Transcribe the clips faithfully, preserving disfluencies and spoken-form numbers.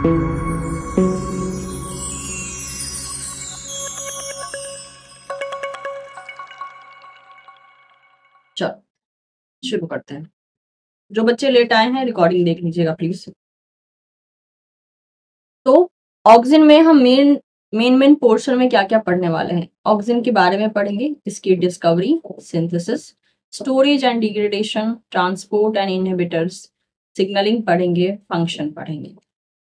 चलो शुरू करते हैं। जो बच्चे लेट आए हैं रिकॉर्डिंग देख लीजिएगा प्लीज। तो ऑक्सिन में हम मेन मेन मेन पोर्शन में क्या क्या पढ़ने वाले हैं, ऑक्सिन के बारे में पढ़ेंगे, इसकी discovery, synthesis, storage and degradation, transport and inhibitors, signalling पढ़ेंगे, फंक्शन पढ़ेंगे।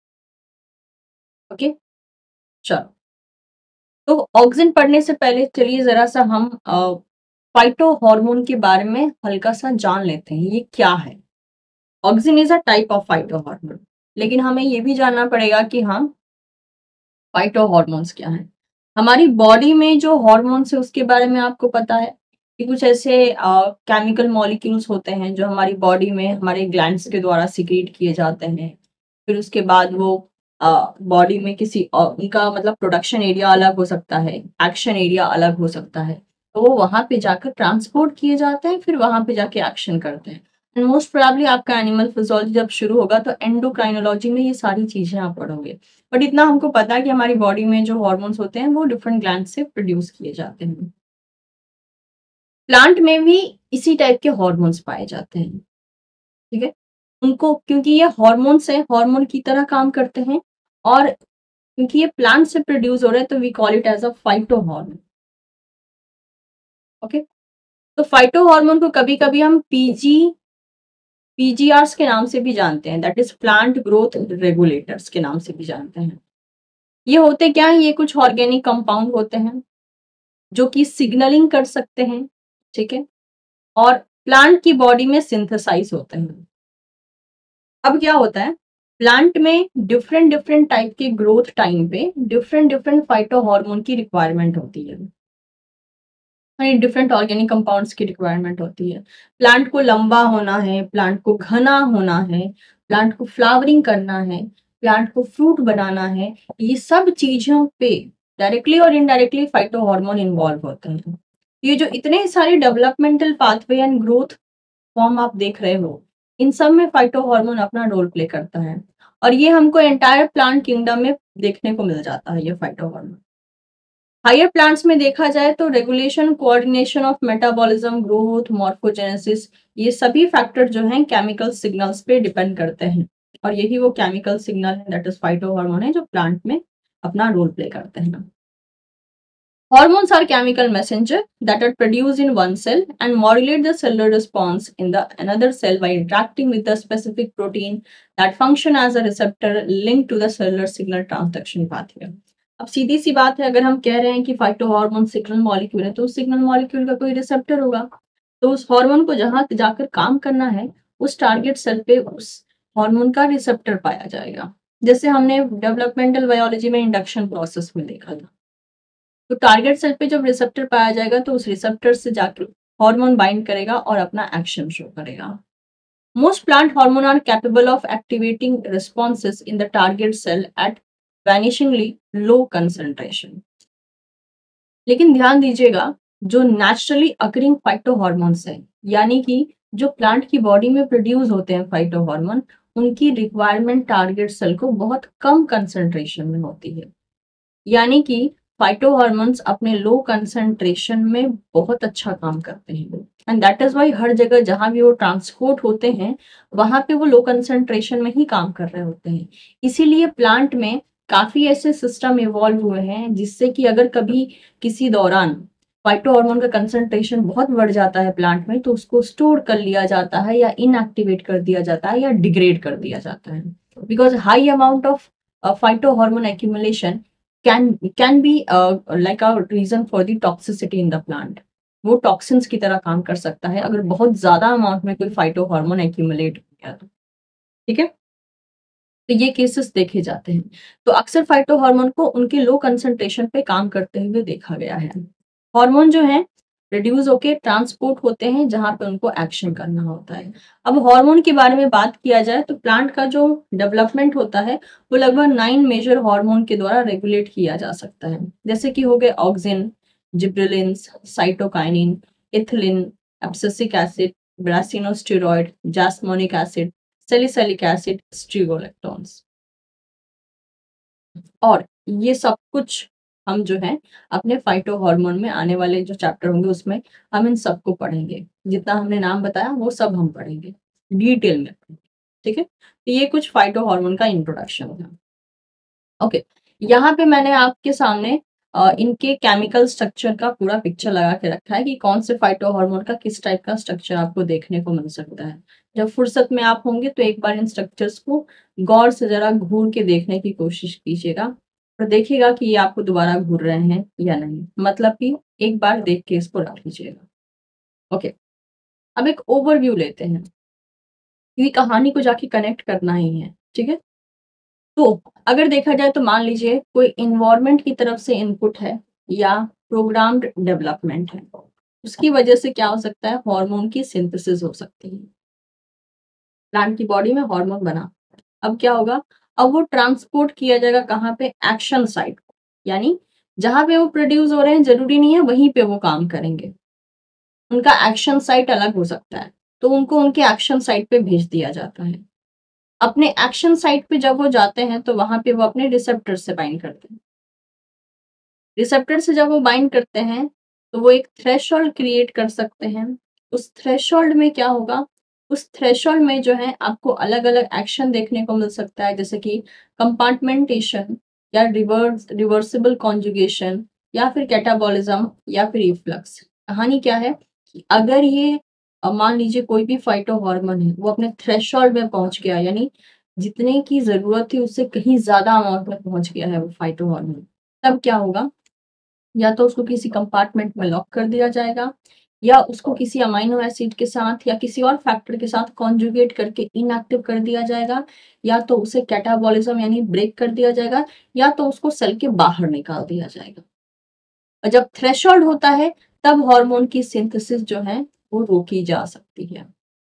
ओके चलो, तो ऑक्सिन पढ़ने से पहले चलिए जरा सा हम फाइटो हार्मोन के बारे में हल्का सा जान लेते हैं, ये क्या है। Auxin is a type of phyto hormone, लेकिन हमें ये भी जानना पड़ेगा कि हम फाइटो हार्मोन्स क्या है। हमारी बॉडी में जो हार्मोन्स है उसके बारे में आपको पता है कि कुछ ऐसे केमिकल मॉलिक्यूल्स होते हैं जो हमारी बॉडी में हमारे ग्लैंड्स के द्वारा सिक्रीट किए जाते हैं। फिर उसके बाद वो बॉडी में किसी अ, उनका मतलब प्रोडक्शन एरिया अलग हो सकता है, एक्शन एरिया अलग हो सकता है, तो वो वहां पे जाकर ट्रांसपोर्ट किए जाते हैं, फिर वहां पे जाके एक्शन करते हैं। एंड मोस्ट प्रोबेबली आपका एनिमल फिजियोलॉजी जब शुरू होगा तो एंडोक्राइनोलॉजी में ये सारी चीजें आप पढ़ोगे। बट इतना हमको पता है कि हमारी बॉडी में जो हार्मोन्स होते हैं वो डिफरेंट ग्लैंड से प्रोड्यूस किए जाते हैं। प्लांट में भी इसी टाइप के हार्मोन्स पाए जाते हैं, ठीक है। उनको क्योंकि ये हार्मोन्स है, हार्मोन की तरह काम करते हैं, और क्योंकि ये प्लांट से प्रोड्यूस हो रहे हैं तो we call it as a phyto hormone. Okay, तो फाइटो हार्मोन को कभी कभी हम पीजी पीजीआरस के नाम से भी जानते हैं, that is plant growth regulators के नाम से भी जानते हैं। ये होते क्या है, ये कुछ ऑर्गेनिक कंपाउंड होते हैं जो कि सिग्नलिंग कर सकते हैं, ठीक है, और प्लांट की बॉडी में सिंथेसाइज होते हैं। अब क्या होता है, प्लांट में डिफरेंट डिफरेंट टाइप के ग्रोथ टाइम पे डिफरेंट डिफरेंट फाइटो हार्मोन की रिक्वायरमेंट होती है, डिफरेंट ऑर्गेनिक कंपाउंड्स की रिक्वायरमेंट होती है। प्लांट को लंबा होना है, प्लांट को घना होना है, प्लांट को फ्लावरिंग करना है, प्लांट को फ्रूट बनाना है, ये सब चीजों पे डायरेक्टली और इनडायरेक्टली फाइटो हार्मोन इन्वॉल्व होते हैं। ये जो इतने सारे developmental pathway and growth form आप देख रहे हो, इन सब में फाइटो हार्मोन अपना रोल प्ले करता है, और ये हमको एंटायर प्लांट किंगडम में देखने को मिल जाता है ये फाइटो हार्मोन। हायर प्लांट्स में देखा जाए तो regulation, coordination of metabolism, growth, morphogenesis, ये सभी फैक्टर जो हैं केमिकल सिग्नल्स पे डिपेंड करते हैं, और यही वो केमिकल सिग्नल है दैट इज फाइटो हार्मोन है जो प्लांट में अपना रोल प्ले करते हैं। Hormones are chemical messenger that are produced in one cell and modulate the cellular response in the another cell by interacting with the specific protein that function as a receptor linked to the cellular signal transduction pathway. अब सीधी सी बात है, अगर हम कह रहे हैं कि phyto hormone signal molecule है तो उस सिग्नल मॉलिक्यूल का कोई रिसेप्टर होगा, तो उस हार्मोन को जहां जाकर काम करना है उस टारगेट सेल पे उस हार्मोन का रिसेप्टर पाया जाएगा, जैसे हमने डेवलपमेंटल बायोलॉजी में इंडक्शन प्रोसेस में देखा था। तो टारगेट सेल पे जब रिसेप्टर पाया जाएगा तो उस रिसेप्टर से जाकर हार्मोन बाइंड करेगा और अपना एक्शन शो करेगा। Most plant hormone are capable of activating responses in the target cell at vanishingly low concentration. लेकिन ध्यान दीजिएगा, जो नेचुरली अकरिंग फाइटो हार्मोन्स है, यानी कि जो प्लांट की बॉडी में प्रोड्यूस होते हैं फाइटो हार्मोन, उनकी रिक्वायरमेंट टारगेट सेल को बहुत कम कंसंट्रेशन में होती है, यानी कि फाइटो हार्मोन्स अपने लो कंसंट्रेशन में बहुत अच्छा काम करते हैं, एंड दैट इज वाई हर जगह जहां भी वो ट्रांसपोर्ट होते हैं वहां पे वो लो कंसंट्रेशन में ही काम कर रहे होते हैं। इसीलिए प्लांट में काफी ऐसे सिस्टम इवॉल्व हुए हैं जिससे कि अगर कभी किसी दौरान फाइटो हार्मोन का कंसंट्रेशन बहुत बढ़ जाता है प्लांट में तो उसको स्टोर कर लिया जाता है या इनएक्टिवेट कर दिया जाता है या डिग्रेड कर दिया जाता है, because high amount of phyto hormone accumulation can can be uh, like a reason for the toxicity in the plant. वो टॉक्सिन्स की तरह काम कर सकता है अगर बहुत ज्यादा अमाउंट में कोई फाइटो हार्मोन एक्यूमुलेट हो गया तो, ठीक है। तो ये केसेस देखे जाते हैं, तो अक्सर फाइटो हार्मोन को उनके लो कंसंट्रेशन पे काम करते हुए देखा गया है। हार्मोन जो है रिड्यूस होके ट्रांसपोर्ट होते हैं जहां पे उनको एक्शन करना होता है। अब हार्मोन के बारे में बात किया जाए तो प्लांट का जो डेवलपमेंट होता है वो लगभग नाइन मेजर हार्मोन के द्वारा रेगुलेट किया जा सकता है, जैसे कि हो गए auxin, gibberellins, cytokinin, ethylene, abscisic acid, brassinosteroid, jasmonic acid, salicylic acid, strigolactones. और ये सब कुछ हम जो है अपने फाइटो हार्मोन में आने वाले जो चैप्टर होंगे उसमें हम इन सबको पढ़ेंगे। जितना हमने नाम बताया वो सब हम पढ़ेंगे डिटेल में। ठीक है, तो ये कुछ फाइटो हार्मोन का इंट्रोडक्शन था। ओके, यहाँ पे मैंने आपके सामने अ, इनके केमिकल स्ट्रक्चर का पूरा पिक्चर लगा के रखा है कि कौन से फाइटो हार्मोन का किस टाइप का स्ट्रक्चर आपको देखने को मिल सकता है। जब फुर्सत में आप होंगे तो एक बार इन स्ट्रक्चर्स को गौर से जरा घूर के देखने की कोशिश कीजिएगा और देखिएगा कि ये आपको दोबारा घूर रहे हैं या नहीं, मतलब कि एक बार देख के इसको रख लीजिएगा। ओके, अब एक ओवरव्यू लेते हैं क्योंकि कहानी को जाके कनेक्ट करना ही है। ठीक है, तो अगर देखा जाए तो मान लीजिए कोई इन्वायरमेंट की तरफ से इनपुट है या प्रोग्राम्ड डेवलपमेंट है, उसकी वजह से क्या हो सकता है, हार्मोन की सिंथेसिस हो सकती है। प्लांट की बॉडी में हार्मोन बना, अब क्या होगा, अब वो ट्रांसपोर्ट किया जाएगा कहाँ पे, एक्शन साइट, यानी जहां पे वो प्रोड्यूस हो रहे हैं जरूरी नहीं है वहीं पे वो काम करेंगे, उनका एक्शन साइट अलग हो सकता है, तो उनको उनके एक्शन साइट पे भेज दिया जाता है। अपने एक्शन साइट पे जब वो जाते हैं तो वहां पे वो अपने रिसेप्टर से बाइंड करते हैं। रिसेप्टर से जब वो बाइंड करते हैं तो वो एक थ्रेशोल्ड क्रिएट कर सकते हैं। उस थ्रेशोल्ड में क्या होगा, उस थ्रेशोल्ड में जो है आपको अलग अलग एक्शन देखने को मिल सकता है, जैसे कि कंपार्टमेंटेशन या रिवर्स रिवर्सिबल कॉन्जुगेशन या फिर कैटाबॉलिज्म या फिर इफ्लक्स। कहानी क्या है कि अगर ये अ, मान लीजिए कोई भी फाइटो हार्मोन है वो अपने थ्रेशोल्ड में पहुंच गया, यानी जितने की जरूरत थी उससे कहीं ज्यादा अमाउंट में पहुंच गया है वो फाइटो हार्मोन, तब क्या होगा, या तो उसको किसी कंपार्टमेंट में लॉक कर दिया जाएगा या उसको किसी अमाइनो एसिड के साथ या किसी और फैक्टर के साथ कॉन्जुगेट करके इनएक्टिव कर दिया जाएगा, या तो उसे कैटाबॉलिज्म यानी ब्रेक कर दिया जाएगा, या तो उसको सेल के बाहर निकाल दिया जाएगा। और जब थ्रेशोल्ड होता है तब हार्मोन की सिंथेसिस जो है वो रोकी जा सकती है।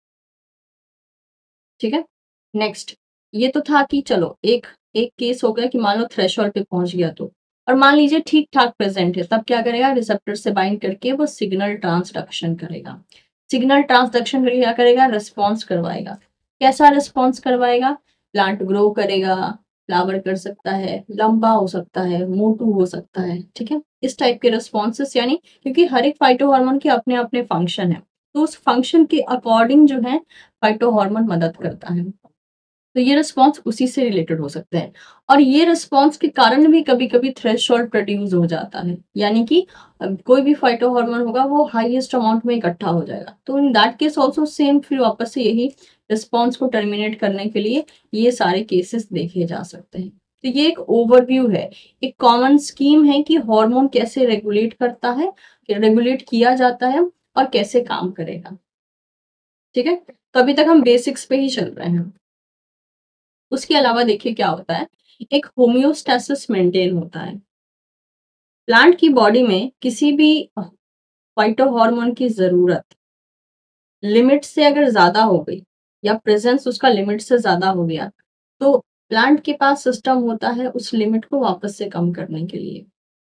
ठीक है, नेक्स्ट, ये तो था कि चलो एक एक केस हो गया कि मान लो थ्रेशोल्ड पे पहुंच गया तो, और मान लीजिए ठीक ठाक प्रेजेंट है, तब क्या करेगा, रिसेप्टर से बाइंड करके वो सिग्नल ट्रांसडक्शन करेगा। सिग्नल ट्रांसडक्शन करके क्या करेगा, रिस्पॉन्स करवाएगा। कैसा रिस्पॉन्स करवाएगा, प्लांट ग्रो करेगा, फ्लावर कर सकता है, लंबा हो सकता है, मोटू हो सकता है। ठीक है, इस टाइप के रिस्पॉन्सेस, यानी क्योंकि हर एक फाइटो हार्मोन के अपने अपने फंक्शन है, तो उस फंक्शन के अकॉर्डिंग जो है फाइटो हार्मोन मदद करता है। तो ये रिस्पॉन्स उसी से रिलेटेड हो सकते हैं, और ये रिस्पॉन्स के कारण भी कभी कभी थ्रेशोल्ड प्रोड्यूस हो जाता है, यानी कि अब कोई भी फाइटो हार्मोन होगा वो हाईएस्ट अमाउंट में इकट्ठा हो जाएगा, तो in that case also same, फिर वापस से यही रिस्पॉन्स को टर्मिनेट करने के लिए ये सारे केसेस देखे जा सकते हैं। तो ये एक ओवरव्यू है, एक कॉमन स्कीम है कि हार्मोन कैसे रेगुलेट करता है, रेगुलेट किया जाता है और कैसे काम करेगा। ठीक है, तो अभी तक हम बेसिक्स पे ही चल रहे हैं। उसके अलावा देखिए क्या होता है, एक होम्योस्टेसिस मेंटेन होता है। प्लांट की बॉडी में किसी भी फाइटो हार्मोन की जरूरत लिमिट से अगर ज्यादा हो गई या प्रेजेंस उसका लिमिट से ज्यादा हो गया, तो प्लांट के पास सिस्टम होता है उस लिमिट को वापस से कम करने के लिए।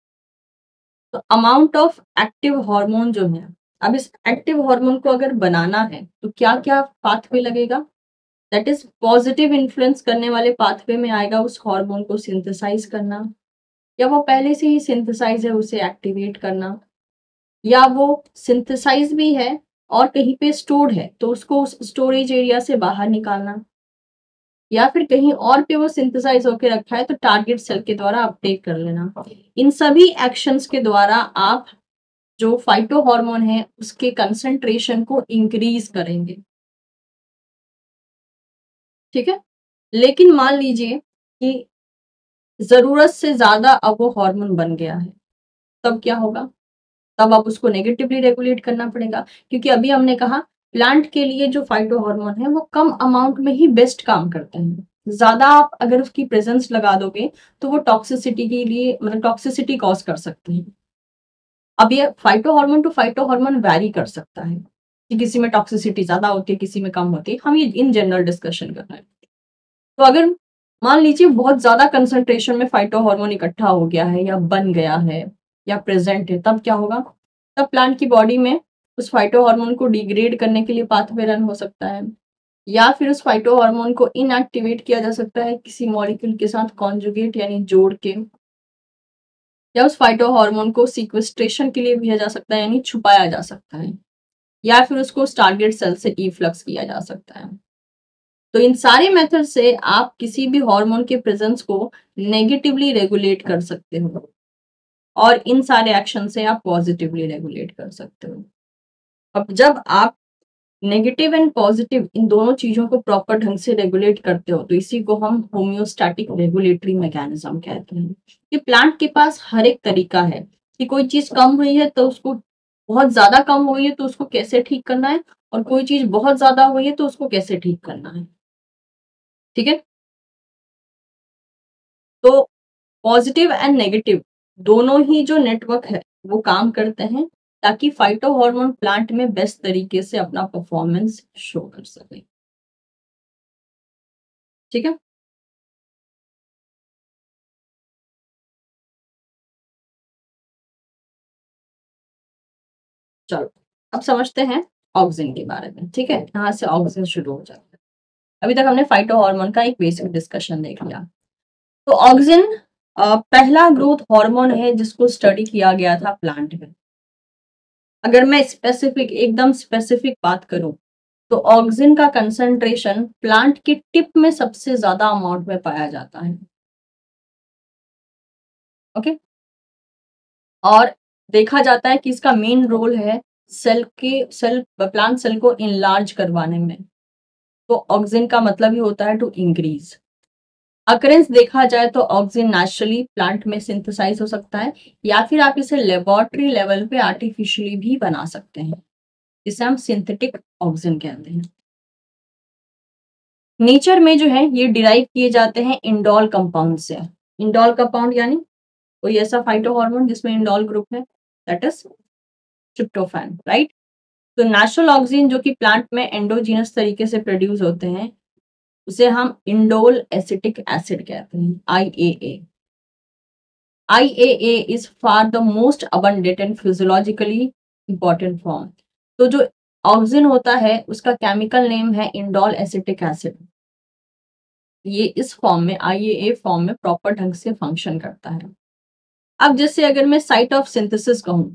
तो अमाउंट ऑफ एक्टिव हार्मोन जो है, अब इस एक्टिव हार्मोन को अगर बनाना है तो क्या क्या पाथवे लगेगा, दैट इज पॉजिटिव इन्फ्लुएंस करने वाले पाथवे में आएगा उस हार्मोन को सिंथेसाइज करना, या वो पहले से ही सिंथेसाइज है उसे एक्टिवेट करना, या वो सिंथेसाइज भी है और कहीं पे स्टोर्ड है तो उसको उस स्टोरेज एरिया से बाहर निकालना, या फिर कहीं और पे वो सिंथेसाइज होकर रखा है तो टारगेट सेल के द्वारा अपटेक कर लेना। इन सभी एक्शंस के द्वारा आप जो फाइटो हार्मोन है उसके कंसंट्रेशन को इंक्रीज करेंगे। ठीक है, लेकिन मान लीजिए कि जरूरत से ज्यादा अब वो हार्मोन बन गया है, तब क्या होगा, तब आप उसको नेगेटिवली रेगुलेट करना पड़ेगा, क्योंकि अभी हमने कहा प्लांट के लिए जो फाइटो हार्मोन है वो कम अमाउंट में ही बेस्ट काम करते हैं। ज्यादा आप अगर उसकी प्रेजेंस लगा दोगे तो वो टॉक्सिसिटी के लिए, मतलब टॉक्सिसिटी कॉज कर सकते हैं। अब ये phyto hormone to phyto hormone vary कर सकता है कि किसी में टॉक्सिसिटी ज्यादा होती है, किसी में कम होती है, हम ये इन जनरल डिस्कशन कर रहे हैं। तो अगर मान लीजिए बहुत ज्यादा कंसंट्रेशन में फाइटो हार्मोन इकट्ठा हो गया है या बन गया है या प्रेजेंट है, तब क्या होगा, तब प्लांट की बॉडी में उस फाइटो हार्मोन को डिग्रेड करने के लिए पाथवे रन हो सकता है। या फिर उस फाइटो हार्मोन को इनएक्टिवेट किया जा सकता है किसी मॉलिक्यूल के साथ कॉन्जुगेट यानी जोड़ के, या उस फाइटो हार्मोन को सीक्वेस्ट्रेशन के लिए भेजा जा सकता है यानी छुपाया जा सकता है, या फिर उसको टारगेट सेल से इफ्लक्स किया जा सकता है। तो इन सारे मेथड से आप किसी भी हार्मोन के प्रेजेंस को नेगेटिवली रेगुलेट कर सकते हो और इन सारे एक्शन से आप पॉजिटिवली रेगुलेट कर सकते हो। अब जब आप नेगेटिव एंड पॉजिटिव इन दोनों चीजों को प्रॉपर ढंग से रेगुलेट करते हो तो इसी को हम होम्योस्टैटिक रेगुलेटरी मैकेनिज्म कहते हैं। कि प्लांट के पास हर एक तरीका है कि कोई चीज कम हुई है तो उसको, बहुत ज्यादा कम हुई है तो उसको कैसे ठीक करना है, और कोई चीज बहुत ज्यादा हुई है तो उसको कैसे ठीक करना है। ठीक है, तो पॉजिटिव एंड नेगेटिव दोनों ही जो नेटवर्क है वो काम करते हैं ताकि फाइटो हार्मोन प्लांट में बेस्ट तरीके से अपना परफॉर्मेंस शो कर सके। ठीक है, चलो अब समझते हैं ऑक्सिन के बारे में। ठीक है, यहाँ से ऑक्सिन शुरू हो जाता है। अभी तक हमने फाइटो हार्मोन का एक बेसिक डिस्कशन देख लिया। तो ऑक्सिन पहला ग्रोथ हार्मोन है जिसको स्टडी किया गया था प्लांट में। अगर मैं स्पेसिफिक एकदम स्पेसिफिक बात करूं तो ऑक्सिन का कंसंट्रेशन प्लांट के टिप में सबसे ज्यादा अमाउंट में पाया जाता है। ओके, और देखा जाता है कि इसका मेन रोल है सेल के सेल प्लांट सेल को इनलार्ज करवाने में। तो ऑक्सिन का मतलब ही होता है टू इंक्रीज। अकरेंस देखा जाए तो ऑक्सिन नेचुरली प्लांट में सिंथेसाइज हो सकता है या फिर आप इसे लेबोरेटरी लेवल पे आर्टिफिशियली भी बना सकते हैं, जिसे हम सिंथेटिक ऑक्सिन कहते हैं। नेचर में जो है ये डिराइव किए जाते हैं इंडोल कंपाउंड से। इंडोल कंपाउंड यानी कोई ऐसा फाइटो हार्मोन जिसमें इंडोल ग्रुप है, दैट इज ट्रिप्टोफैन, राइट। तो नेचुरल ऑक्सिन जो कि प्लांट में एंडोजीनस तरीके से प्रोड्यूस होते हैं उसे हम इंडोल एसिटिक एसिड कहते हैं, I A A. I A A is far the most abundant and physiologically important form। तो जो ऑक्सिन होता है उसका केमिकल नेम है इंडोल एसिटिक एसिड। ये इस फॉर्म में I A A फॉर्म में प्रॉपर ढंग से फंक्शन करता है। अब जैसे अगर मैं साइट ऑफ सिंथेसिस कहूँ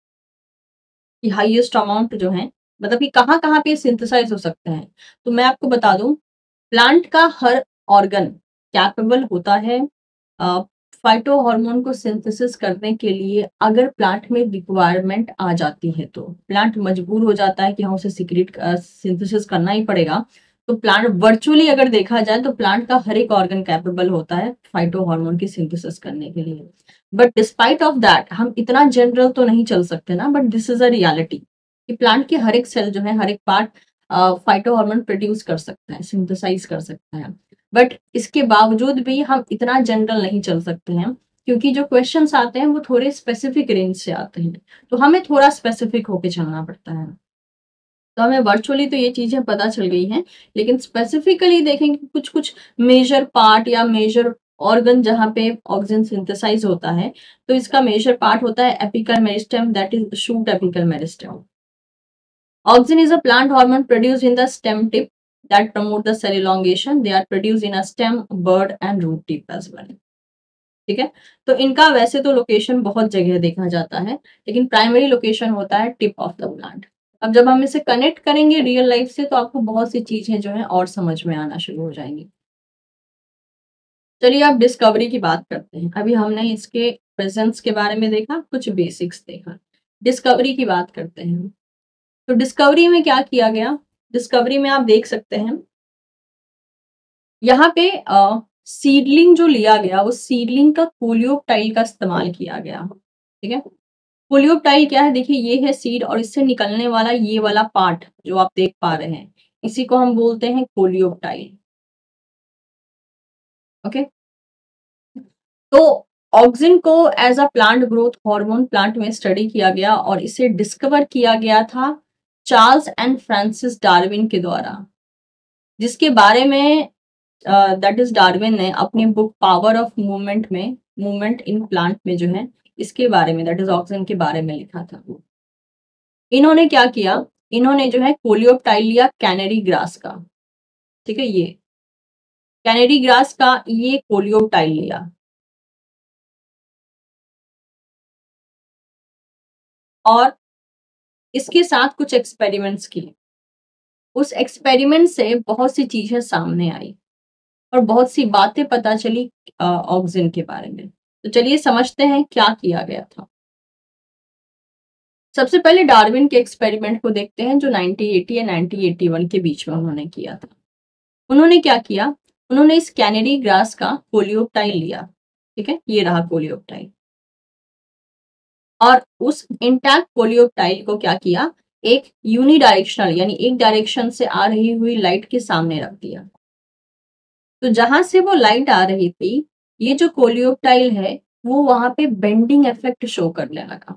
कि हाईएस्ट अमाउंट जो है, मतलब कि कहाँ कहाँ पे सिंथेसाइज हो सकते हैं, तो मैं आपको बता दूं प्लांट का हर ऑर्गन कैपेबल होता है फाइटो हार्मोन को सिंथेसिस करने के लिए। अगर प्लांट में रिक्वायरमेंट आ जाती है तो प्लांट मजबूर हो जाता है कि हाँ उसे सीक्रेट सिंथेसिस करना ही पड़ेगा। तो प्लांट वर्चुअली अगर देखा जाए तो प्लांट का हर एक ऑर्गन कैपेबल होता है फाइटो हार्मोन की सिंथेसिस करने के लिए। बट डिस्पाइट ऑफ दैट हम इतना जनरल तो नहीं चल सकते ना, but this is a reality कि प्लांट के हर एक सेल जो है, हर एक पार्ट फाइटो हार्मोन प्रोड्यूस कर सकता है, सिंथेसाइज कर सकता है। बट इसके बावजूद भी हम इतना जनरल नहीं चल सकते हैं क्योंकि जो क्वेश्चंस आते हैं वो थोड़े स्पेसिफिक रेंज से आते हैं, तो हमें थोड़ा स्पेसिफिक होके चलना पड़ता है। तो हमें वर्चुअली तो ये चीजें पता चल गई हैं, लेकिन स्पेसिफिकली देखेंगे कुछ कुछ मेजर पार्ट या मेजर ऑर्गन जहाँ पे ऑक्सिन सिंथेसाइज होता है, तो इसका मेजर पार्ट होता है apical meristem, that is shoot apical meristem. Auxin is a plant hormone produced in the stem tip that promote the cell elongation. They are produced in a stem, bud and root tip as well. ठीक है, तो इनका वैसे तो location बहुत जगह देखा जाता है, लेकिन प्राइमरी लोकेशन होता है टिप ऑफ द प्लांट। अब जब हम इसे कनेक्ट करेंगे रियल लाइफ से तो आपको बहुत सी चीजें जो है और समझ में आना शुरू हो जाएंगी। चलिए अब डिस्कवरी की बात करते हैं। अभी हमने इसके प्रेजेंस के बारे में देखा, कुछ बेसिक्स देखा, डिस्कवरी की बात करते हैं। तो डिस्कवरी में क्या किया गया, डिस्कवरी में आप देख सकते हैं यहाँ पे सीडलिंग जो लिया गया वो सीडलिंग का कोलियोप्टाइल का इस्तेमाल किया गया। ठीक है, कोलियोप्टाइल क्या है, देखिए ये है सीड और इससे निकलने वाला ये वाला पार्ट जो आप देख पा रहे हैं इसी को हम बोलते हैं कोलियोप्टाइल। ओके, तो ऑक्सिन को as a plant growth hormone plant में स्टडी किया गया और इसे डिस्कवर किया गया था चार्ल्स एंड फ्रांसिस डार्विन के द्वारा, जिसके बारे में दैट इज डार्विन ने अपनी बुक पावर ऑफ मूवमेंट में, मूवमेंट इन प्लांट में जो है इसके बारे में, दैट इज ऑक्सिन के बारे में लिखा था। इन्होंने क्या किया, इन्होंने जो है कोलियोप्टाइल लिया कैनरी ग्रास का, ठीक है, ये कैनेडी ग्रास का ये कोलियोटाइल लिया, और इसके साथ कुछ एक्सपेरिमेंट्स किए। उस एक्सपेरिमेंट से बहुत सी चीजें सामने आई और बहुत सी बातें पता चली ऑक्सिन के बारे में। तो चलिए समझते हैं क्या किया गया था। सबसे पहले डार्विन के एक्सपेरिमेंट को देखते हैं, जो नाइनटीन एटी या नाइनटीन एटी वन के बीच में उन्होंने किया था। उन्होंने क्या किया, उन्होंने इस कैनेडी ग्रास का कोलियोटाइल लिया, ठीक है, ये रहा कोलियोटाइल, और उस इंटैक्ट कोलियोटाइल को क्या किया, एक यूनिडायरेक्शनल यानी एक डायरेक्शन से आ रही हुई लाइट के सामने रख दिया। तो जहां से वो लाइट आ रही थी, ये जो कोलियोटाइल है वो वहां पे बेंडिंग इफेक्ट शो करने लगा,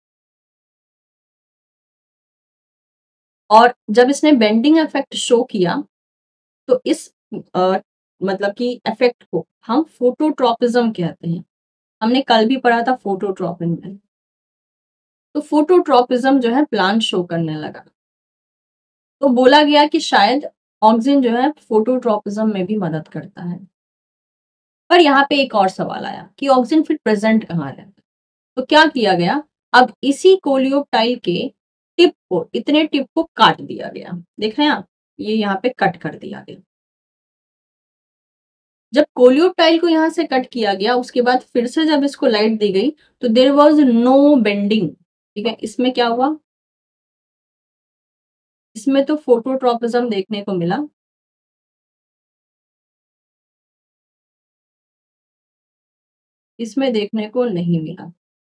और जब इसने बेंडिंग इफेक्ट शो किया तो इस आ, मतलब कि इफेक्ट को हम फोटोट्रॉपिज्म कहते हैं। हमने कल भी पढ़ा था फोटोट्रॉपिन में। तो फोटोट्रॉपिज्म जो है प्लांट शो करने लगा। तो बोला गया कि शायद ऑक्सिन जो है फोटोट्रॉपिज्म में भी मदद करता है। पर यहाँ पे एक और सवाल आया कि ऑक्सिन फिर प्रेजेंट कहाँ रहता है। तो क्या किया गया, अब इसी कोलियोटाइल के टिप को, इतने टिप को काट दिया गया। देख रहे हैं आप, ये यहाँ पे कट कर दिया गया। जब कोलियोटाइल को यहाँ से कट किया गया, उसके बाद फिर से जब इसको लाइट दी गई तो देयर वाज नो बेंडिंग। ठीक है, इसमें क्या हुआ, इसमें तो फोटोट्रॉपिज्म देखने को मिला, इसमें देखने को नहीं मिला।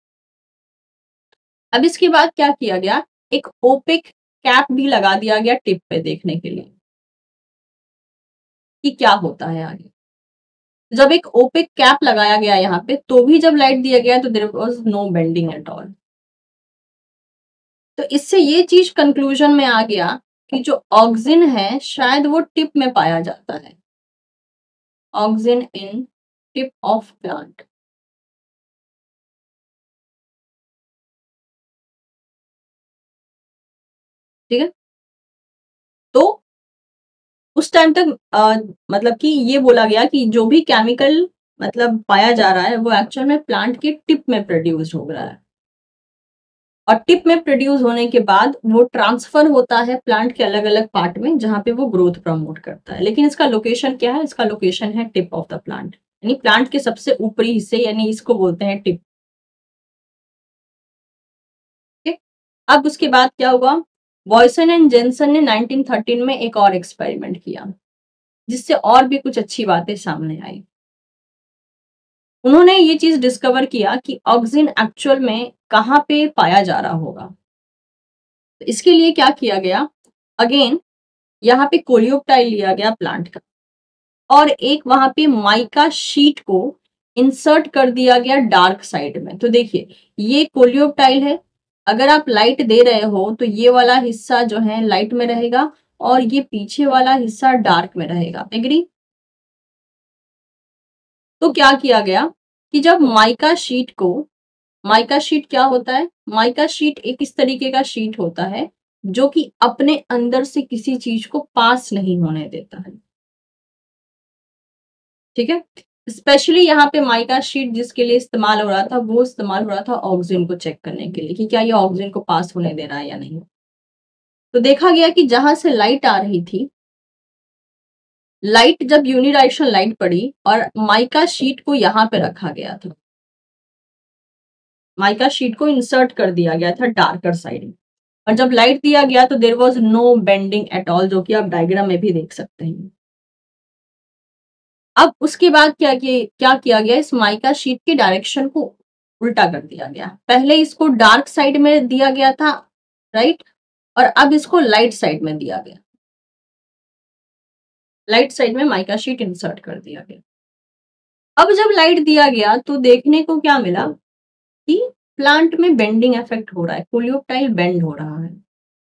अब इसके बाद क्या किया गया, एक ओपेक कैप भी लगा दिया गया टिप पे देखने के लिए कि क्या होता है आगे। जब एक ओपेक कैप लगाया गया यहाँ पे, तो भी जब लाइट दिया गया तो there was no bending at all. तो इससे ये चीज कंक्लूजन में आ गया कि जो ऑक्सिन है शायद वो टिप में पाया जाता है, auxin in tip of plant. ठीक है, तो उस टाइम तक आ, मतलब कि ये बोला गया कि जो भी केमिकल मतलब पाया जा रहा है वो एक्चुअल में प्लांट के टिप में प्रोड्यूस हो रहा है, और टिप में प्रोड्यूस होने के बाद वो ट्रांसफर होता है प्लांट के अलग अलग पार्ट में, जहां पे वो ग्रोथ प्रमोट करता है। लेकिन इसका लोकेशन क्या है, इसका लोकेशन है टिप ऑफ द प्लांट, यानी प्लांट के सबसे ऊपरी हिस्से, यानी इसको बोलते हैं टिप। ठीक, अब उसके बाद क्या हुआ, वॉयसन एंड जेनसन ने नाइनटीन थर्टीन में एक और एक्सपेरिमेंट किया, जिससे और भी कुछ अच्छी बातें सामने आई। उन्होंने ये चीज डिस्कवर किया कि ऑक्सिन एक्चुअल में कहाँ पे पाया जा रहा होगा। तो इसके लिए क्या किया गया, अगेन यहाँ पे कोलियोटाइल लिया गया प्लांट का, और एक वहां पे माइका शीट को इंसर्ट कर दिया गया डार्क साइड में। तो देखिए, ये कोलियोटाइल है, अगर आप लाइट दे रहे हो तो ये वाला हिस्सा जो है लाइट में रहेगा और ये पीछे वाला हिस्सा डार्क में रहेगा। एग्री? तो क्या किया गया कि जब माइका शीट को, माइका शीट क्या होता है, माइका शीट एक इस तरीके का शीट होता है जो कि अपने अंदर से किसी चीज को पास नहीं होने देता है। ठीक है, स्पेशली यहाँ पे माइका शीट जिसके लिए इस्तेमाल हो रहा था, वो इस्तेमाल हो रहा था ऑक्सिजन को चेक करने के लिए कि क्या ये ऑक्सिजन को पास होने दे रहा है या नहीं। तो देखा गया कि जहां से लाइट आ रही थी, लाइट जब यूनिडायरेक्शनल लाइट पड़ी और माइका शीट को यहाँ पे रखा गया था, माइका शीट को इंसर्ट कर दिया गया था डार्कर साइड में, और जब लाइट दिया गया तो there was no bending at all, जो कि आप डायग्राम में भी देख सकते हैं। अब उसके बाद क्या किया क्या किया गया, इस माइका शीट के डायरेक्शन को उल्टा कर दिया गया। पहले इसको डार्क साइड में दिया गया था, राइट, और अब इसको लाइट साइड में दिया गया, लाइट साइड में माइका शीट इंसर्ट कर दिया गया। अब जब लाइट दिया गया तो देखने को क्या मिला कि प्लांट में बेंडिंग इफेक्ट हो रहा है, कोलियोटाइल बेंड हो रहा है।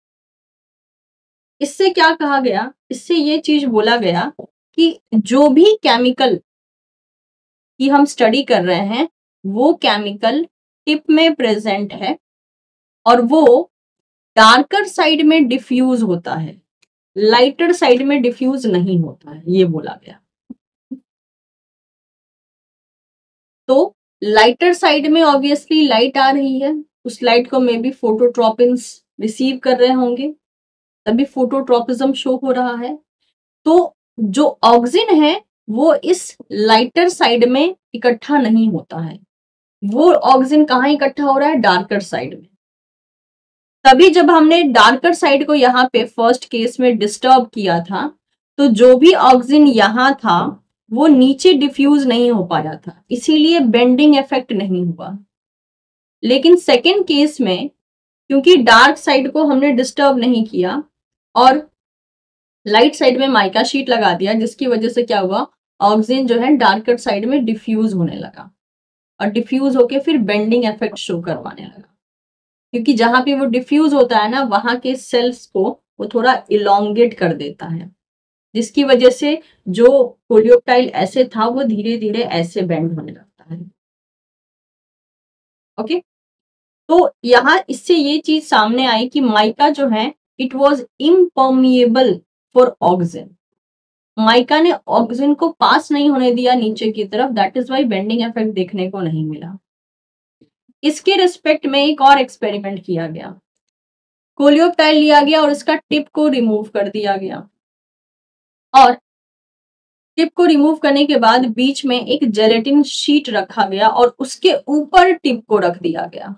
इससे क्या कहा गया, इससे ये चीज बोला गया कि जो भी केमिकल की हम स्टडी कर रहे हैं वो केमिकल टिप में प्रेजेंट है और वो डार्कर साइड में डिफ्यूज होता है। लाइटर साइड में डिफ्यूज नहीं होता है, ये बोला गया। तो लाइटर साइड में ऑब्वियसली लाइट आ रही है, उस लाइट को मे बी फोटोट्रोपिन्स रिसीव कर रहे होंगे, तभी फोटोट्रोपिज्म शो हो रहा है। तो जो ऑक्सिन है वो इस लाइटर साइड में इकट्ठा नहीं होता है, वो ऑक्सिन कहाँ इकट्ठा हो रहा है, डार्कर साइड में। तभी जब हमने डार्कर साइड को यहाँ पे फर्स्ट केस में डिस्टर्ब किया था, तो जो भी ऑक्सिन यहाँ था वो नीचे डिफ्यूज नहीं हो पाया था, इसीलिए बेंडिंग इफेक्ट नहीं हुआ। लेकिन सेकेंड केस में क्योंकि डार्क साइड को हमने डिस्टर्ब नहीं किया और लाइट साइड में माइका शीट लगा दिया, जिसकी वजह से क्या हुआ, ऑक्सिन जो है डार्कर साइड में डिफ्यूज होने लगा और डिफ्यूज होके फिर बेंडिंग इफेक्ट शो करवाने लगा। क्योंकि जहां पे वो डिफ्यूज होता है ना, वहां के सेल्स को वो थोड़ा इलोंगेट कर देता है, जिसकी वजह से जो कोलियोप्टाइल ऐसे था वो धीरे धीरे ऐसे बेंड होने लगता है। ओके, तो यहाँ इससे ये चीज सामने आई कि माइका जो है it was impermeable for auxin. Mica ने ऑक्सिन को पास नहीं होने दिया नीचे की तरफ, that is why bending effect देखने को नहीं मिला। इसके रिस्पेक्ट में एक और एक्सपेरिमेंट किया गया, कोलियोप्टाइल लिया गया और इसका टिप को रिमूव कर दिया गया, और टिप को रिमूव करने के बाद बीच में एक जेलेटिन शीट रखा गया और उसके ऊपर टिप को रख दिया गया,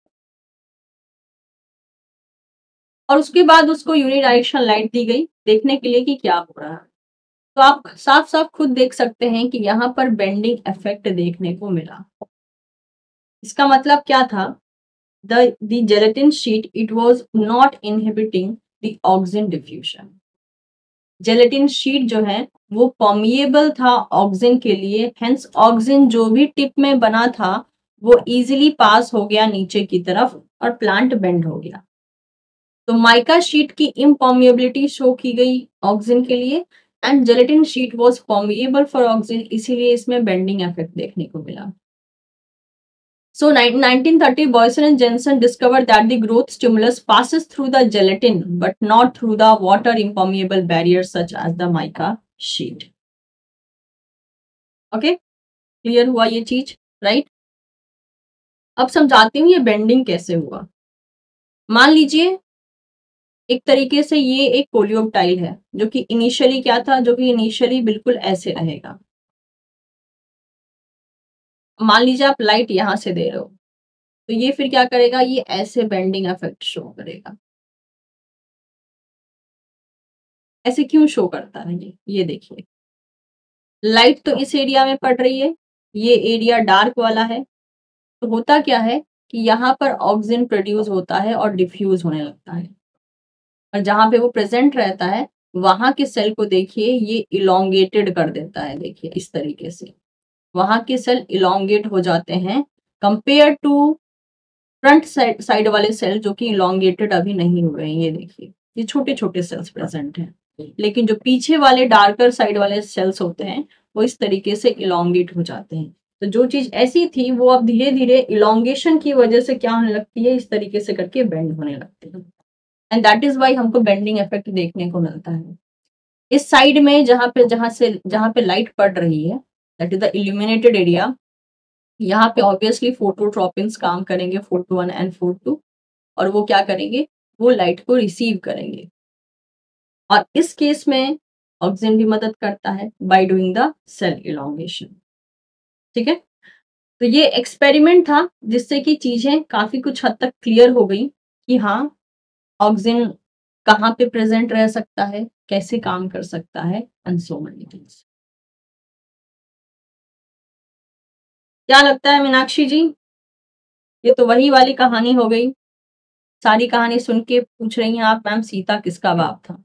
और उसके बाद उसको यूनिडायरेक्शनल लाइट दी गई देखने के लिए कि क्या हो रहा है। तो आप साफ साफ खुद देख सकते हैं कि यहाँ पर बेंडिंग इफेक्ट देखने को मिला। इसका मतलब क्या था, the the gelatin sheet it was not inhibiting the auxin diffusion। Gelatin sheet जो है वो परमिएबल था ऑक्सिन के लिए, हेंस ऑक्सिन जो भी टिप में बना था वो इजीली पास हो गया नीचे की तरफ और प्लांट बेंड हो गया। तो माइका शीट की इम्पर्मिएबिलिटी शो की गई ऑक्सिन के लिए and gelatin sheet was permeable for auxin, इसीलिए इसमें बेंडिंग इफेक्ट देखने को मिला। So nineteen thirty, Boyson and Jensen discovered that the growth stimulus passes through the gelatin but not through the water impermeable barriers such as the mica sheet. Okay, clear हुआ ये चीज, right? अब समझाती हूँ ये बेंडिंग कैसे हुआ। मान लीजिए एक तरीके से ये एक कोलियोप्टाइल है जो कि इनिशियली क्या था, जो कि इनिशियली बिल्कुल ऐसे रहेगा। मान लीजिए आप लाइट यहां से दे रहे हो, तो ये फिर क्या करेगा, ये ऐसे बेंडिंग इफेक्ट शो करेगा। ऐसे क्यों शो करता है ये ये देखिए, लाइट तो इस एरिया में पड़ रही है, ये एरिया डार्क वाला है, तो होता क्या है कि यहाँ पर ऑक्सिन प्रोड्यूस होता है और डिफ्यूज होने लगता है, और जहां पे वो प्रेजेंट रहता है वहां के सेल को देखिए ये इलोंगेटेड कर देता है। देखिए इस तरीके से वहां के सेल इलोंगेट हो जाते हैं compare to front side side वाले सेल जो कि इलोंगेटेड अभी नहीं हुए हैं। ये देखिए ये छोटे छोटे सेल्स प्रेजेंट हैं, लेकिन जो पीछे वाले डार्कर साइड वाले सेल्स होते हैं वो इस तरीके से इलोंगेट हो जाते हैं। तो जो चीज ऐसी थी वो अब धीरे धीरे इलोंगेशन की वजह से क्या होने लगती है, इस तरीके से करके बेंड होने लगती है, एंड दैट इज वाई हमको बेंडिंग इफेक्ट देखने को मिलता है। इस साइड में जहां पे जहां से जहां पे लाइट पड़ रही है, that is the illuminated area, यहाँ पे ऑब्वियसली फोटोट्रोपिन्स काम करेंगे, फोटो वन एंड फोटो, और वो क्या करेंगे, वो लाइट को रिसीव करेंगे, और इस केस में ऑक्सिन भी मदद करता है by doing the cell elongation. ठीक है, तो ये एक्सपेरिमेंट था जिससे कि चीजें काफी कुछ हद तक क्लियर हो गई कि हाँ ऑक्सिन कहाँ पे प्रेजेंट रह सकता है, कैसे काम कर सकता है, एंड सो मेनी थिंग्स। क्या लगता है मीनाक्षी जी, ये तो वही वाली कहानी हो गई, सारी कहानी सुन के पूछ रही हैं आप मैम सीता किसका बाप था।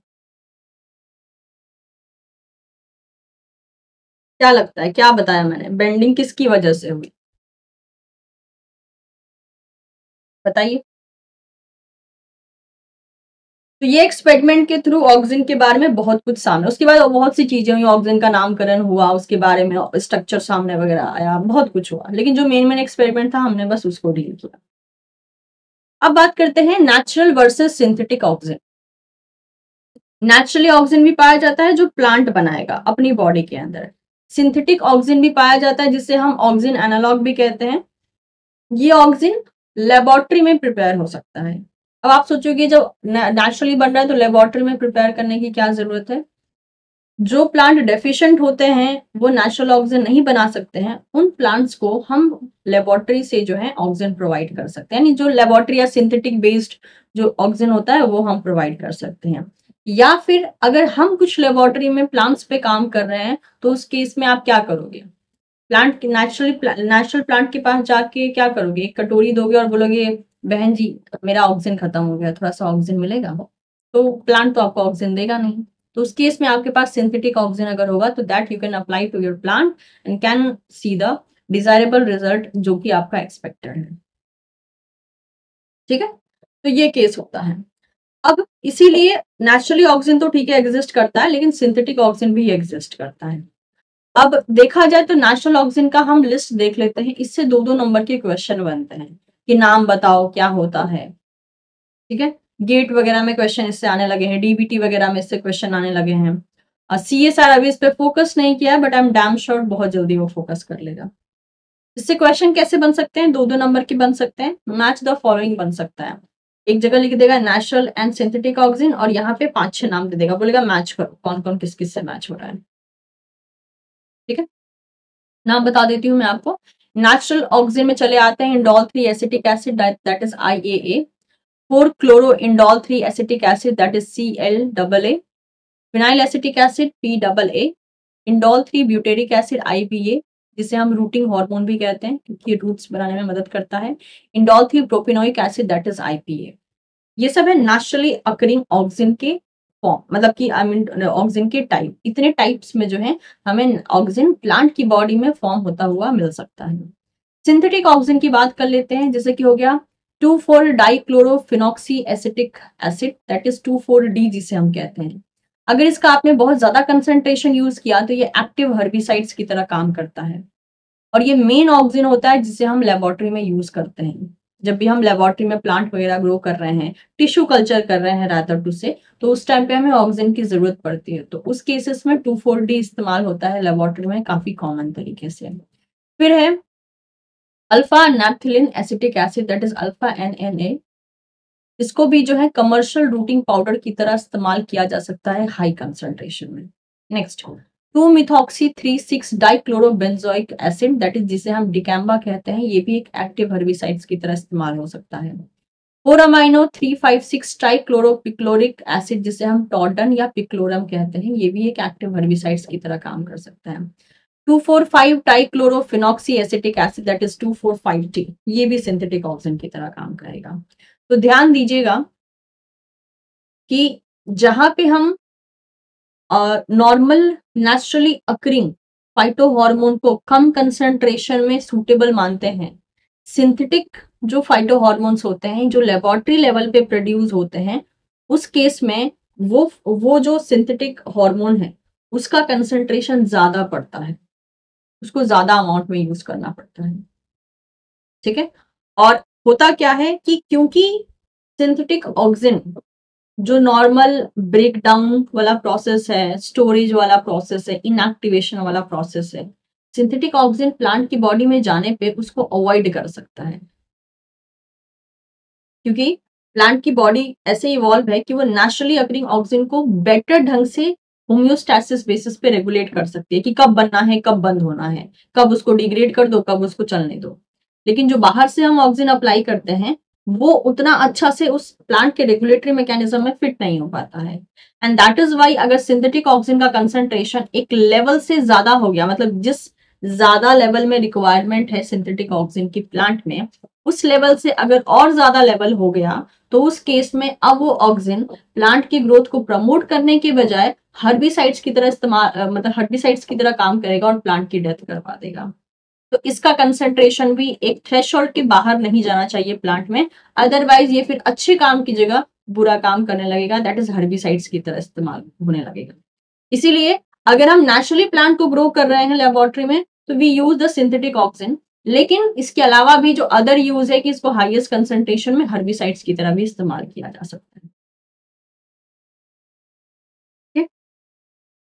क्या लगता है, क्या बताया मैंने, बेंडिंग किसकी वजह से हुई, बताइए। तो ये एक्सपेरिमेंट के थ्रू ऑक्सिन के बारे में बहुत कुछ सामने, उसके बाद बहुत सी चीजें हुई, ऑक्सिन का नामकरण हुआ, उसके बारे में स्ट्रक्चर सामने वगैरह आया, बहुत कुछ हुआ, लेकिन जो मेन मेन एक्सपेरिमेंट था हमने बस उसको डील किया। अब बात करते हैं natural versus synthetic auxin. Naturally oxygen भी पाया जाता है जो प्लांट बनाएगा अपनी बॉडी के अंदर। सिंथेटिक ऑक्सीजन भी पाया जाता है जिसे हम ऑक्सीजन एनालॉग भी कहते हैं। ये ऑक्सीजन लेबोरेटरी में प्रिपेयर हो सकता है। अब आप सोचोगे जब नेचुरली बन रहा है तो लेबोरेटरी में प्रिपेयर करने की क्या जरूरत है। जो प्लांट डेफिशिएंट होते हैं वो नेचुरल ऑक्सीजन नहीं बना सकते हैं, उन प्लांट्स को हम लेबोरेटरी से जो है ऑक्सीजन प्रोवाइड कर सकते हैं। यानी जो लेबोरेटरी या सिंथेटिक बेस्ड जो ऑक्सीजन होता है वो हम प्रोवाइड कर सकते हैं। या फिर अगर हम कुछ लेबोरेटरी में प्लांट्स पे काम कर रहे हैं तो उस केस में आप क्या करोगे, प्लांट नेचुरली नेचुरल प्लांट के पास जाके क्या करोगे, एक कटोरी दोगे और बोलोगे बहन जी मेरा ऑक्सीजन खत्म हो गया, थोड़ा सा ऑक्सीजन मिलेगा, तो प्लांट तो आपको ऑक्सीजन देगा नहीं। तो उस केस में आपके पास सिंथेटिक ऑक्सीजन अगर होगा तो that you can apply to your plant and can see the desirable result जो कि आपका एक्सपेक्टेड है। ठीक है, तो ये केस होता है। अब इसीलिए नेचुरली ऑक्सीजन तो ठीक है एग्जिस्ट करता है, लेकिन सिंथेटिक ऑक्सीजन भी एग्जिस्ट करता है। अब देखा जाए तो नेचुरल ऑक्सीजन का हम लिस्ट देख लेते हैं, इससे दो दो नंबर के क्वेश्चन बनते हैं कि नाम बताओ क्या होता है। ठीक है, गेट वगैरह में क्वेश्चन इससे आने लगे हैं, डीबीटी वगैरह में इससे क्वेश्चन आने लगे हैं। सी एस आर अभी इस पे फोकस नहीं किया है but I am damn sure बहुत जल्दी वो फोकस कर लेगा। इससे क्वेश्चन कैसे बन सकते हैं, दो दो नंबर के बन सकते हैं। मैच द फॉलोइंग बन सकता है, एक जगह लिख देगा नेचुरल एंड सिंथेटिक ऑक्सीजन और यहाँ पे पांच छह नाम दे देगा, बोलेगा मैच करो कौन कौन किस किस से मैच हो रहा है। ठीक है, नाम बता देती हूँ मैं आपको। नेचुरल ऑक्सीजन में चले आते हैं indole three acetic acid that is I A A, four chloro indole three acetic acid that is C L double A, phenyl acetic acid P double A, indole three butyric acid I B A जिसे हम routing hormone भी कहते हैं क्योंकि roots बनाने में मदद करता है, indole three propionic acid that is I P A. ये सब है नेचुरली अकरिंग ऑक्सीजन के फॉर्म, मतलब कि आई मीन ऑक्सीजन के टाइप। इतने टाइप्स में जो है हमें ऑक्सीजन प्लांट की बॉडी में फॉर्म होता हुआ मिल सकता है। सिंथेटिक ऑक्सीजन की बात कर लेते हैं, जैसे कि हो गया two four dichlorophenoxy acetic acid that is two four D जिसे हम कहते हैं। अगर इसका आपने बहुत ज्यादा कंसंट्रेशन यूज किया तो ये एक्टिव हर्बिसाइड्स की तरह काम करता है और ये मेन ऑक्सीजन होता है जिसे हम लेबोरेटरी में यूज करते हैं। जब भी हम लेबोरेटरी में प्लांट वगैरह ग्रो कर रहे हैं, टिश्यू कल्चर कर रहे हैं रादर टू से, तो उस टाइम पे हमें ऑक्सीजन की जरूरत पड़ती है, तो उस केसेस में टू फोर डी इस्तेमाल होता है लेबोरेटरी में काफी कॉमन तरीके से। फिर है alpha naphthalene acetic acid that is alpha N N A. इसको भी जो है कमर्शियल रूटिंग पाउडर की तरह इस्तेमाल किया जा सकता है हाई कंसंट्रेशन में। Next two methoxy three six dichlorobenzoic acid that is जिसे हम डिकैम्बा कहते हैं, ये भी एक एक्टिव हर्बिसाइड्स की तरह इस्तेमाल हो सकता है। Four amino three five six trichloropicolinic acid जिसे हम टॉर्डन या पिक्लोरम कहते हैं, ये भी एक एक्टिव हर्बिसाइड्स की तरह काम कर सकता है। Two four five dichlorophenoxy acetic acid that is two four five T, ये भी सिंथेटिक ऑक्सीजन की तरह काम करेगा। तो ध्यान दीजिएगा कि जहां पे हम normal naturally occurring phyto hormone को कम कंसंट्रेशन में सूटेबल मानते हैं, सिंथेटिक जो फाइटो हार्मोन्स होते हैं जो लेबोरेटरी लेवल पे प्रोड्यूस होते हैं, उस केस में वो वो जो सिंथेटिक हार्मोन है उसका कंसंट्रेशन ज्यादा पड़ता है, उसको ज्यादा अमाउंट में यूज करना पड़ता है। ठीक है, और होता क्या है कि क्योंकि सिंथेटिक ऑक्सीजन जो नॉर्मल ब्रेकडाउन वाला प्रोसेस है, स्टोरेज वाला प्रोसेस है, इनएक्टिवेशन वाला प्रोसेस है, सिंथेटिक ऑक्सीजन प्लांट की बॉडी में जाने पे उसको अवॉइड कर सकता है, क्योंकि प्लांट की बॉडी ऐसे इवॉल्व है कि वो नेचुरली अकरिंग ऑक्सीजन को बेटर ढंग से होम्योस्टैसिस बेसिस पे रेगुलेट कर सकती है कि कब बनना है कब बंद होना है, कब उसको डिग्रेड कर दो कब उसको चलने दो। लेकिन जो बाहर से हम ऑक्सीजन अप्लाई करते हैं वो उतना अच्छा से उस प्लांट के रेगुलेटरी मैकेनिज्म में फिट नहीं हो पाता है। एंड दैट इज वाई अगर सिंथेटिक ऑक्सीजन का कंसंट्रेशन एक लेवल से ज्यादा हो गया, मतलब जिस ज्यादा लेवल में रिक्वायरमेंट है सिंथेटिक ऑक्सीजन की प्लांट में, उस लेवल से अगर और ज्यादा लेवल हो गया तो उस केस में अब वो ऑक्सीजन प्लांट की ग्रोथ को प्रमोट करने के बजाय हर्बिसाइड्स की तरह इस्तेमाल मतलब हर्बिसाइड्स की तरह काम करेगा और प्लांट की डेथ करवा देगा। तो इसका कंसंट्रेशन भी एक थ्रेशोल्ड के बाहर नहीं जाना चाहिए प्लांट में, अदरवाइज ये फिर अच्छे काम की जगह बुरा काम करने लगेगा, दैट इज हर्बिसाइड्स की तरह इस्तेमाल होने लगेगा। इसीलिए अगर हम नेचुरली प्लांट को ग्रो कर रहे हैं लेबोरेटरी में तो we use the synthetic auxin, लेकिन इसके अलावा भी जो अदर यूज है कि इसको हाईएस्ट कंसंट्रेशन में हर्बिसाइड्स की तरह भी इस्तेमाल किया जा सकता है।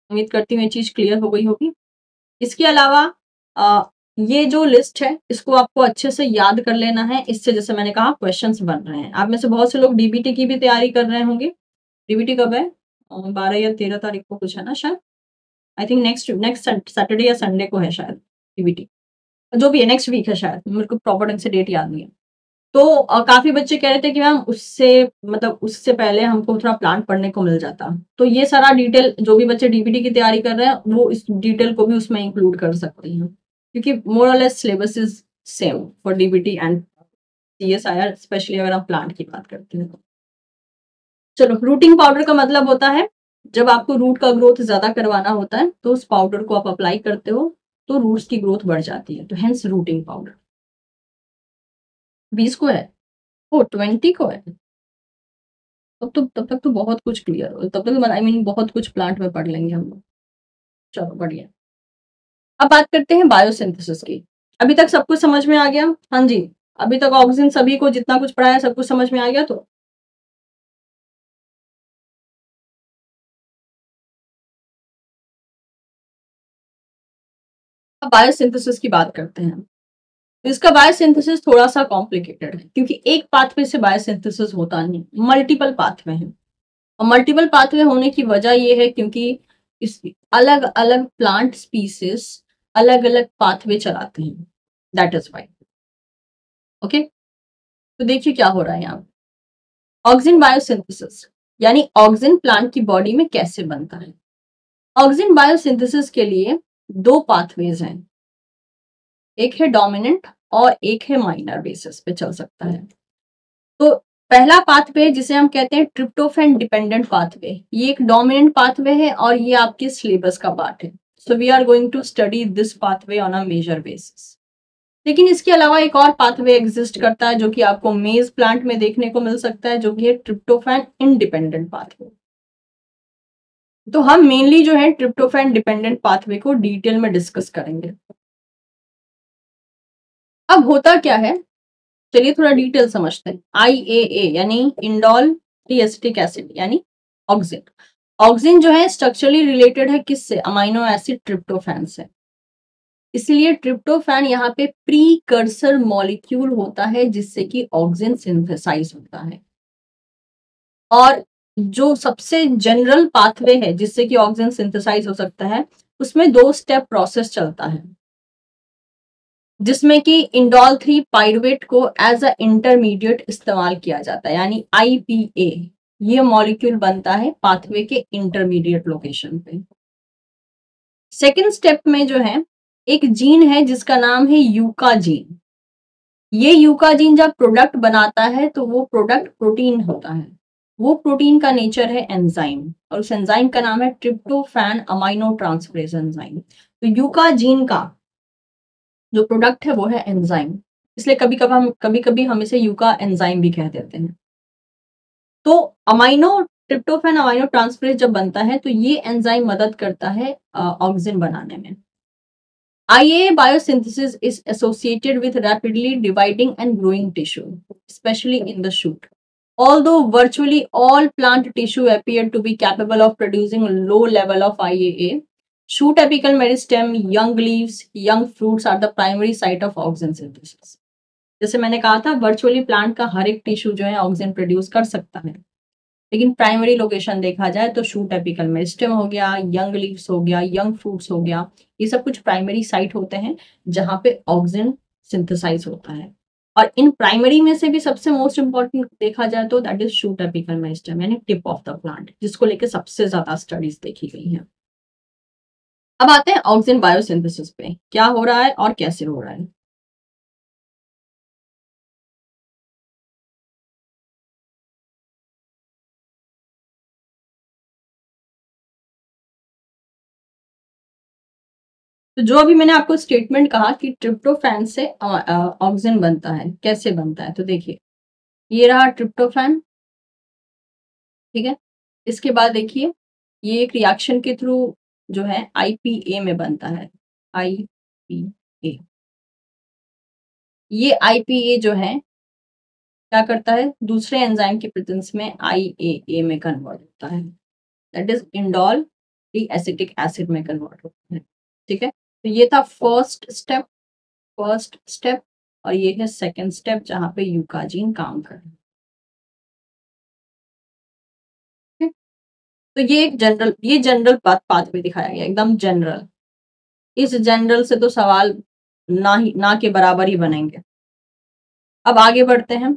उम्मीद करती हूँ ये चीज क्लियर हो गई होगी। इसके अलावा आ, ये जो लिस्ट है इसको आपको अच्छे से याद कर लेना है, इससे जैसे मैंने कहा क्वेश्चंस बन रहे हैं। आप में से बहुत से लोग डीबीटी की भी तैयारी कर रहे होंगे। डीबीटी कब है? बारह या तेरह तारीख को कुछ है ना शायद। I think next next Saturday या संडे को है शायद डीबीटी, जो भी है नेक्स्ट वीक है शायद, मेरे को प्रॉपर ढंग से डेट याद नहीं है। तो अ, काफी बच्चे कह रहे थे कि मैम उससे मतलब उससे पहले हमको थोड़ा प्लान पढ़ने को मिल जाता। तो ये सारा डिटेल जो भी बच्चे डीबीटी की तैयारी कर रहे हैं वो इस डिटेल को भी उसमें इंक्लूड कर सकते हैं, क्योंकि मोर और less syllabus is same for DBT and CSIR, specially अगर हम प्लांट की बात करते हैं। चलो, रूटिंग पाउडर का मतलब होता है जब आपको रूट का ग्रोथ ज्यादा करवाना होता है तो उस पाउडर को आप अप्लाई करते हो तो रूट्स की ग्रोथ बढ़ जाती है, तो हेंस रूटिंग पाउडर। बीस को है? ओ ट्वेंटी को है। तब तो तब तक तो बहुत कुछ क्लियर हो, तब तक आई मीन बहुत कुछ प्लांट में पढ़ लेंगे हम लोग। चलो बढ़िया। अब बात करते हैं बायोसिंथेसिस की। अभी तक सब कुछ समझ में आ गया? हाँ जी, अभी तक ऑक्सीजन सभी को जितना कुछ पढ़ा है सब कुछ समझ में आ गया। तो अब बायोसिंथेसिस की बात करते हैं। तो इसका बायोसिंथेसिस थोड़ा सा कॉम्प्लिकेटेड है, क्योंकि एक पाथवे से बायोसिंथेसिस होता नहीं, मल्टीपल पाथवे हैं। और मल्टीपल पाथवे होने की वजह यह है क्योंकि इस अलग अलग प्लांट स्पीसीज अलग अलग पाथवे चलाते हैं, दैट इज वाई। ओके, तो देखिए क्या हो रहा है यहाँ। ऑक्सीजन बायोसिंथेसिस यानी ऑक्सीजन प्लांट की बॉडी में कैसे बनता है। ऑक्सीजन बायोसिंथेसिस के लिए दो पाथवेज हैं, एक है डोमिनेंट और एक है माइनर बेसिस पे चल सकता है। तो पहला पाथवे जिसे हम कहते हैं ट्रिप्टोफैन डिपेंडेंट पाथवे, ये एक डोमिनेंट पाथवे है और ये आपके सिलेबस का पार्ट है। So we are going to study this pathway on a major basis. लेकिन इसके अलावा एक और पाथवे एग्जिस्ट करता है जो कि आपको मेज प्लांट में देखने को मिल सकता है, जो कि है ट्रिप्टोफैन इंडिपेंडेंट पाथवे। तो हम मेनली जो है ट्रिप्टोफैन डिपेंडेंट पाथवे को डिटेल में डिस्कस करेंगे। अब होता क्या है, चलिए थोड़ा डिटेल समझते हैं। आई ए ए यानी इंडोल ट्रीएसिटिक एसिड यानी ऑक्सिन। ऑक्सिन जो है स्ट्रक्चरली रिलेटेड है किससे? अमाइनो एसिड ट्रिप्टोफैन से। इसलिए ट्रिप्टोफैन यहाँ पे प्रीकर्सर मॉलिक्यूल होता है जिससे कि ऑक्सिन सिंथेसाइज होता है। और जो सबसे जनरल पाथवे है जिससे कि ऑक्सिन सिंथेसाइज हो सकता है, उसमें दो स्टेप प्रोसेस चलता है, जिसमें कि इंडोल थ्री पाइरुवेट को एज अ इंटरमीडिएट इस्तेमाल किया जाता है, यानी आई पी ए। ये मॉलिक्यूल बनता है पाथवे के इंटरमीडिएट लोकेशन पे। सेकेंड स्टेप में जो है एक जीन है जिसका नाम है यूका जीन। ये यूका जीन जब प्रोडक्ट बनाता है तो वो प्रोडक्ट प्रोटीन होता है। वो प्रोटीन का नेचर है एंजाइम, और उस एंजाइम का नाम है ट्रिप्टोफैन अमाइनो ट्रांसफरेज एंजाइम। तो यूका जीन का जो प्रोडक्ट है वो है एंजाइम, इसलिए कभी कभी हम कभी कभी हम इसे यूका एंजाइम भी कह देते हैं। तो अमाइनो ट्रिप्टोफैन अमाइनो ट्रांसफरेज जब बनता है तो ये एंजाइम मदद करता है ऑक्सीजन बनाने में। I A A biosynthesis is associated with rapidly dividing and growing tissue, especially in the shoot. Although virtually all plant tissue appear to be capable of producing a low level of I A A, shoot apical meristem, young leaves, young fruits are the primary site of oxygen synthesis. जैसे मैंने कहा था virtually plant का हर एक tissue जो है oxygen produce कर सकता है, लेकिन प्राइमरी लोकेशन देखा जाए तो शूट एपिकल मेरिस्टेम हो गया, यंग लीव्स हो गया, यंग फ्रूट्स हो गया, ये सब कुछ प्राइमरी साइट होते हैं जहां पे ऑक्सीजन सिंथेसाइज होता है। और इन प्राइमरी में से भी सबसे मोस्ट इंपॉर्टेंट देखा जाए तो that is shoot apical meristem यानी टिप ऑफ द प्लांट, जिसको लेकर सबसे ज्यादा स्टडीज देखी गई हैं। अब आते हैं ऑक्सीजन बायोसिंथेसिस पे, क्या हो रहा है और कैसे हो रहा है। तो जो अभी मैंने आपको स्टेटमेंट कहा कि ट्रिप्टोफैन से ऑक्सीजन बनता है, कैसे बनता है, तो देखिए ये रहा ट्रिप्टोफैन, ठीक है। इसके बाद देखिए ये एक रिएक्शन के थ्रू जो है आई पी ए में बनता है, आई पी ए। ये आई पी ए जो है क्या करता है, दूसरे एंजाइम के प्रेजेंस में आई ए ए में कन्वर्ट होता है, that is indole three acetic acid में कन्वर्ट होता है। ठीक है, तो ये था फर्स्ट स्टेप, फर्स्ट स्टेप, और ये है सेकेंड स्टेप जहां पे यूकाजीन काम कर रहा है। तो ये एक जनरल, ये जनरल बात पाथवे दिखाया गया, एकदम जनरल। इस जनरल से तो सवाल ना ही ना के बराबर ही बनेंगे। अब आगे बढ़ते हैं,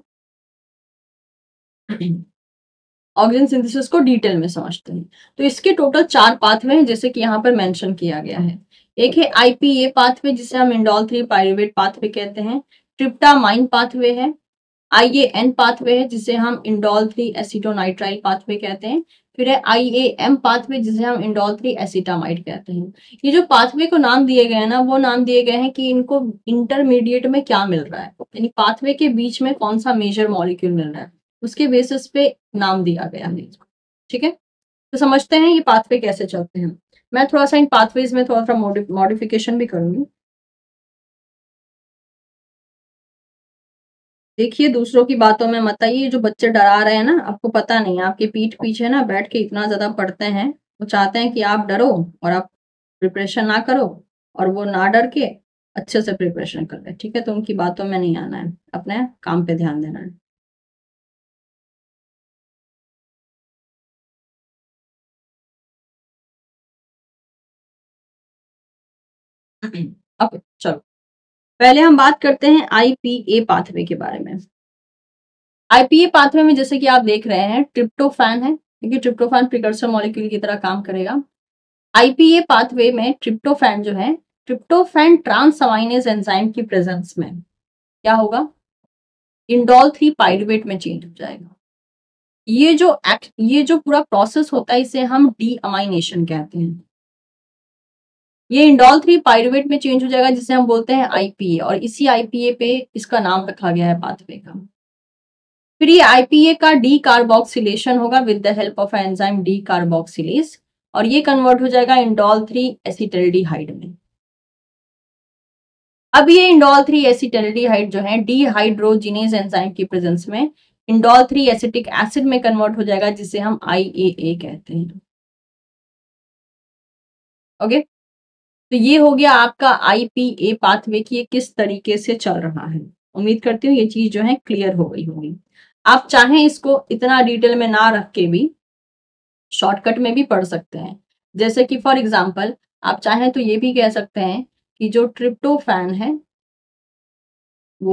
ऑक्सीजन सिंथेसिस को डिटेल में समझते हैं। तो इसके टोटल चार पाथवे हैं जैसे कि यहाँ पर मेंशन किया गया है। एक है आईपीए पाथवे जिसे हम इंडोल थ्री पायरुवेट पाथवे कहते हैं। ट्रिप्टामाइन पाथवे है। आईएएन पाथवे है जिसे हम इंडोल थ्री एसीटोनाइट्राइल पाथवे कहते हैं। फिर है आईएएम पाथवे जिसे हम इंडोल थ्री एसिटामाइड कहते हैं। ये जो पाथवे को नाम दिए गए हैं ना, वो नाम दिए गए हैं कि इनको इंटरमीडिएट में क्या मिल रहा है, यानी पाथवे के बीच में कौन सा मेजर मॉलिक्यूल मिल रहा है, उसके बेसिस पे नाम दिया गया है इसको। ठीक है, तो समझते हैं ये पाथवे कैसे चलते हैं। मैं थोड़ा सा इन पाथवेज में थोड़ा सा मॉडिफिकेशन भी करूंगी। देखिए, दूसरों की बातों में मत आइए। जो बच्चे डरा रहे हैं ना, आपको पता नहीं, आपके पीठ पीछे ना बैठ के इतना ज्यादा पढ़ते हैं, वो चाहते हैं कि आप डरो और आप प्रिपरेशन ना करो, और वो ना डर के अच्छे से प्रिपरेशन कर ले। ठीक है, तो उनकी बातों में नहीं आना है, अपने काम पे ध्यान देना है। अब चलो, पहले हम बात करते हैं आईपीए पाथवे के बारे में। आईपीए पाथवे में जैसे कि आप देख रहे हैं, ट्रिप्टोफैन है, क्योंकि ट्रिप्टोफैन प्रिकर्सर मॉलिक्यूल की तरह काम करेगा। आईपीए पाथवे में ट्रिप्टोफैन जो है, ट्रिप्टोफैन ट्रांसअमाइनेज एंजाइम की प्रेजेंस में क्या होगा, इंडोल थ्री पायरुवेट में चेंज हो जाएगा। ये जो एक्ट ये जो पूरा प्रोसेस होता है इसे हम डी अमाइनेशन कहते हैं। ये इंडोल थ्री पायरुवेट में चेंज हो जाएगा जिसे हम बोलते हैं आईपीए, और इसी आईपीए पे इसका नाम रखा गया है पाथवे का। फिर ये आईपीए का डी कार्बोक्सिलेशन होगा with the help of enzyme decarboxylase, और ये कन्वर्ट हो जाएगा इंडोल थ्री एसिटल्डिहाइड में। अब ये इंडोल थ्री एसिटल्डिहाइड जो है डीहाइड्रोजिनेज एंजाइम की प्रेजेंस में इंडोल थ्री एसिटिक एसिड में कन्वर्ट हो जाएगा जिसे हम आईएए कहते हैं। ओके, तो ये हो गया आपका आईपीए पाथवे की ये किस तरीके से चल रहा है। उम्मीद करती हूँ ये चीज जो है क्लियर हो गई होगी। आप चाहें इसको इतना डिटेल में ना रख के भी शॉर्टकट में भी पढ़ सकते हैं। जैसे कि फॉर एग्जांपल आप चाहें तो ये भी कह सकते हैं कि जो ट्रिप्टोफैन है वो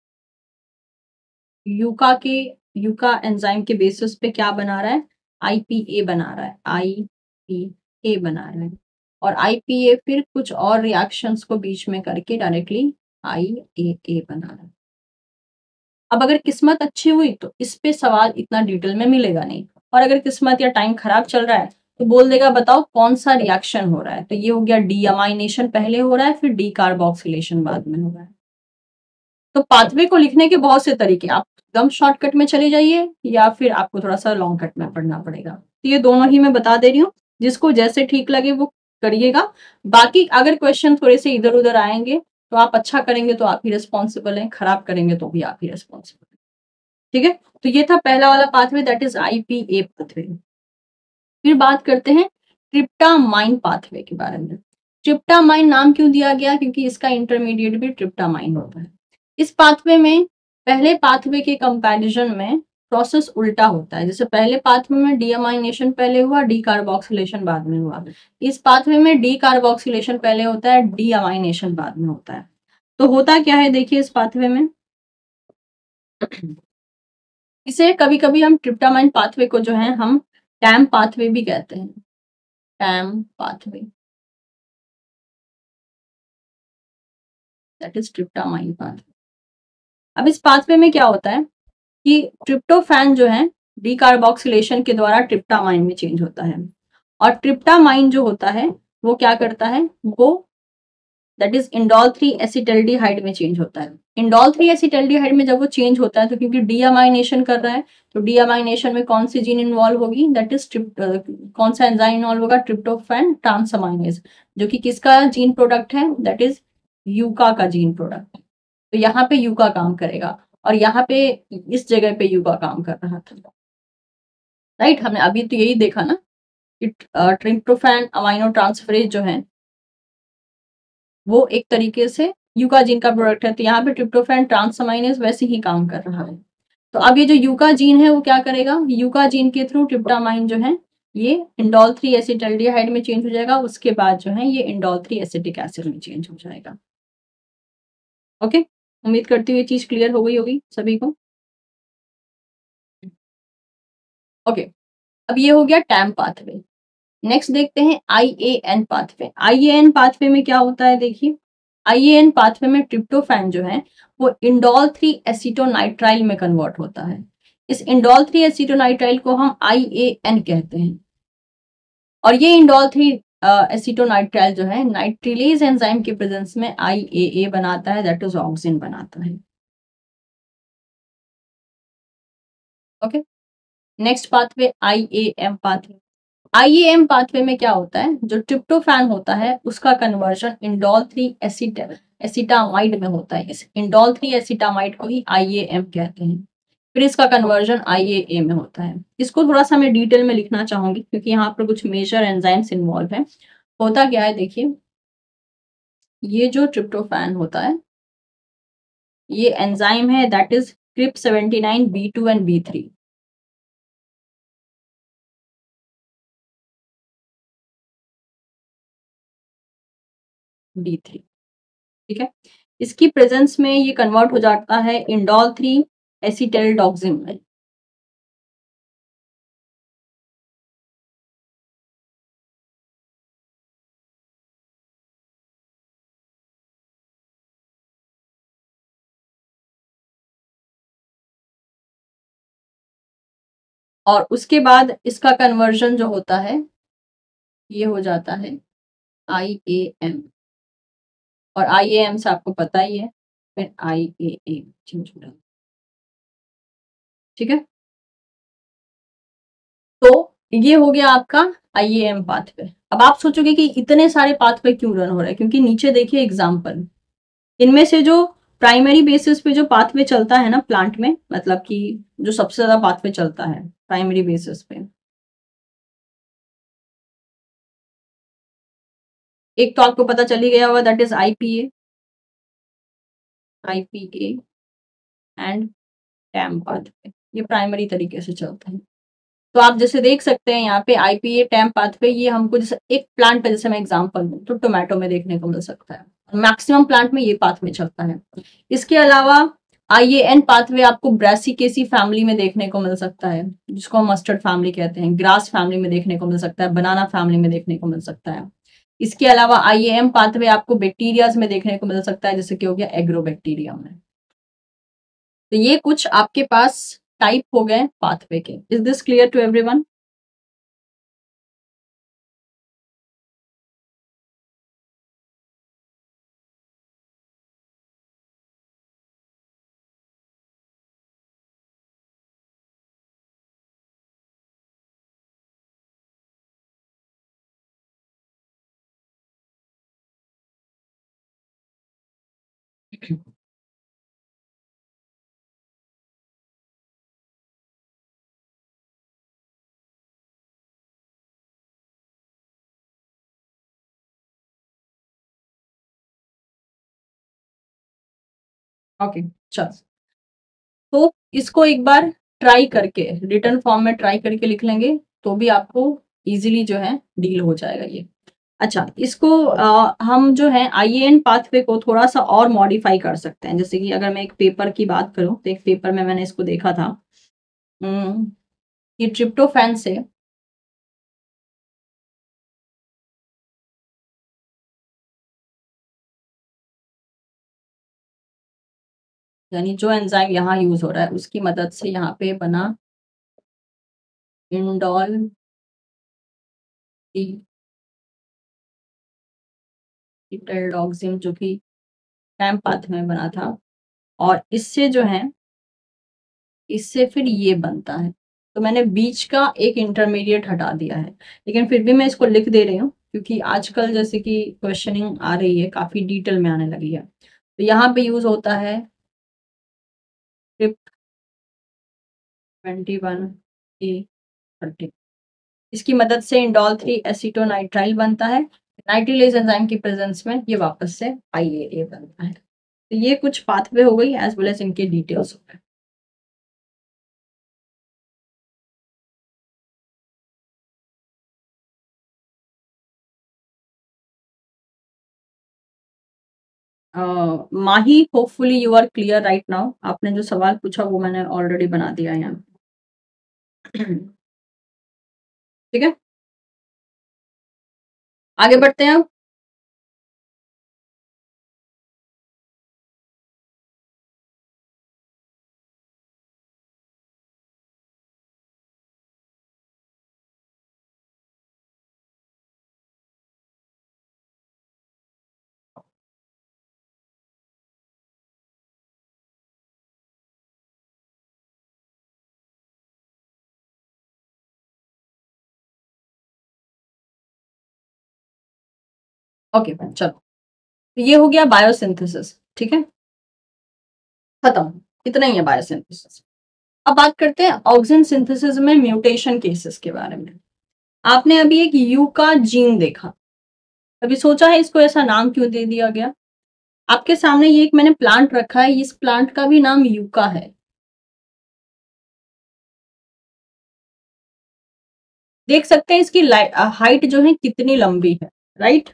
यूका के यूका एंजाइम के बेसिस पे क्या बना रहा है, आईपीए बना रहा है, आईपीए बना रहा है, और आईपीए फिर कुछ और रिएक्शंस को बीच में करके डायरेक्टली आईएए बना रहा है। अब अगर किस्मत अच्छी हुई तो इस पे सवाल इतना डिटेल में मिलेगा नहीं, और अगर किस्मत या टाइम खराब चल रहा है तो बोल देगा बताओ कौन सा रिएक्शन हो रहा है। तो ये हो गया डी अमाइनेशन पहले हो रहा है, फिर डी कार्बोक्सिलेशन बाद में हो रहा है। तो पाथवे को लिखने के बहुत से तरीके, आप एकदम शॉर्टकट में चले जाइए या फिर आपको थोड़ा सा लॉन्ग कट में पढ़ना पड़ेगा। तो ये दोनों ही मैं बता दे रही हूँ, जिसको जैसे ठीक लगे वो करिएगा। बाकी अगर क्वेश्चन थोड़े से इधर उधर आएंगे तो आप अच्छा करेंगे तो आप ही रिस्पॉन्सिबल हैं, खराब करेंगे तो भी आप ही रिस्पॉन्सिबल हैं। ठीक है, तो ये था पहला वाला pathway, that is IPA pathway. फिर बात करते हैं ट्रिप्टामाइन पाथवे के बारे में। ट्रिप्टामाइन नाम क्यों दिया गया, क्योंकि इसका इंटरमीडिएट भी ट्रिप्टामाइन होता है। इस पाथवे में पहले पाथवे के कंपैरिजन में प्रोसेस उल्टा होता है। जैसे पहले पाथवे में डीअमाइनेशन पहले हुआ, डी कार्बोक्सिलेशन बाद में हुआ। इस पाथवे में डी कार्बोक्सिलेशन पहले होता है, डीअमाइनेशन बाद में होता है। तो होता क्या है देखिए इस पाथवे में, इसे कभी कभी हम ट्रिप्टामाइन पाथवे को जो है हम टैम पाथवे भी कहते हैं, TAM pathway, that is tryptamine pathway. अब इस पाथवे में क्या होता है कि ट्रिप्टोफैन जो है डीकार्बोक्सिलेशन के द्वारा ट्रिप्टामाइन में चेंज होता है, और ट्रिप्टामाइन जो होता है वो क्या करता है, वो that is indole three acetaldehyde में चेंज होता है। इंडोल थ्री एसिटल्डिहाइड में जब वो चेंज होता है तो क्योंकि डीअमाइनेशन कर रहा है, तो डीअमाइनेशन में कौन सी जीन इन्वॉल्व होगी, दैट इज कौन सा एंजाइम इन्वॉल्व होगा, ट्रिप्टोफैन ट्रांसअमाइनेज, जो कि किसका जीन प्रोडक्ट है, दैट इज यूका का जीन प्रोडक्ट। तो यहाँ पे यूका काम करेगा, और यहाँ पे इस जगह पे यूका काम कर रहा था। राइट, हमने अभी तो यही देखा ना ट्रिप्टोफैन अमाइनो ट्रांसफरेज जो है वो एक तरीके से यूकाजीन का प्रोडक्ट है, तो यहाँ पे ट्रिप्टोफैन ट्रांसअमाइनेज वैसे ही काम कर रहा है। तो अब ये जो यूकाजीन है वो क्या करेगा, यूकाजीन के थ्रू ट्रिप्टामाइन जो है ये इंडोल थ्री एसिटाल्डिहाइड में चेंज हो जाएगा, उसके बाद जो है ये इंडोल थ्री एसिटिक एसिड में चेंज हो जाएगा। ओके, उम्मीद करती हूँ ये चीज क्लियर हो गई होगी सभी को। ओके, अब ये हो गया टैम पाथवे। नेक्स्ट देखते हैं I A N pathway. I A N pathway में क्या होता है, देखिए आई ए एन पाथवे में ट्रिप्टोफैन जो है वो इंडोल थ्री एसिटोनाइट्राइल में कन्वर्ट होता है। इस इंडोल थ्री एसिटोनाइट्राइल को हम आई ए एन कहते हैं, और ये इंडोल थ्री एसिटोनाइट्राइल जो है नाइट्रिलेज एंजाइम के प्रेजेंस में आई ए ए बनाता है, दैट इज ऑक्सिन बनाता है। Okay, next pathway I A M pathway. I A M pathway में क्या होता है, जो ट्रिप्टोफैन होता है उसका कन्वर्जन इंडोल थ्री एसिट एसिटामाइड में होता है। इस इंडोल थ्री एसिटामाइड को ही आई ए एम कहते हैं, फिर इसका कन्वर्जन आई ए ए में होता है। इसको थोड़ा सा मैं डिटेल में लिखना चाहूंगी क्योंकि यहाँ पर कुछ मेजर एंजाइम्स इन्वॉल्व है। होता क्या है, देखिए ये जो ट्रिप्टोफैन होता है ये एंजाइम है that is trip seventy nine B two and B three. D three, ठीक है। इसकी प्रेजेंस में ये कन्वर्ट हो जाता है इंडोल थ्री एसिटाल्डोक्सिन में। और उसके बाद इसका कन्वर्जन जो होता है ये हो जाता है आई ए एम, और आई ए एम से आपको पता ही है फिर आई ए ए चेंज हो जाता है, ठीक है। तो ये हो गया आपका आई ए एम पाथवे। अब आप सोचोगे कि इतने सारे पाथवे क्यों रन हो रहे हैं, क्योंकि नीचे देखिए एग्जाम्पल, इनमें से जो प्राइमरी बेसिस पे जो पाथवे चलता है ना प्लांट में, मतलब कि जो सबसे ज्यादा पाथवे चलता है प्राइमरी बेसिस पे, एक तो आपको पता चल ही गया होगा that is I P A, I P A and TAM pathway, ये प्राइमरी तरीके से चलता है। तो आप जैसे देख सकते हैं यहाँ पे I P A TAM pathway, ये हमको जैसे एक प्लांट पे जैसे मैं एग्जांपल दूं तो टोमेटो में देखने को मिल सकता है, मैक्सिमम प्लांट में ये पाथवे चलता है। इसके अलावा आई ए एन पाथवे आपको ब्रासिकेसी फैमिली में देखने को मिल सकता है, जिसको हम मस्टर्ड फैमिली कहते हैं, ग्रास फैमिली में देखने को मिल सकता है, बनाना फैमिली में देखने को मिल सकता है। इसके अलावा आई ए एम पाथवे आपको बैक्टीरियाज में देखने को मिल सकता है, जैसे कि हो गया एग्रोबैक्टीरिया में। तो ये कुछ आपके पास टाइप हो गए पाथवे के। Is this clear to everyone? Okay, चल, तो इसको एक बार ट्राई करके रिटर्न फॉर्म में ट्राई करके लिख लेंगे तो भी आपको इजीली जो है डील हो जाएगा ये। अच्छा, इसको आ, हम जो है आई ए एन पाथवे को थोड़ा सा और मॉडिफाई कर सकते हैं। जैसे कि अगर मैं एक पेपर की बात करूं तो एक पेपर में मैंने इसको देखा था, हम्म, ये ट्रिप्टोफैन से यानी जो एंजाइम यहाँ यूज हो रहा है उसकी मदद से यहाँ पे बना इंडोल जो कि टैम पाथवे में बना था, और इससे जो है इससे फिर ये बनता है। तो मैंने बीच का एक इंटरमीडिएट हटा दिया है, लेकिन फिर भी मैं इसको लिख दे रही हूँ क्योंकि आजकल जैसे कि क्वेश्चनिंग आ रही है काफी डिटेल में आने लगी है। तो यहाँ पे यूज होता है trip twenty one A thirty. इसकी मदद से इंडोल थ्री एसीटोनाइट्राइल बनता है। नाइट्रिलेज एंजाइम की प्रेजेंस में ये वापस से आई ए ए बनता है। तो ये कुछ पाथवे हो गई एज वेल एज इनके डिटेल्स हो गए। Mahi, hopefully you are clear right now. आपने जो सवाल पूछा वो मैंने ऑलरेडी बना दिया है यहाँ। ठीक है, आगे बढ़ते हैं अब। ओके okay, चलो, तो ये हो गया बायोसिंथेसिस। ठीक है, खत्म, इतना ही है बायोसिंथेसिस। अब बात करते हैं ऑक्सीजन सिंथेसिस में म्यूटेशन केसेस के बारे में। आपने अभी एक यूका जीन देखा, अभी सोचा है इसको ऐसा नाम क्यों दे दिया गया? आपके सामने ये एक मैंने प्लांट रखा है, इस प्लांट का भी नाम यूका है। देख सकते हैं इसकी हाइट जो है कितनी लंबी है, राइट?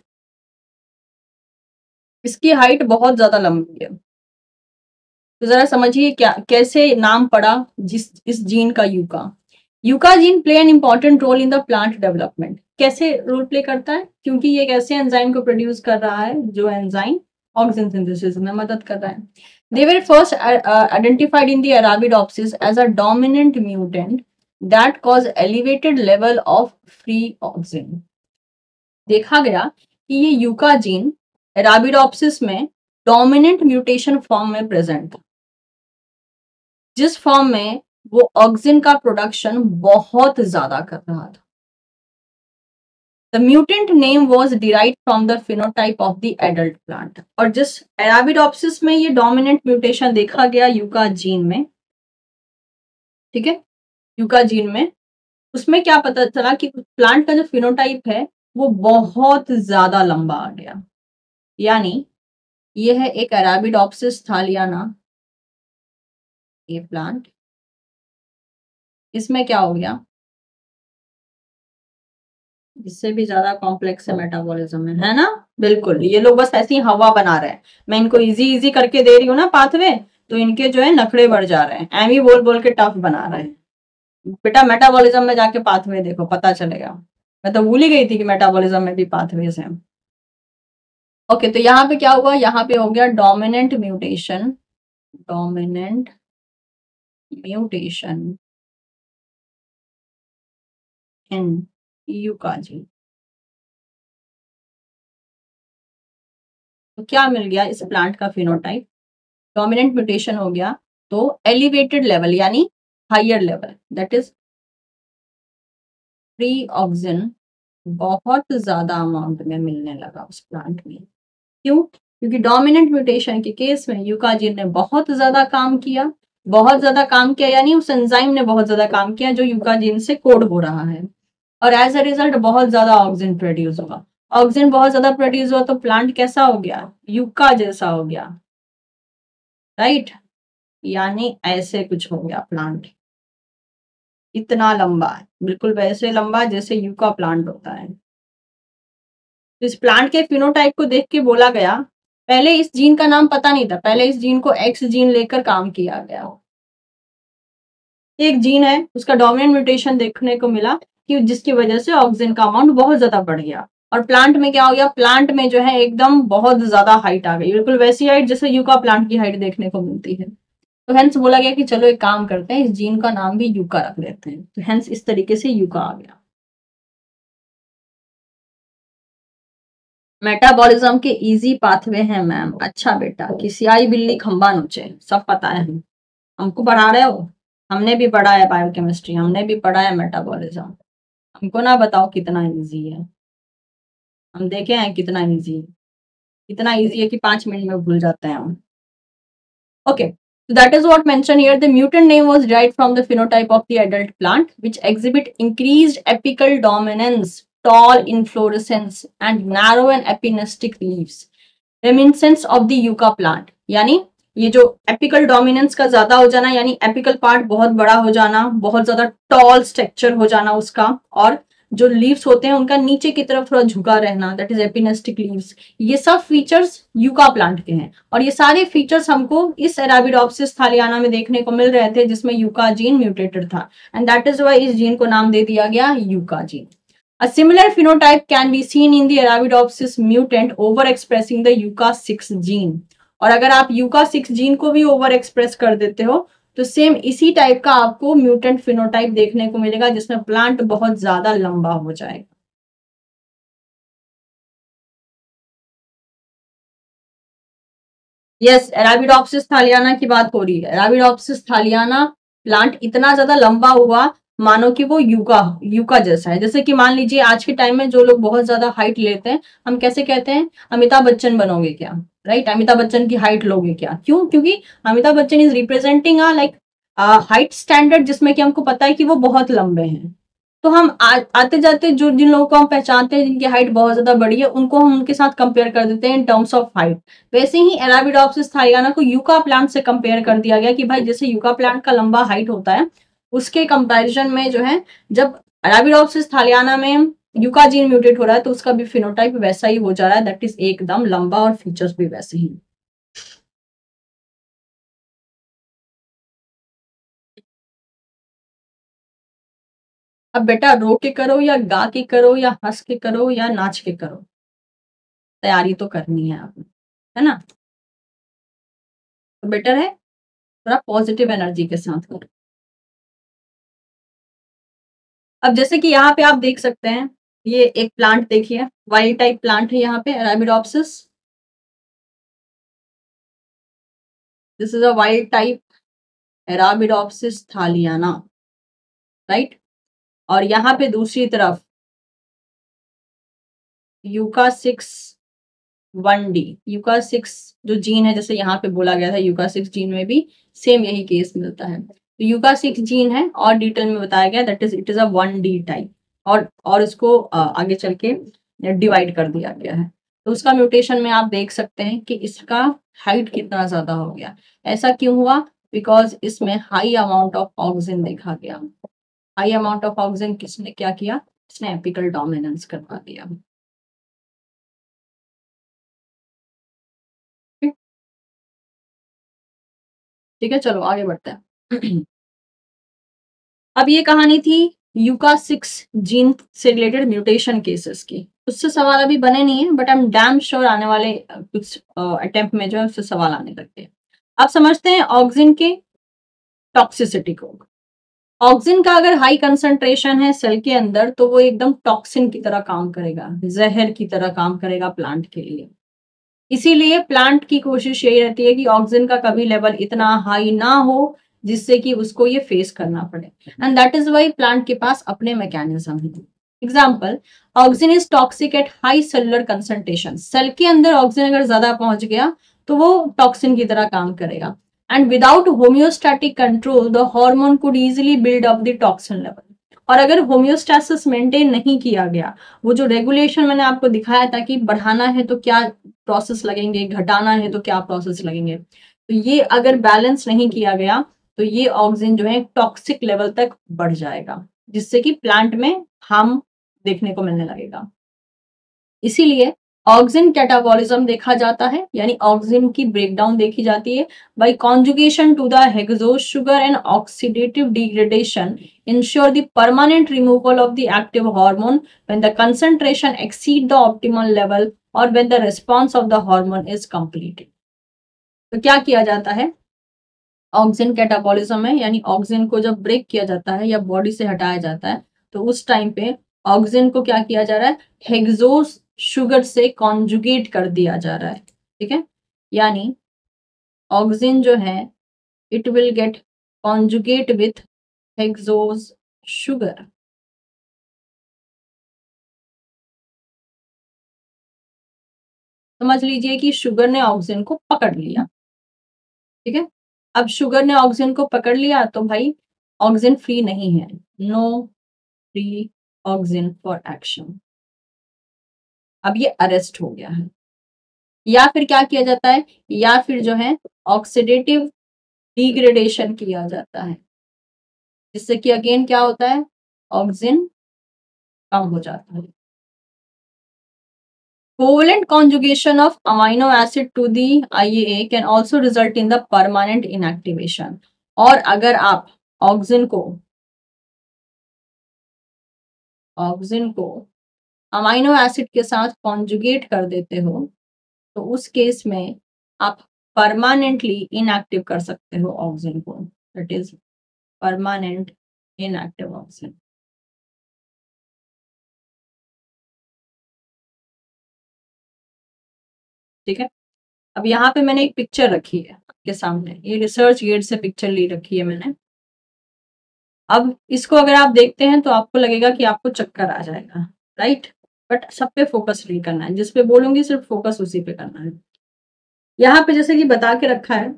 इसकी हाइट बहुत ज्यादा लंबी है। तो जरा समझिए क्या कैसे नाम पड़ा जिस इस जीन का YUCCA. YUCCA gene play an important role in the plant development. कैसे रोल प्ले करता है? क्योंकि ये एक ऐसे एंजाइम को प्रोड्यूस कर रहा है जो एंजाइम ऑक्सीजन सिंथेसिस में मदद कर रहा है। They were first identified in the Arabidopsis as a dominant mutant that cause elevated level of free auxin. देखा गया कि ये यूका जीन अराबिडोप्सिस में डोमिनेंट म्यूटेशन फॉर्म में प्रेजेंट था, जिस फॉर्म में वो ऑक्सीजन का प्रोडक्शन बहुत ज्यादा कर रहा था। The mutant name was derived from the phenotype of the adult plant. और जिस अराबिडोप्सिस में ये डोमिनेंट म्यूटेशन देखा गया यूका जीन में, ठीक है, यूका जीन में, उसमें क्या पता चला कि प्लांट का जो फिनोटाइप है वो बहुत ज्यादा लंबा आ गया। यानी ये है एक अराबिडोप्सिस थालियाना, ये प्लांट, इसमें क्या हो गया, इससे भी ज्यादा कॉम्प्लेक्स है मेटाबॉलिज्म में, है ना? बिल्कुल, ये लोग बस ऐसी हवा बना रहे हैं। मैं इनको इजी इजी करके दे रही हूँ ना पाथवे, तो इनके जो है नखड़े बढ़ जा रहे हैं, एमी बोल बोल के टफ बना रहे हैं। बेटा मेटाबॉलिज्म में जाके पाथवे देखो, पता चलेगा। मैं तो भूल ही गई थी कि मेटाबॉलिज्म में भी पाथवेज हैं। ओके, तो यहाँ पे क्या हुआ, यहाँ पे हो गया dominant mutation, dominant mutation in YUCCA gene. तो क्या मिल गया इस प्लांट का फिनोटाइप? डोमिनेंट म्यूटेशन हो गया, तो एलिवेटेड लेवल यानी higher level, that is free auxin बहुत ज्यादा अमाउंट में मिलने लगा उस प्लांट में। क्यों? क्योंकि डोमिनेंट म्यूटेशन के केस में यूकाजीन ने बहुत ज्यादा काम किया। बहुत ज्यादा काम किया यानी उस एंजाइम ने बहुत ज्यादा काम किया जो यूकाजीन से कोड हो रहा है, और एज अ रिजल्ट बहुत ज्यादा ऑक्सीजन प्रोड्यूस हुआ। ऑक्सीजन बहुत ज्यादा प्रोड्यूस हुआ तो प्लांट कैसा हो गया? यूका जैसा हो गया, राइट? यानी ऐसे कुछ हो गया प्लांट, इतना लंबा, बिल्कुल वैसे लंबा जैसे यूका प्लांट होता है। तो इस प्लांट के फिनोटाइप को देख के बोला गया, पहले इस जीन का नाम पता नहीं था, पहले इस जीन को एक्स जीन लेकर काम किया गया। एक जीन है, उसका डोमिनेंट म्यूटेशन देखने को मिला कि जिसकी वजह से ऑक्सीजन का अमाउंट बहुत ज्यादा बढ़ गया, और प्लांट में क्या हो गया, प्लांट में जो है एकदम बहुत ज्यादा हाइट आ गई, बिल्कुल वैसी हाइट जैसे यूका प्लांट की हाइट देखने को मिलती है। तो हेंस बोला गया कि चलो एक काम करते हैं, इस जीन का नाम भी यूका रख देते हैं। तो हेंस इस तरीके से यूका आ गया। मेटाबॉलिज्म के इजी पाथवे हैं मैम। अच्छा बेटा, किसी आई बिल्ली खंबा नोचे, सब पता है। हम हमको पढ़ा रहे हो? हमने भी पढ़ा है बायोकेमिस्ट्री, हमने भी पढ़ा है मेटाबॉलिज्म। हमको ना बताओ कितना इजी है, हम देखे हैं कितना इजी है। इतना इजी है कि पांच मिनट में भूल जाते हैं हम। Okay, So that is what mentioned here. The mutant name was derived from the phenotype of the adult plant, which exhibit increased apical dominance, tall inflorescence, and narrow and epinestic leaves, reminiscence of the yucca plant. यानी ये जो apical dominance का ज्यादा हो जाना, यानी apical part बहुत बड़ा हो जाना, बहुत ज्यादा टॉल स्ट्रक्चर हो जाना उसका, और जो लीव्स होते हैं उनका नीचे की तरफ थोड़ा झुका रहना, दैट इज एपिनेस्टिक लीव्स, ये सब फीचर्स यूका प्लांट के हैं। और ये सारे फीचर्स हमको इस अराबिडोप्सिस थालियाना में देखने को मिल रहे थे, जिसमें यूका जीन म्यूटेटेड था, एंड दैट इज वाई इस जीन को नाम दे दिया गया YUCCA gene. A similar phenotype can be seen in the Arabidopsis mutant overexpressing the U C A six gene. और अगर आप U C A six gene को भी ओवर एक्सप्रेस कर देते हो तो सेम इसी टाइप का आपको म्यूटेंट फिनोटाइप देखने को मिलेगा, जिसमें प्लांट बहुत ज्यादा लंबा हो जाएगा। यस, अराबिडोप्सिस थालियाना की बात हो रही है। अराबिडोप्सिस थालियाना प्लांट इतना ज्यादा लंबा हुआ मानो कि वो यूका यूका जैसा है। जैसे कि मान लीजिए आज के टाइम में जो लोग बहुत ज्यादा हाइट लेते हैं, हम कैसे कहते हैं, अमिताभ बच्चन बनोगे क्या, राइट, अमिताभ बच्चन की हाइट लोगे क्या, क्यों, क्योंकि Amitabh Bachchan is representing a like height standard, जिसमें कि हमको पता है कि वो बहुत लंबे हैं। तो हम आ, आते जाते जो जिन लोगों को हम पहचानते हैं जिनकी हाइट बहुत ज्यादा बड़ी है, उनको हम उनके साथ कंपेयर कर देते हैं इन टर्म्स ऑफ हाइट। वैसे ही अराबिडोप्सिस थालियाना को यूका प्लांट से कंपेयर कर दिया गया कि भाई जैसे यूका प्लांट का लंबा हाइट होता है, उसके कंपैरिजन में जो है, जब अराबिडोप्सिस थालियाना में यूका जीन म्यूटेट हो रहा है तो उसका भी फिनोटाइप वैसा ही हो जा रहा है, दैट इज एकदम लंबा और फीचर्स भी वैसे ही। अब बेटा रो के करो या गा के करो या हंस के करो या नाच के करो, तैयारी तो करनी है आपने, है ना। तो बेटर है थोड़ा पॉजिटिव एनर्जी के साथ करो। अब जैसे कि यहाँ पे आप देख सकते हैं, ये एक प्लांट देखिए, वाइल्ड टाइप प्लांट है यहाँ पे Arabidopsis. This is a wild type Arabidopsis thaliana, right. और यहाँ पे दूसरी तरफ YUCCA six one D, YUCCA six जो जीन है, जैसे यहाँ पे बोला गया था यूका सिक्स जीन में भी सेम यही केस मिलता है। तो यूका सिक्स जीन है और डिटेल में बताया गया, that is it is a one D type, और और इसको आगे चल के डिवाइड कर दिया गया है। तो उसका म्यूटेशन में आप देख सकते हैं कि इसका हाइट कितना ज्यादा हो गया। ऐसा क्यों हुआ? बिकॉज इसमें हाई अमाउंट ऑफ ऑक्सीजन देखा गया। हाई अमाउंट ऑफ ऑक्सीजन किसने क्या किया? इसने एपिकल डोमिनेंस करवा दिया। ठीक है, चलो आगे बढ़ते हैं। अब ये कहानी थी यूका सिक्स जीन से रिलेटेड म्यूटेशन केसेस की। उससे सवाल अभी बने नहीं है, but I am damn sure आने वाले कुछ अटेम्प्ट में जो है उससे सवाल आने लगते हैं। अब समझते हैं ऑक्सिन के टॉक्सिसिटी को। ऑक्सिन का अगर हाई कंसंट्रेशन है सेल के अंदर तो वो एकदम टॉक्सिन की तरह काम करेगा, जहर की तरह काम करेगा प्लांट के लिए। इसीलिए प्लांट की कोशिश यही रहती है कि ऑक्सीजन का कभी लेवल इतना हाई ना हो जिससे कि उसको ये फेस करना पड़े, and that is why plant के पास अपने मैकेनिज्म है। Example, auxin is toxic at high cellular concentration. Cell के अंदर ऑक्सीजन अगर ज्यादा पहुंच गया तो वो टॉक्सिन की तरह काम करेगा, and without homeostatic control the hormone could easily build up the toxin level. और अगर होम्योस्टैसिस मेंटेन नहीं किया गया, वो जो रेगुलेशन मैंने आपको दिखाया था कि बढ़ाना है तो क्या प्रोसेस लगेंगे, घटाना है तो क्या प्रोसेस लगेंगे, तो ये अगर बैलेंस नहीं किया गया तो ये ऑक्सीजन जो है टॉक्सिक लेवल तक बढ़ जाएगा, जिससे कि प्लांट में हार्म देखने को मिलने लगेगा। इसीलिए ऑक्सीजन कैटाबॉलिज्म देखा जाता है, यानी ऑक्सीजन की ब्रेकडाउन देखी जाती है by conjugation to the hexose sugar and oxidative degradation ensure the permanent removal of the active hormone when the concentration exceed the optimal level or when the response of the hormone is completed। तो क्या किया जाता है, oxygen catabolism है, यानी oxygen को जब break किया जाता है या बॉडी से हटाया जाता है तो उस टाइम पे ऑक्सीजन को क्या किया जा रहा है, हेक्सोज शुगर से कॉन्जुगेट कर दिया जा रहा है। ठीक है, यानी ऑक्सीजन जो है it will get conjugate with hexose sugar. समझ लीजिए कि शुगर ने ऑक्सीजन को पकड़ लिया। ठीक है, अब शुगर ने ऑक्सीजन को पकड़ लिया तो भाई ऑक्सीजन फ्री नहीं है, no free auxin for action. अब ये अरेस्ट हो गया है। या फिर क्या किया जाता है, या फिर जो है ऑक्सीडेटिव डिग्रेडेशन किया जाता है, जिससे कि अगेन क्या होता है, ऑक्सीजन कम हो जाता है। Covalent conjugation of amino acid to the I A A can also result in the permanent inactivation। और अगर आप ऑक्सीजन को ऑक्सीजन को अमाइनो एसिड के साथ कॉन्जुगेट कर देते हो तो उस केस में आप परमानेंटली इनएक्टिव कर सकते हो ऑक्सीजन को, that is permanent inactive auxin. ठीक है, अब यहाँ पे मैंने एक पिक्चर रखी है आपके सामने, ये रिसर्च गेट से पिक्चर ली रखी है मैंने। अब इसको अगर आप देखते हैं तो आपको लगेगा कि आपको चक्कर आ जाएगा, राइट, बट सब पे फोकस नहीं करना है, जिस पे बोलूंगी सिर्फ फोकस उसी पे करना है। यहाँ पे जैसे कि बता के रखा है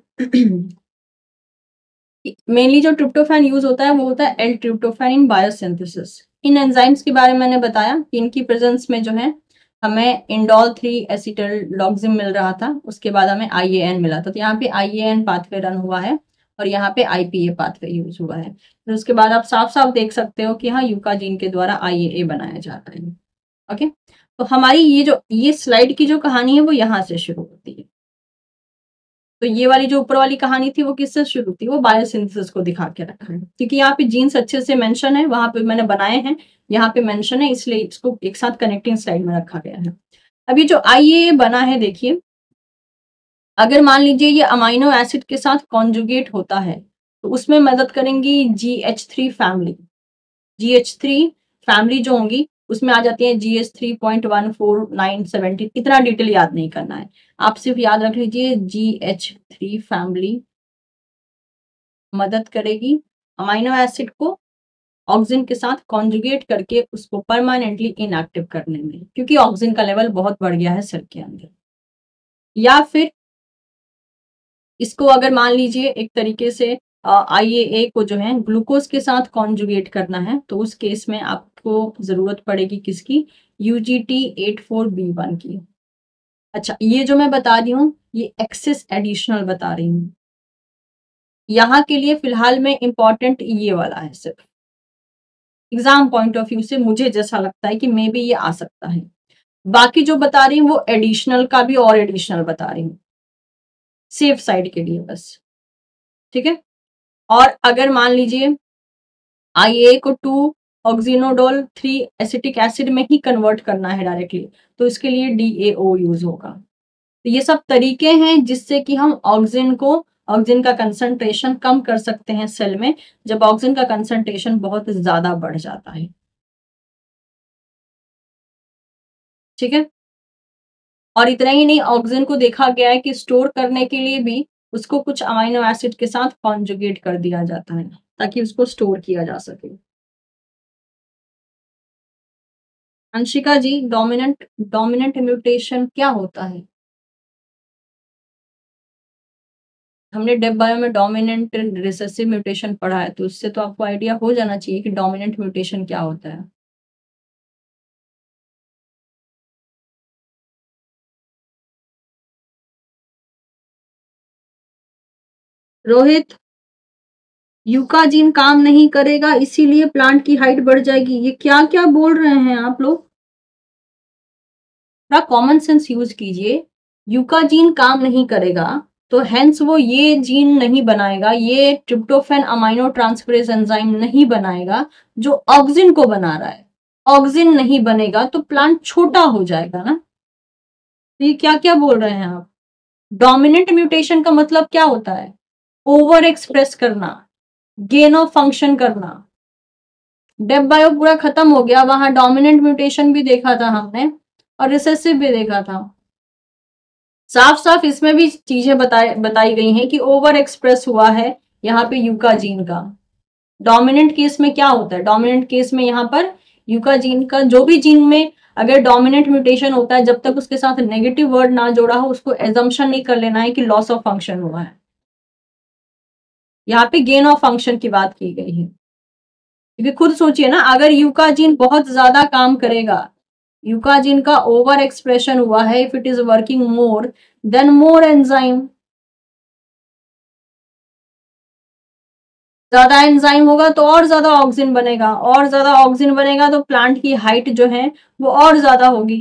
मेनली जो ट्रिप्टोफैन यूज होता है वो होता है एल ट्रिप्टोफैन इन बायोसिंथेसिस। इन एंजाइम्स के बारे में मैंने बताया कि इनकी प्रेजेंस में जो है हमें इंडोल थ्री एसिटलॉक्सिम मिल रहा था, उसके बाद हमें आई ए एन मिला था, तो यहाँ पे I A N pathway run हुआ है और यहाँ पे I P A pathway use हुआ है। फिर उसके बाद आप साफ साफ देख सकते हो कि हाँ यूका जीन के द्वारा आई ए ए बनाया जाता है। ओके, तो हमारी ये जो ये स्लाइड की जो कहानी है वो यहाँ से शुरू होती है। तो ये वाली जो ऊपर वाली कहानी थी वो किससे शुरू थी, वो बायोसिंथेसिस को दिखा के रखा है, क्योंकि यहाँ पे जीन्स अच्छे से मेंशन है, वहां पे मैंने बनाए हैं, यहाँ पे मेंशन है, इसलिए इसको एक साथ कनेक्टिंग स्लाइड में रखा गया है। अब ये जो आई ए ए बना है, देखिए अगर मान लीजिए ये अमाइनो एसिड के साथ कॉन्जुगेट होता है तो उसमें मदद करेंगी G H three family. G H three family जो होंगी उसमें आ जाती है G H three point one four nine seventy, इतना डिटेल याद नहीं करना है, आप सिर्फ याद रख लीजिए जी एच थ्री फैमिली मदद करेगी अमाइनो एसिड को ऑक्सीजन के साथ कॉन्जुगेट करके उसको परमानेंटली इनएक्टिव करने में, क्योंकि ऑक्सीजन का लेवल बहुत बढ़ गया है सेल के अंदर। या फिर इसको अगर मान लीजिए एक तरीके से आई ए ए को जो है ग्लूकोज के साथ कॉन्जुगेट करना है तो उस केस में आपको जरूरत पड़ेगी किसकी, U G T eight four B one की। अच्छा, ये जो मैं बता रही हूँ ये एक्सेस एडिशनल बता रही हूँ, यहाँ के लिए फिलहाल में इंपॉर्टेंट ये वाला है, सिर्फ एग्जाम पॉइंट ऑफ व्यू से मुझे जैसा लगता है कि मे बी ये आ सकता है। बाकी जो बता रही हूँ वो एडिशनल का भी और एडिशनल बता रही हूँ, सेफ साइड के लिए बस। ठीक है, और अगर मान लीजिए आई ए को two oxindole three acetic acid में ही कन्वर्ट करना है डायरेक्टली, तो इसके लिए डी ए ओ यूज होगा। तो ये सब तरीके हैं जिससे कि हम ऑक्सीजन को ऑक्सीजन का कंसंट्रेशन कम कर सकते हैं सेल में, जब ऑक्सीजन का कंसंट्रेशन बहुत ज्यादा बढ़ जाता है। ठीक है, और इतना ही नहीं, ऑक्सीजन को देखा गया है कि स्टोर करने के लिए भी उसको कुछ अमाइनो एसिड के साथ कॉन्जुगेट कर दिया जाता है ताकि उसको स्टोर किया जा सके। Anshika ji, dominant dominant mutation क्या होता है? हमने डेप बायो में डोमिनेंट रिसेसिव म्यूटेशन पढ़ा है, तो उससे तो आपको आइडिया हो जाना चाहिए कि डोमिनेंट म्यूटेशन क्या होता है। रोहित, यूका जीन काम नहीं करेगा इसीलिए प्लांट की हाइट बढ़ जाएगी, ये क्या क्या बोल रहे हैं आप लोग? थोड़ा कॉमन सेंस यूज कीजिए। यूका जीन काम नहीं करेगा तो हेंस वो ये जीन नहीं बनाएगा, ये ट्रिप्टोफैन अमाइनो ट्रांसफरेज एंजाइम नहीं बनाएगा जो ऑक्सिन को बना रहा है। ऑक्सिन नहीं बनेगा तो प्लांट छोटा हो जाएगा ना। तो ये क्या क्या बोल रहे हैं आप? डोमिनेंट म्यूटेशन का मतलब क्या होता है? ओवर एक्सप्रेस करना, गेन ऑफ फंक्शन करना। डेप बायो पूरा खत्म हो गया, वहां डोमिनेंट म्यूटेशन भी देखा था हमने और रिसेसिव भी देखा था। साफ साफ इसमें भी चीजें बताई बताई गई हैं कि ओवर एक्सप्रेस हुआ है यहाँ पे यूका जीन का। डोमिनेंट केस में क्या होता है, डोमिनेंट केस में यहाँ पर यूका जीन का जो भी जीन में अगर डोमिनेंट म्यूटेशन होता है, जब तक उसके साथ नेगेटिव वर्ड ना जोड़ा हो उसको एजम्पशन नहीं कर लेना है कि लॉस ऑफ फंक्शन हुआ है। यहाँ पे गेन ऑफ फंक्शन की बात की गई है, क्योंकि खुद सोचिए ना, अगर यूकाजीन बहुत ज्यादा काम करेगा, यूकाजीन का ओवर एक्सप्रेशन हुआ है, if it is working more then more enzyme, ज्यादा एंजाइम होगा तो और ज्यादा ऑक्सिन बनेगा, और ज्यादा ऑक्सिन बनेगा तो प्लांट की हाइट जो है वो और ज्यादा होगी।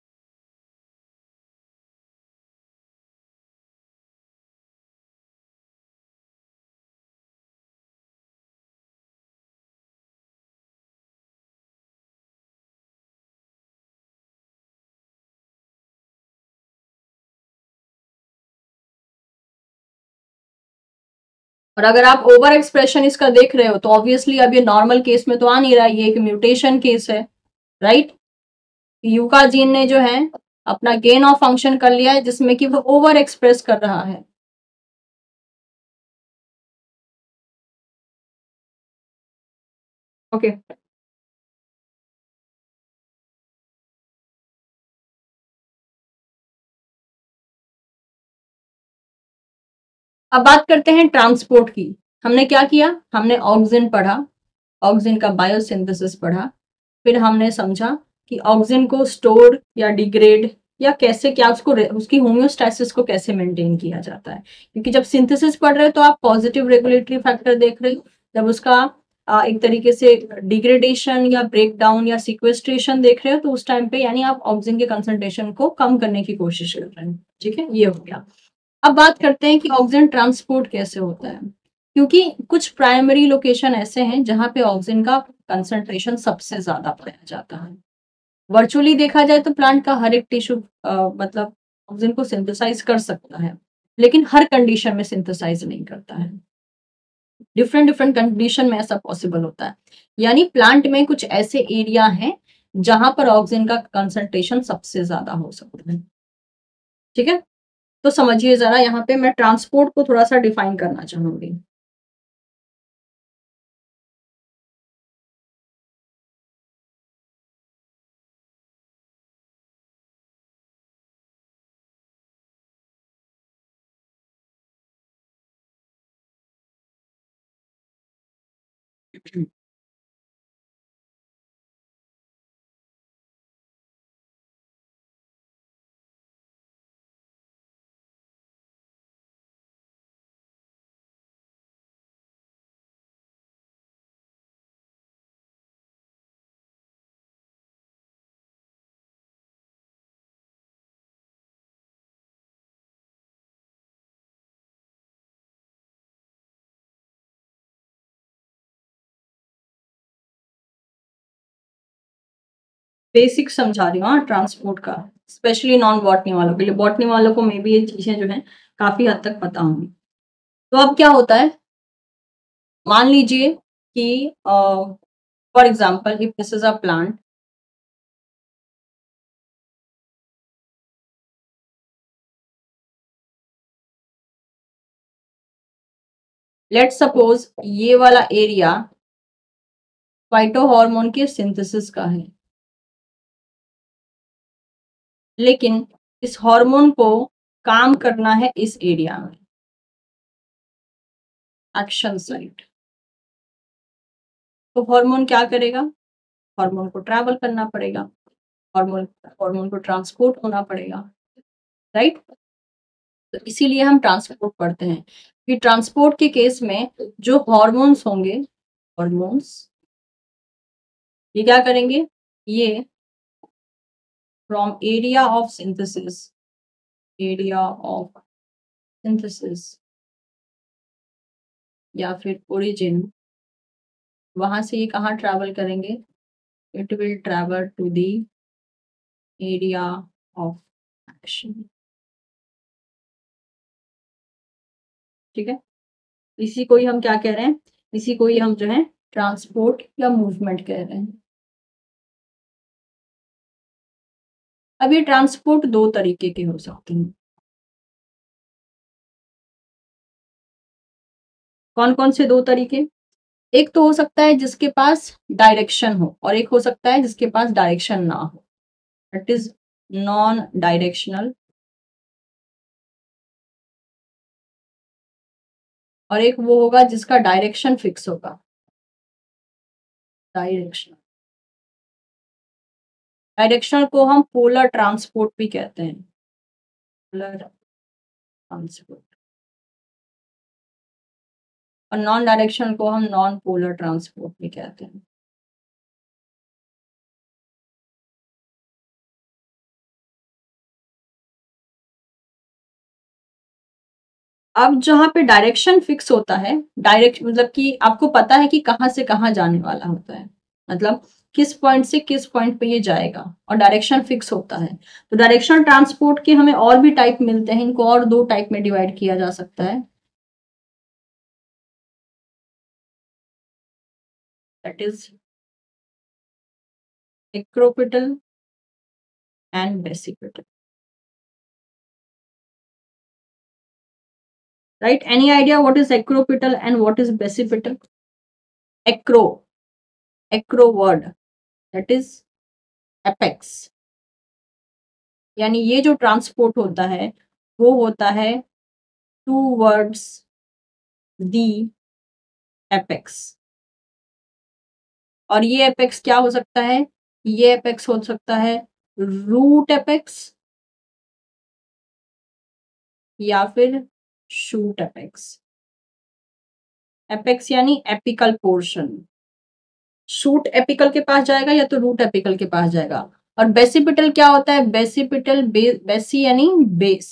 और अगर आप ओवर एक्सप्रेशन इसका देख रहे हो तो ऑब्वियसली अब ये नॉर्मल केस में तो आ नहीं रहा, ये एक म्यूटेशन केस है, राइट। यूकाजीन ने जो है अपना गेन ऑफ फंक्शन कर लिया है, जिसमें कि वो ओवर एक्सप्रेस कर रहा है। Okay okay. अब बात करते हैं ट्रांसपोर्ट की। हमने क्या किया, हमने ऑक्सिन पढ़ा, ऑक्सिन का बायोसिंथेसिस पढ़ा, फिर हमने समझा कि ऑक्सिन को स्टोर या डिग्रेड या कैसे, क्या उसको, उसकी होम्योस्टैसिस को कैसे मेंटेन किया जाता है। क्योंकि जब सिंथेसिस पढ़ रहे हो तो आप पॉजिटिव रेगुलेटरी फैक्टर देख रहे हो, जब उसका आ, एक तरीके से डिग्रेडेशन या ब्रेकडाउन या सिक्वेस्ट्रेशन देख रहे हो तो उस टाइम पे यानी आप ऑक्सिन के कंसंट्रेशन को कम करने की कोशिश कर रहे हैं। ठीक है, ये हो गया। अब बात करते हैं कि ऑक्सिजन ट्रांसपोर्ट कैसे होता है, क्योंकि कुछ प्राइमरी लोकेशन ऐसे हैं जहां पे ऑक्सिजन का कंसंट्रेशन सबसे ज्यादा पाया जाता है। वर्चुअली देखा जाए तो प्लांट का हर एक टिश्यू मतलब ऑक्सिजन को सिंथेसाइज कर सकता है, लेकिन हर कंडीशन में सिंथेसाइज नहीं करता है। डिफरेंट डिफरेंट कंडीशन में ऐसा पॉसिबल होता है, यानी प्लांट में कुछ ऐसे एरिया हैं जहां पर ऑक्सिजन का कंसंट्रेशन सबसे ज्यादा हो सकता है। ठीक है, तो समझिए जरा, यहाँ पे मैं ट्रांसपोर्ट को थोड़ा सा डिफाइन करना चाहूंगी। बेसिक समझा रही हूँ हाँ, ट्रांसपोर्ट का, स्पेशली नॉन बॉटनी वालों के लिए। बॉटनी वालों को मे भी ये चीजें जो है काफी हद तक पता होंगी। तो अब क्या होता है, मान लीजिए कि for example if this is a plant, let suppose ये वाला एरिया फाइटोहॉर्मोन के सिंथेसिस का है, लेकिन इस हार्मोन को काम करना है इस एरिया में, एक्शन साइट। तो हार्मोन क्या करेगा, हार्मोन को ट्रैवल करना पड़ेगा, हार्मोन हार्मोन को ट्रांसपोर्ट होना पड़ेगा, राइट। तो इसीलिए हम ट्रांसपोर्ट पढ़ते हैं कि ट्रांसपोर्ट के केस में जो हार्मोन्स होंगे, हार्मोन्स ये क्या करेंगे, ये from area of synthesis, area of synthesis या फिर ओरिजिन, वहां से ये कहाँ ट्रैवल करेंगे, it will travel to the area of action. ठीक है, इसी को ही हम क्या कह रहे हैं, इसी को ही हम जो है ट्रांसपोर्ट या मूवमेंट कह रहे हैं। अब ये ट्रांसपोर्ट दो तरीके के हो सकते हैं। कौन कौन से दो तरीके, एक तो हो सकता है जिसके पास डायरेक्शन हो, और एक हो सकता है जिसके पास डायरेक्शन ना हो, दैट इज नॉन डायरेक्शनल और एक वो होगा जिसका डायरेक्शन फिक्स होगा, डायरेक्शन। डायरेक्शनल को हम पोलर ट्रांसपोर्ट भी कहते हैं, पोलर ट्रांसपोर्ट। और नॉन डायरेक्शनल को हम नॉन पोलर ट्रांसपोर्ट भी कहते हैं। अब जहाँ पे डायरेक्शन फिक्स होता है, डायरेक्ट मतलब कि आपको पता है कि कहाँ से कहाँ जाने वाला होता है, मतलब किस पॉइंट से किस पॉइंट पे ये जाएगा, और डायरेक्शन फिक्स होता है। तो डायरेक्शन ट्रांसपोर्ट के हमें और भी टाइप मिलते हैं, इनको और दो टाइप में डिवाइड किया जा सकता है। That is acropetal and basipetal. Right? Any idea what is acropital and what is basipital? Acro, acro word, that is apex। यानी ये जो ट्रांसपोर्ट होता है वो होता है टूवर्ड्स दी एपेक्स। और ये एपेक्स क्या हो सकता है? ये एपेक्स हो सकता है रूट एपेक्स या फिर शूट एपेक्स। एपेक्स यानी एपिकल पोर्शन, शूट एपिकल के पास जाएगा या तो रूट एपिकल के पास जाएगा। और बेसिपिटल क्या होता है? बेसिपिटल बे, बेसी यानी बेस।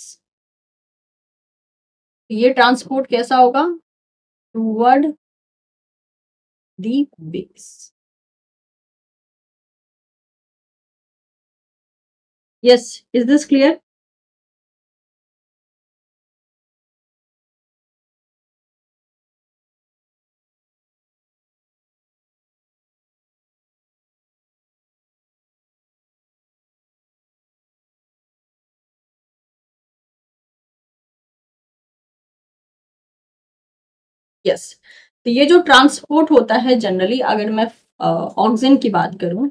ये ट्रांसपोर्ट कैसा होगा? Toward the base. Yes, is this clear? Yes. तो ये जो ट्रांसपोर्ट होता है जनरली, अगर मैं ऑक्सीजन की बात करूं,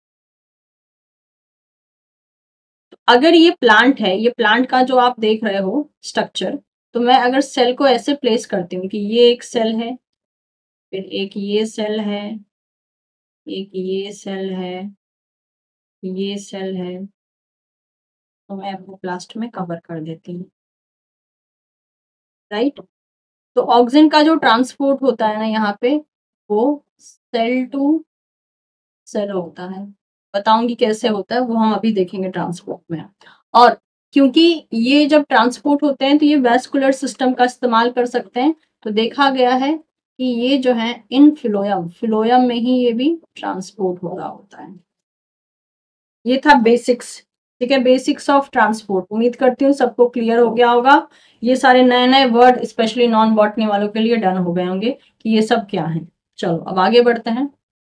तो अगर ये प्लांट है, ये प्लांट का जो आप देख रहे हो स्ट्रक्चर, तो मैं अगर सेल को ऐसे प्लेस करती हूँ कि ये एक सेल है, फिर एक ये सेल है, एक ये सेल है, ये सेल है, तो मैं आपको प्लास्ट में कवर कर देती हूँ। राइट? तो ऑक्सीजन का जो ट्रांसपोर्ट होता है ना यहाँ पे, वो सेल टू सेल होता है। बताऊंगी कैसे होता है, वो हम अभी देखेंगे ट्रांसपोर्ट में। और क्योंकि ये जब ट्रांसपोर्ट होते हैं तो ये वैस्कुलर सिस्टम का इस्तेमाल कर सकते हैं, तो देखा गया है कि ये जो है इन फिलोयम, फिलोयम में ही ये भी ट्रांसपोर्ट हो रहा होता है। ये था बेसिक्स। ठीक है, बेसिक्स ऑफ ट्रांसपोर्ट। उम्मीद करती हूँ सबको क्लियर हो गया होगा। ये सारे नए नए वर्ड स्पेशली नॉन बॉटनी वालों के लिए डन हो गए होंगे कि ये सब क्या है। चलो अब आगे बढ़ते हैं,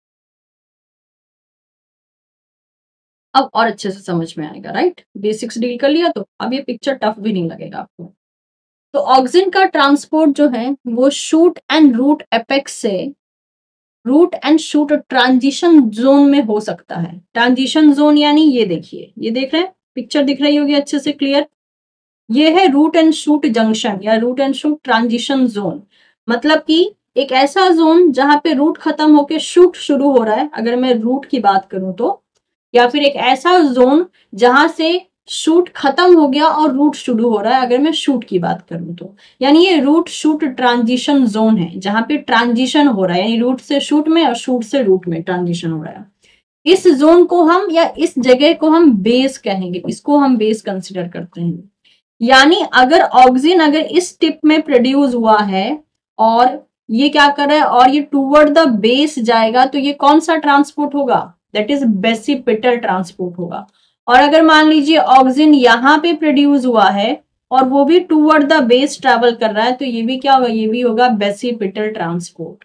अब और अच्छे से समझ में आएगा। राइट, बेसिक्स डील कर लिया तो अब ये पिक्चर टफ भी नहीं लगेगा आपको। तो ऑक्सीजन का ट्रांसपोर्ट जो है वो शूट एंड रूट एपेक्स से root and shoot transition zone में हो सकता है। ट्रांजिशन जोन यानी ये देखिए, ये देख रहे हैं, पिक्चर दिख रही होगी अच्छे से क्लियर। ये है रूट एंड शूट जंक्शन या root and shoot transition zone. मतलब कि एक ऐसा जोन जहां पे रूट खत्म होके शूट शुरू हो रहा है, अगर मैं रूट की बात करूं तो, या फिर एक ऐसा जोन जहां से शूट खत्म हो गया और रूट शुरू हो रहा है, अगर मैं शूट की बात करूं तो। यानी ये रूट शूट ट्रांजिशन जोन है जहां पे ट्रांजिशन हो रहा है, यानी रूट से शूट में और शूट से रूट में ट्रांजिशन हो रहा है। इस जोन को हम या इस जगह को हम बेस कहेंगे, इसको हम बेस कंसिडर करते हैं। यानी अगर ऑक्सीजन अगर इस टिप में प्रोड्यूस हुआ है और ये क्या कर रहा है और ये टूवर्ड द बेस जाएगा, तो ये कौन सा ट्रांसपोर्ट होगा? दैट इज बेसिपिटल ट्रांसपोर्ट होगा। और अगर मान लीजिए ऑक्सीजन यहाँ पे प्रोड्यूस हुआ है और वो भी टूवर्ड द बेस ट्रेवल कर रहा है, तो ये भी क्या होगा? ये भी होगा बेसिपिटल ट्रांसपोर्ट।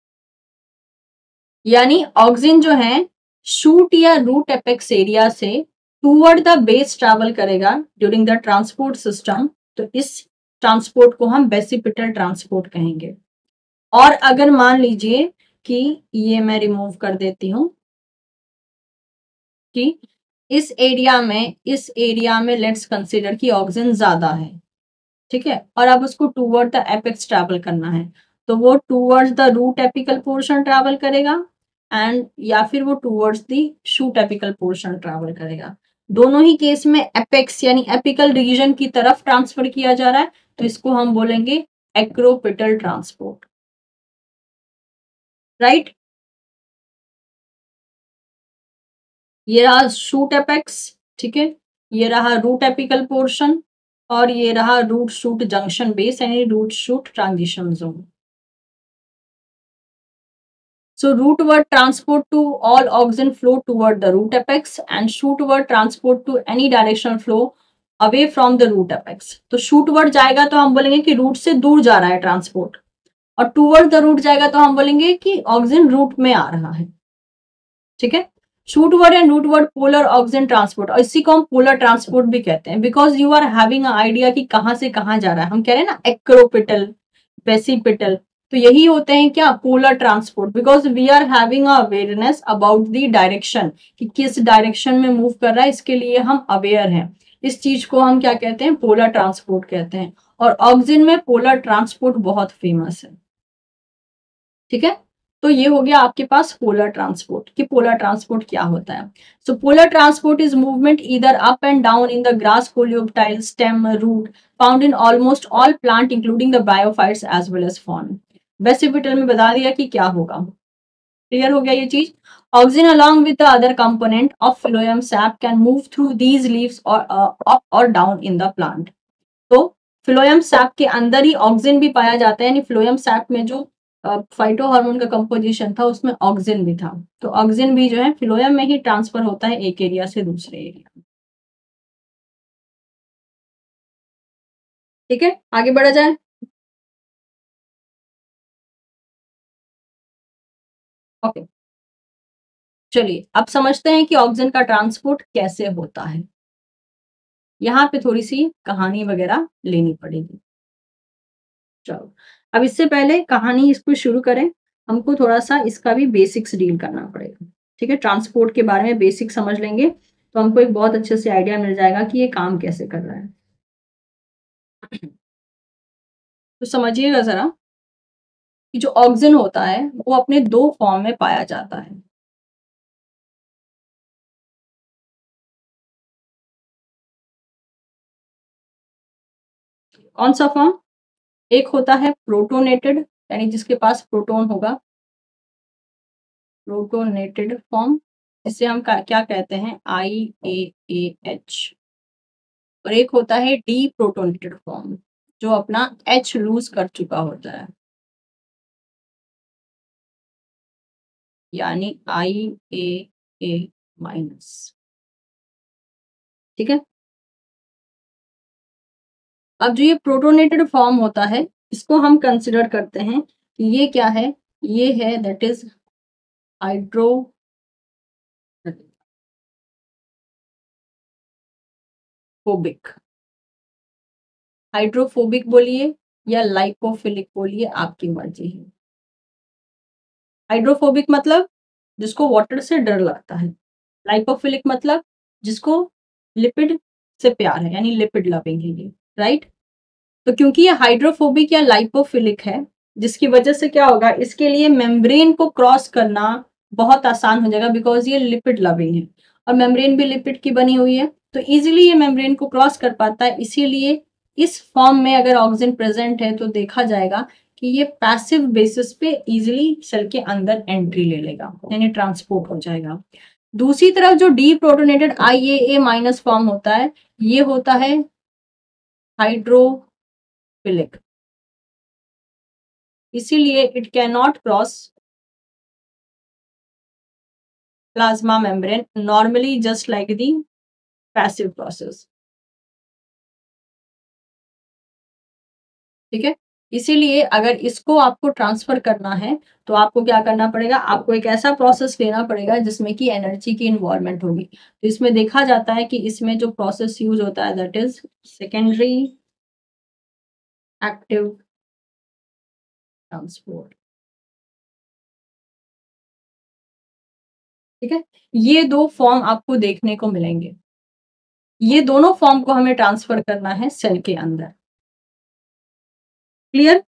यानी ऑक्सीजन जो है शूट या रूट एपेक्स एरिया से टूवर्ड द बेस ट्रैवल करेगा ड्यूरिंग द ट्रांसपोर्ट सिस्टम, तो इस ट्रांसपोर्ट को हम बेसिपिटल ट्रांसपोर्ट कहेंगे। और अगर मान लीजिए कि ये मैं रिमूव कर देती हूं कि इस एरिया में इस एरिया में लेट्स कंसीडर कि ऑक्सीजन ज्यादा है, ठीक है, और अब उसको टूवर्ड द एपेक्स ट्रैवल करना है, तो वो towards the root apical portion travel करेगा एंड या फिर वो towards the shoot apical portion travel करेगा। दोनों ही केस में एपेक्स यानी एपिकल रीजन की तरफ ट्रांसफर किया जा रहा है, तो इसको हम बोलेंगे एक्रोपिटल ट्रांसपोर्ट, राइट। ये रहा शूट एपेक्स, ठीक है, ये रहा रूट एपिकल पोर्शन, और ये रहा रूट शूट जंक्शन बेस यानी root shoot transition zone. So rootward transport to all oxygen flow toward the root apex and shootward transport to any directional flow away from the root apex। तो shootward जाएगा तो हम बोलेंगे कि root से दूर जा रहा है ट्रांसपोर्ट, और टूवर्ड द रूट जाएगा तो हम बोलेंगे कि ऑक्सीजन रूट में आ रहा है, ठीक है। Shootward and rootward polar auxin transport, और इसी को हम पोलर ट्रांसपोर्ट भी कहते हैं, because you are having idea कि कहाँ से कहाँ जा रहा है। हम कह रहे हैं ना एक्रोपिटल, बेसिपिटल, तो यही होते हैं क्या, polar transport, because we are having awareness about the direction कि किस डायरेक्शन में मूव कर रहा है, इसके लिए हम अवेयर हैं। इस चीज को हम क्या कहते हैं, पोलर ट्रांसपोर्ट कहते हैं, और ऑक्सीजन में पोलर ट्रांसपोर्ट बहुत फेमस है, ठीक है। तो ये हो गया आपके पास पोलर ट्रांसपोर्ट कि पोलर ट्रांसपोर्ट क्या होता है। So polar transport is movement either up and down in the grass coleoptile stem root found in almost all plant including the bryophytes as well as ferns. Basipetal में बता दिया कि क्या होगा, क्लियर हो गया ये चीज। Auxin along with the other component of phloem sap can move through these leaves और अप और डाउन इन द प्लांट। तो फ्लोएम सैप के अंदर ही ऑक्सीजन भी पाया जाता है, यानी फ्लोएम सैप में जो फाइटो हार्मोन का कंपोजिशन था उसमें ऑक्सीजन भी था, तो ऑक्सीजन भी जो है फ्लोएम में ही ट्रांसफर होता है एक एरिया से दूसरे एरिया, ठीक है। आगे बढ़ा जाए। ओके, चलिए अब समझते हैं कि ऑक्सीजन का ट्रांसपोर्ट कैसे होता है। यहाँ पे थोड़ी सी कहानी वगैरह लेनी पड़ेगी। चलो अब इससे पहले कहानी इसको शुरू करें, हमको थोड़ा सा इसका भी बेसिक्स डील करना पड़ेगा, ठीक है। ट्रांसपोर्ट के बारे में बेसिक समझ लेंगे तो हमको एक बहुत अच्छे से आइडिया मिल जाएगा कि ये काम कैसे कर रहा है। तो समझिएगा जरा कि जो ऑक्सीजन होता है वो अपने दो फॉर्म में पाया जाता है। कौन सा फॉर्म, एक होता है प्रोटोनेटेड यानी जिसके पास प्रोटोन होगा, प्रोटोनेटेड फॉर्म, जिसे हम क्या कहते हैं आई ए ए एच, और एक होता है डी प्रोटोनेटेड फॉर्म जो अपना एच लूज कर चुका होता है, यानी आई ए ए माइनस, ठीक है। अब जो ये प्रोटोनेटेड फॉर्म होता है इसको हम कंसिडर करते हैं कि ये क्या है, ये है that is hydrophobic, hydrophobic बोलिए या लाइपोफिलिक बोलिए, आपकी मर्जी है। हाइड्रोफोबिक मतलब जिसको वाटर से डर लगता है, लाइपोफिलिक मतलब जिसको लिपिड से प्यार है, यानी लिपिड लविंग है ये, राइट। तो क्योंकि ये हाइड्रोफोबिक या लाइपोफिलिक है, जिसकी वजह से क्या होगा, इसके लिए मेम्ब्रेन को क्रॉस करना बहुत आसान हो जाएगा, बिकॉज ये लिपिड लविंग है और मेम्ब्रेन भी लिपिड की बनी हुई है, तो इजीली ये मेम्ब्रेन को क्रॉस कर पाता है। इसीलिए इस फॉर्म में अगर ऑक्सीजन प्रेजेंट है तो देखा जाएगा कि ये पैसिव बेसिस पे इजीली सेल के अंदर एंट्री ले लेगा, यानी ट्रांसपोर्ट हो जाएगा। दूसरी तरफ जो deprotonated I A A minus form होता है, ये होता है हाइड्रोफिलिक, इसीलिए it can not cross plasma membrane normally just like the passive process, ठीक है। इसीलिए अगर इसको आपको ट्रांसफर करना है तो आपको क्या करना पड़ेगा, आपको एक ऐसा प्रोसेस लेना पड़ेगा जिसमें कि एनर्जी की इन्वॉल्वमेंट होगी। तो इसमें देखा जाता है कि इसमें जो प्रोसेस यूज होता है that is secondary active transport, ठीक है। ये दो फॉर्म आपको देखने को मिलेंगे, ये दोनों फॉर्म को हमें ट्रांसफर करना है सेल के अंदर। क्लियर?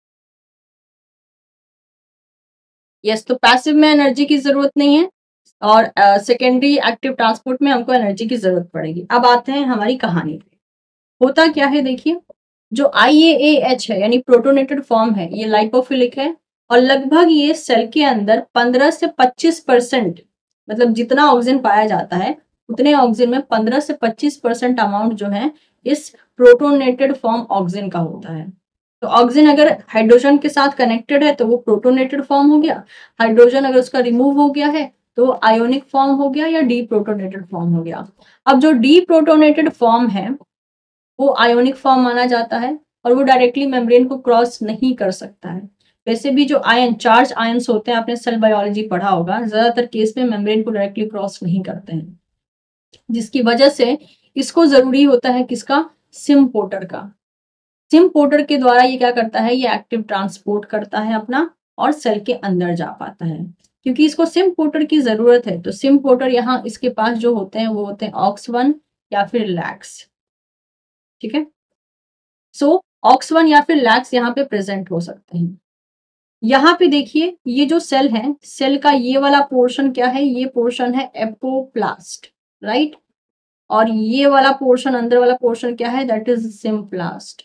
यस, तो पैसिव में एनर्जी की जरूरत नहीं है और सेकेंडरी एक्टिव ट्रांसपोर्ट में हमको एनर्जी की जरूरत पड़ेगी। अब आते हैं हमारी कहानी पे। होता क्या है देखिए, जो आई ए ए एच है यानी प्रोटोनेटेड फॉर्म है, ये लाइपोफिलिक है और लगभग ये सेल के अंदर पंद्रह से पच्चीस परसेंट, मतलब जितना ऑक्सीजन पाया जाता है उतने ऑक्सीजन में पंद्रह से पच्चीस परसेंट अमाउंट जो है इस प्रोटोनेटेड फॉर्म ऑक्सीजन का होता है। तो ऑक्सीजन अगर हाइड्रोजन के साथ कनेक्टेड है तो वो प्रोटोनेटेड फॉर्म हो गया, हाइड्रोजन अगर उसका रिमूव हो गया है तो आयोनिक फॉर्म हो गया या डी प्रोटोनेटेड फॉर्म हो गया। अब जो डी प्रोटोनेटेड फॉर्म है वो आयोनिक फॉर्म माना जाता है और वो डायरेक्टली मेम्ब्रेन को क्रॉस नहीं कर सकता है। वैसे भी जो आयन चार्ज आयन्स होते हैं, आपने सेल बायोलॉजी पढ़ा होगा, ज्यादातर केस में मेम्ब्रेन को डायरेक्टली क्रॉस नहीं करते हैं, जिसकी वजह से इसको जरूरी होता है किसका, सिम्पोर्टर का। सिम्पोर्टर के द्वारा ये क्या करता है, ये एक्टिव ट्रांसपोर्ट करता है अपना और सेल के अंदर जा पाता है। क्योंकि इसको सिम्पोर्टर की जरूरत है तो सिम्पोर्टर यहाँ इसके पास जो होते हैं वो होते हैं ऑक्स वन या फिर लैक्स। ठीक है, सो ऑक्स वन या फिर लैक्स यहाँ पे प्रेजेंट हो सकते हैं। यहाँ पे देखिए ये जो सेल है, सेल का ये वाला पोर्शन क्या है, ये पोर्शन है एपोप्लास्ट, राइट। और ये वाला पोर्शन, अंदर वाला पोर्शन क्या है, दैट इज सिम्प्लास्ट।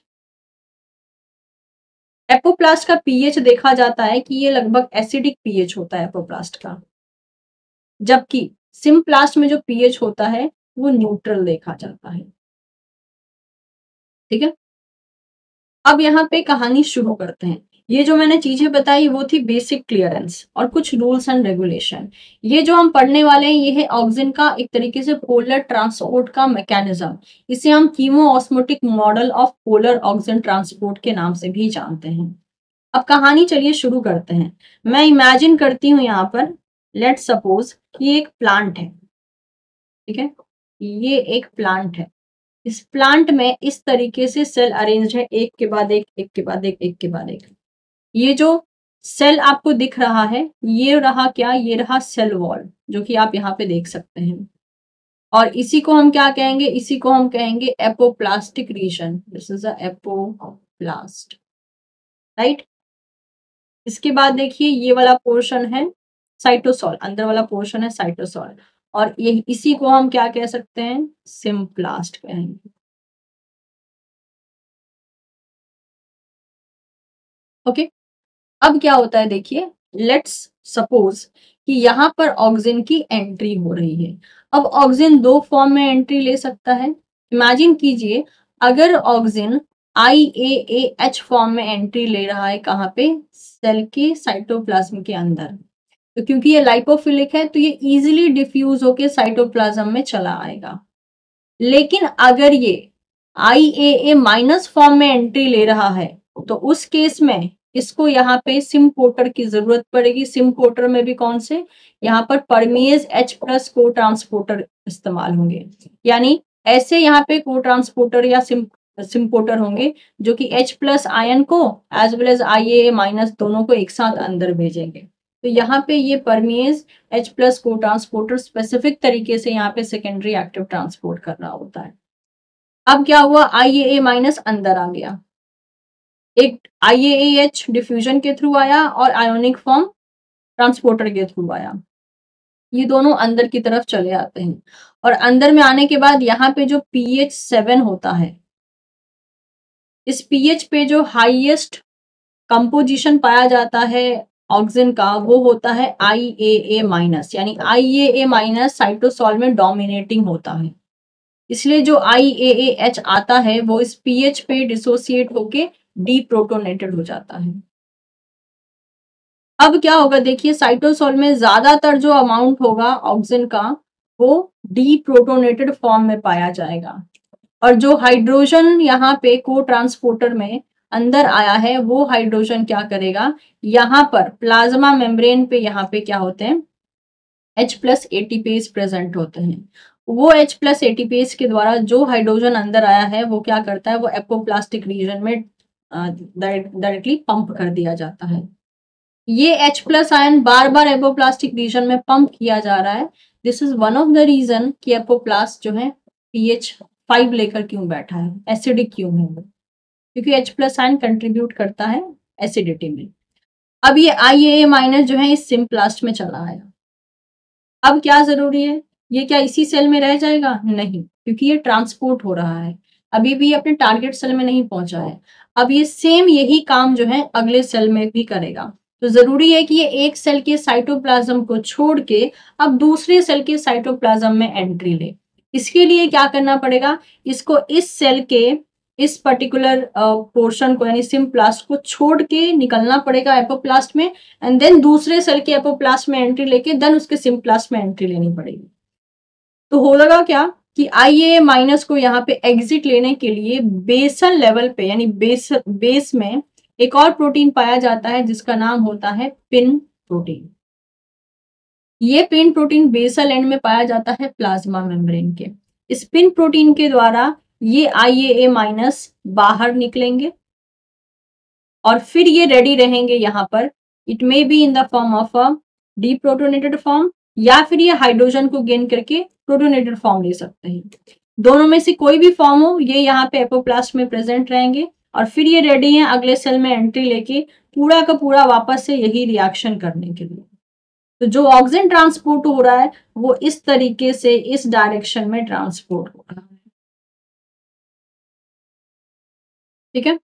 एपोप्लास्ट का पीएच देखा जाता है कि ये लगभग एसिडिक पीएच होता है एपोप्लास्ट का, जबकि सिम्प्लास्ट में जो पीएच होता है वो न्यूट्रल देखा जाता है। ठीक है, अब यहाँ पे कहानी शुरू करते हैं। ये जो मैंने चीजें बताई वो थी बेसिक क्लियरेंस और कुछ रूल्स एंड रेगुलेशन। ये जो हम पढ़ने वाले हैं ये है ऑक्सीजन का एक तरीके से पोलर ट्रांसपोर्ट का मैकेनिज्म। इसे हम chemiosmotic model of polar auxin transport के नाम से भी जानते हैं। अब कहानी चलिए शुरू करते हैं। मैं इमेजिन करती हूँ यहाँ पर, लेट्स सपोज कि एक प्लांट है। ठीक है, ये एक प्लांट है। इस प्लांट में इस तरीके से सेल अरेंज है, एक के बाद एक, एक के बाद एक, एक के बाद एक। ये जो सेल आपको दिख रहा है ये रहा क्या, ये रहा सेल वॉल, जो कि आप यहाँ पे देख सकते हैं। और इसी को हम क्या कहेंगे, इसी को हम कहेंगे apoplastic region. This is a apoplast, right. इसके बाद देखिए ये वाला पोर्शन है साइटोसॉल, अंदर वाला पोर्शन है साइटोसॉल, और ये इसी को हम क्या कह सकते हैं, सिम्प्लास्ट कहेंगे। Okay okay? अब क्या होता है देखिए, लेट्स सपोज कि यहाँ पर ऑक्सीजन की एंट्री हो रही है। अब ऑक्सीजन दो फॉर्म में एंट्री ले सकता है। इमेजिन कीजिए अगर auxin I A A H form में एंट्री ले रहा है, कहाँ पे, सेल के साइटोप्लाज्म के अंदर, तो क्योंकि ये लाइपोफिलिक है तो ये इजीली डिफ्यूज होके साइटोप्लाज्म में चला आएगा। लेकिन अगर ये I A A minus form में एंट्री ले रहा है तो उस केस में इसको यहाँ पे सिम्पोर्टर की जरूरत पड़ेगी। सिम्पोर्टर में भी कौन से, यहाँ पर परमेज एच प्लस को ट्रांसपोर्टर इस्तेमाल होंगे, यानी ऐसे यहाँ पे को ट्रांसपोर्टर या सिम सिम्पोर्टर होंगे जो कि H प्लस आयन को as well as I A A minus दोनों को एक साथ अंदर भेजेंगे। तो यहाँ पे ये परमेज H प्लस को ट्रांसपोर्टर स्पेसिफिक तरीके से यहाँ पे सेकेंडरी एक्टिव ट्रांसपोर्ट कर रहा होता है। अब क्या हुआ, आई ए ए माइनस अंदर आ गया, एक I A A H diffusion के थ्रू आया और आयोनिक फॉर्म ट्रांसपोर्टर के थ्रू आया। ये दोनों अंदर की तरफ चले आते हैं और अंदर में आने के बाद यहाँ पे जो पीएच सेवन होता है, इस पीएच पे जो हाईएस्ट कंपोजिशन पाया जाता है ऑक्सीजन का वो होता है आई ए ए माइनस, यानी I A A minus cytosol में डोमिनेटिंग होता है। इसलिए जो आई ए ए एच आता है वो इस पीएच पे डिसोसिएट होके डीप्रोटोनेटेड हो जाता है। अब क्या होगा देखिए, साइटोसॉल में ज्यादातर जो अमाउंट होगा ऑक्सीजन का वो डीप्रोटोनेटेड फॉर्म में पाया जाएगा, और जो हाइड्रोजन यहाँ पे को ट्रांसपोर्टर में अंदर आया है वो हाइड्रोजन क्या करेगा, यहाँ पर प्लाज्मा मेम्ब्रेन पे यहाँ पे क्या होते हैं, H प्लस एटीपेज प्रेजेंट होते हैं। वो H प्लस एटीपेज के द्वारा जो हाइड्रोजन अंदर आया है वो क्या करता है, वो एपोप्लास्टिक रीजन में डायरेक्टली पंप कर दिया जाता है। ये H प्लस आयन बार बार एपोप्लास्टिक रीजन में पंप किया जा रहा है। This is one of the region कि एपोप्लास्ट जो है पीएच फाइव लेकर क्यों बैठा है, एसिडिक क्यों है वो, क्योंकि H प्लस आयन कंट्रीब्यूट करता है एसिडिटी में। अब ये आई ए ए माइनस जो है इस सिम्प्लास्ट में चला आया। अब क्या जरूरी है, ये क्या इसी सेल में रह जाएगा? नहीं, क्योंकि ये ट्रांसपोर्ट हो रहा है, अभी भी अपने टारगेट सेल में नहीं पहुंचा है। अब ये सेम यही काम जो है अगले सेल में भी करेगा। तो जरूरी है कि ये एक सेल के साइटोप्लाज्म को छोड़ के अब दूसरे सेल के साइटोप्लाज्म में एंट्री ले। इसके लिए क्या करना पड़ेगा, इसको इस सेल के इस पर्टिकुलर पोर्शन को यानी सिम्प्लास्ट को छोड़ के निकलना पड़ेगा एपोप्लास्ट में, एंड देन दूसरे सेल के एपोप्लास्ट में एंट्री लेके देन उसके सिम्प्लास्ट में एंट्री लेनी पड़ेगी। तो होगा क्या कि आई ए ए माइनस को यहाँ पे एग्जिट लेने के लिए बेसल लेवल पे यानी बेस बेस में एक और प्रोटीन पाया जाता है जिसका नाम होता है पिन प्रोटीन। ये पिन प्रोटीन बेसल एंड में पाया जाता है प्लाज्मा मेम्ब्रेन के। इस पिन प्रोटीन के द्वारा ये आई ए ए माइनस बाहर निकलेंगे और फिर ये रेडी रहेंगे यहाँ पर। It may be in the form of a deprotonated form, या फिर ये हाइड्रोजन को गेन करके प्रोटोनेटेड फॉर्म ले सकते हैं। दोनों में से कोई भी फॉर्म हो, ये यहाँ पे एपोप्लास्ट में प्रेजेंट रहेंगे और फिर ये रेडी हैं अगले सेल में एंट्री लेके पूरा का पूरा वापस से यही रिएक्शन करने के लिए। तो जो ऑक्सीजन ट्रांसपोर्ट हो रहा है वो इस तरीके से इस डायरेक्शन में ट्रांसपोर्ट हो रहा है। ठीक है,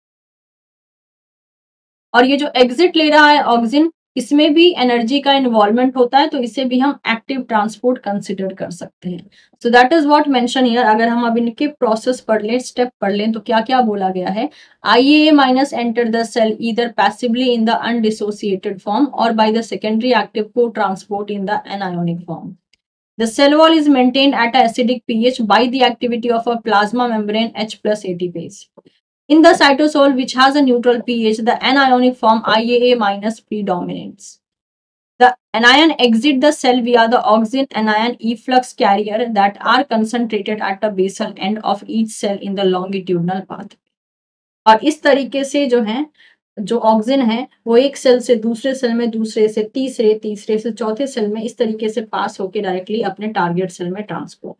और ये जो एग्जिट ले रहा है ऑक्सीजन, इसमें भी एनर्जी का इन्वॉल्वमेंट होता है, तो इसे भी हम एक्टिव ट्रांसपोर्ट कंसिडर कर सकते हैं। So that is what mention here. अगर हम अब इनके प्रोसेस पढ़ लें, स्टेप पढ़ लें, तो क्या क्या बोला गया है। I A A minus enter the cell either passively in the undissociated form और by the secondary active cotransport in the anionic form. The cell wall is maintained at a acidic pH by the activity of a plasma membrane H plus ATPase. In the cytosol, which has a neutral pH, the anionic form I A A minus predominates. The anion exit the cell via the oxygen anion efflux carrier that are concentrated at the basal end of each cell in the longitudinal path. और इस तरीके से जो है जो oxygen है वो एक सेल से दूसरे सेल में, दूसरे से तीसरे, तीसरे से चौथे सेल में इस तरीके से पास होकर डायरेक्टली अपने टारगेट सेल में ट्रांसपोर्ट।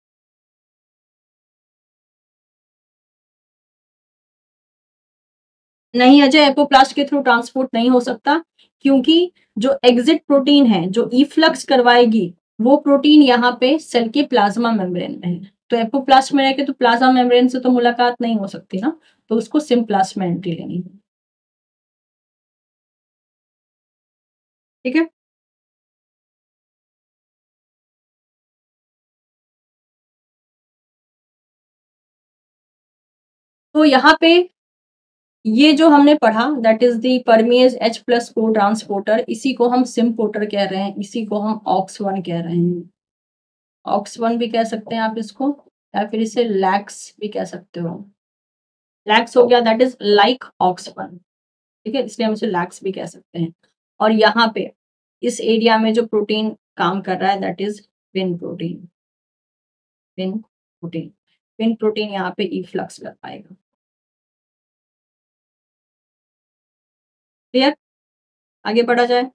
नहीं अजय, एपोप्लास्ट के थ्रू ट्रांसपोर्ट नहीं हो सकता, क्योंकि जो एग्जिट प्रोटीन है जो इफ्लक्स करवाएगी वो प्रोटीन यहाँ पे सेल के प्लाज्मा मेम्ब्रेन में है। तो एपोप्लास्ट में रहकर तो प्लाज्मा मेम्ब्रेन से तो मुलाकात नहीं हो सकती ना, तो उसको सिम्प्लास्ट में एंट्री लेनी है। ठीक है, तो यहाँ पे ये जो हमने पढ़ा that is the permease H plus को ट्रांसपोर्टर, इसी को हम सिम्पोर्टर कह रहे हैं, इसी को हम ऑक्स वन कह रहे हैं। ऑक्स वन भी कह सकते हैं आप इसको, या फिर इसे लैक्स भी कह सकते हो। लैक्स हो गया that is like AUX one, ठीक है, इसलिए हम इसे लैक्स भी कह सकते हैं। और यहाँ पे इस एरिया में जो प्रोटीन काम कर रहा है that is PIN protein. PIN protein PIN protein यहाँ पे इफ्लक्स कर पाएगा। क्लियर, आगे बढ़ा जाए।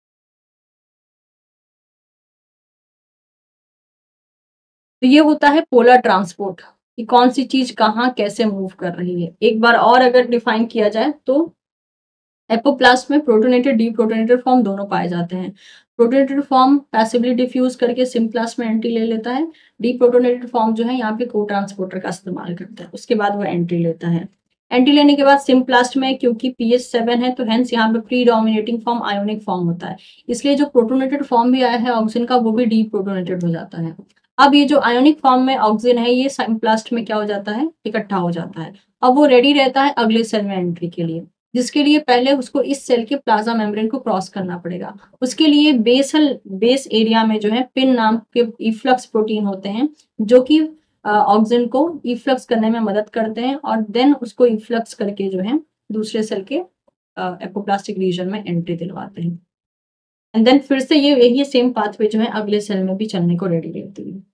तो ये होता है पोलर ट्रांसपोर्ट, कि कौन सी चीज कहाँ कैसे मूव कर रही है। एक बार और अगर डिफाइन किया जाए तो एपोप्लास्ट में प्रोटोनेटेड डीप्रोटोनेटेड फॉर्म दोनों पाए जाते हैं। प्रोटोनेटेड फॉर्म पैसिवली डिफ्यूज करके सिम्प्लास्ट में एंट्री ले लेता है, डीप्रोटोनेटेड फॉर्म जो है यहाँ पे को ट्रांसपोर्टर का इस्तेमाल करता है, उसके बाद वो एंट्री लेता है। एंट्री लेने के बाद सिम्प्लास्ट में क्योंकि पीएच सेवन है तो हेंस यहाँ पे predominating form ionic form होता है, इसलिए जो प्रोटोनेटेड फॉर्म भी आया है ऑक्सीजन का वो भी डीप्रोटोनेटेड हो जाता है। अब ये जो आयोनिक फॉर्म में ऑक्सीजन है ये सिम्प्लास्ट में क्या हो जाता है, इकट्ठा हो जाता है। अब वो रेडी रहता है अगले सेल में एंट्री के लिए, जिसके लिए पहले उसको इस सेल के प्लाज्मा मेम्ब्रेन को क्रॉस करना पड़ेगा। उसके लिए बेसल बेस एरिया में जो है पिन नाम के इफ्लक्स प्रोटीन होते हैं जो कि ऑक्सीजन को इफ्लक्स करने में मदद करते हैं और देन उसको इफ्लक्स करके जो है दूसरे सेल के एपोप्लास्टिक रीजन में एंट्री दिलवाते हैं। एंड देन फिर से ये यही सेम पाथवे जो है अगले सेल में भी चलने को रेडी रहती है।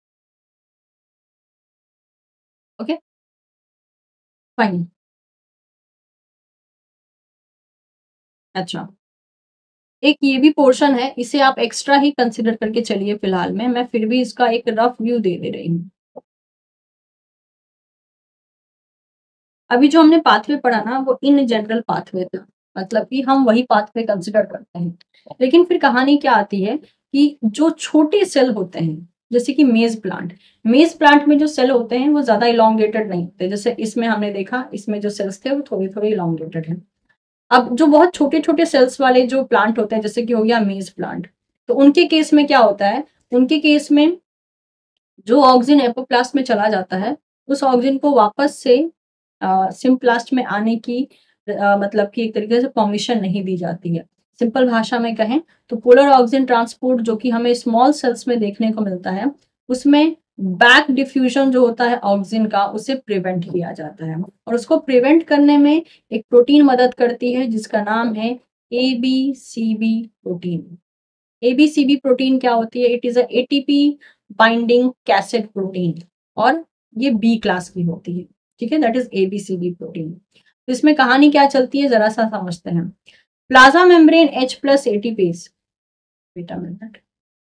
Okay fine. अच्छा, एक ये भी पोर्शन है, इसे आप एक्स्ट्रा ही कंसिडर करके चलिए फिलहाल में, मैं फिर भी इसका एक रफ व्यू दे दे रही हूँ। अभी जो हमने पाथवे पढ़ा ना वो इन जनरल पाथवे था, मतलब कि हम वही पाथवे कंसिडर करते हैं। लेकिन फिर कहानी क्या आती है कि जो छोटे सेल होते हैं जैसे कि मेज प्लांट, मेज प्लांट में जो सेल होते हैं वो ज्यादा इलोंगेटेड नहीं होते, जैसे इसमें हमने देखा इसमें जो सेल्स थे वो थोड़े थोड़े इलोंगेटेड हैं। अब जो बहुत छोटे छोटे सेल्स वाले जो प्लांट होते हैं जैसे कि हो गया मेज प्लांट, तो उनके केस में क्या होता है, उनके केस में जो ऑक्सिन एपोप्लास्ट में चला जाता है उस ऑक्सिन को वापस से सिम्प्लास्ट में आने की अ, मतलब कि एक तरीके से परमिशन नहीं दी जाती है। सिंपल भाषा में कहें तो पोलर ऑक्सिन ट्रांसपोर्ट जो कि हमें स्मॉल सेल्स में देखने को मिलता है उसमें बैक डिफ्यूजन जो होता है ऑक्सिन का उसे प्रिवेंट किया जाता है, और उसको प्रिवेंट करने में एक प्रोटीन मदद करती है जिसका नाम है A B C B protein. A B C B protein क्या होती है, it is a ATP binding cassette protein, और ये बी क्लास की होती है, ठीक है, that is A B C B protein. तो इसमें कहानी क्या चलती है जरा सा समझते हैं। Plasma membrane H plus ATPase, बेटा minute,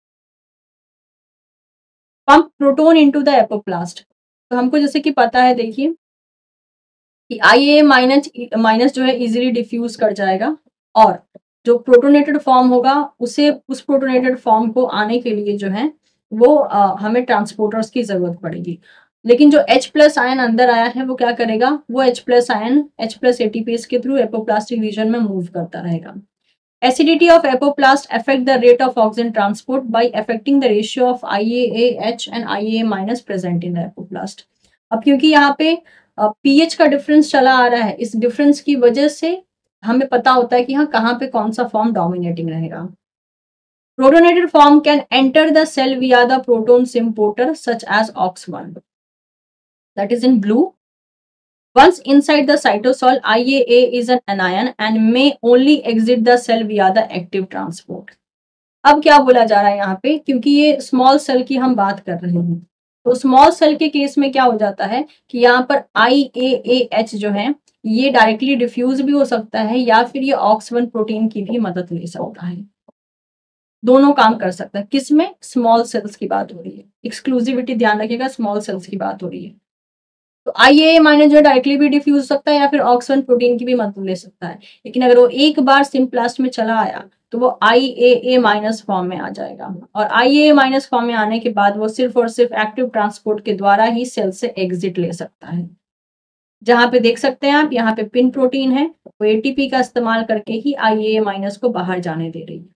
pump proton into the apoplast. तो हमको जैसे कि पता है देखिए कि आई ए माइनस माइनस जो है इजीली डिफ्यूज कर जाएगा, और जो प्रोटोनेटेड फॉर्म होगा उसे उस प्रोटोनेटेड फॉर्म को आने के लिए जो है वो आ, हमें ट्रांसपोर्टर्स की जरूरत पड़ेगी। लेकिन जो H प्लस आयन अंदर आया है वो क्या करेगा, वो H plus ion H plus ATPase के थ्रू एपोप्लास्टिक रीजन में मूव करता रहेगा। Acidity of apoplast affect the rate of oxygen transport by affecting the ratio of I A A H and I A A minus present in the apoplast। अब क्योंकि यहाँ पे pH का difference चला आ रहा है, इस डिफरेंस की वजह से हमें पता होता है कि हाँ कहाँ पे कौन सा फॉर्म डोमिनेटिंग रहेगा। Protonated form can enter the cell via the proton symporter such as AUX one, that is in blue. Once inside the cytosol, I A A is an anion and may only exit the cell via the active transport। अब क्या बोला जा रहा है यहाँ पे, क्योंकि ये स्मॉल सेल की हम बात कर रहे हैं, तो स्मॉल सेल के केस में क्या हो जाता है कि यहाँ पर आई ए ए एच जो है ये डायरेक्टली डिफ्यूज भी हो सकता है या फिर ये ऑक्स वन प्रोटीन की भी मदद ले सकता है, दोनों काम कर सकता है। किसमें, स्मॉल सेल्स की बात हो रही है, एक्सक्लूसिविटी ध्यान रखिएगा, स्मॉल सेल्स की बात हो रही है। तो आई ए ए माइनस जो डायरेक्टली भी डिफ्यूज हो सकता है या फिर ऑक्स वन प्रोटीन की भी मदद ले सकता है, लेकिन अगर वो एक बार सिम्प्लास्ट में चला आया तो वो आई ए ए माइनस फॉर्म में आ जाएगा, और आई ए ए माइनस फॉर्म में आने के बाद वो सिर्फ और सिर्फ एक्टिव ट्रांसपोर्ट के द्वारा ही सेल से एग्जिट ले सकता है। जहां पे देख सकते हैं आप यहाँ पे पिन प्रोटीन है, वो एटीपी का इस्तेमाल करके ही आई ए ए माइनस को बाहर जाने दे रही है।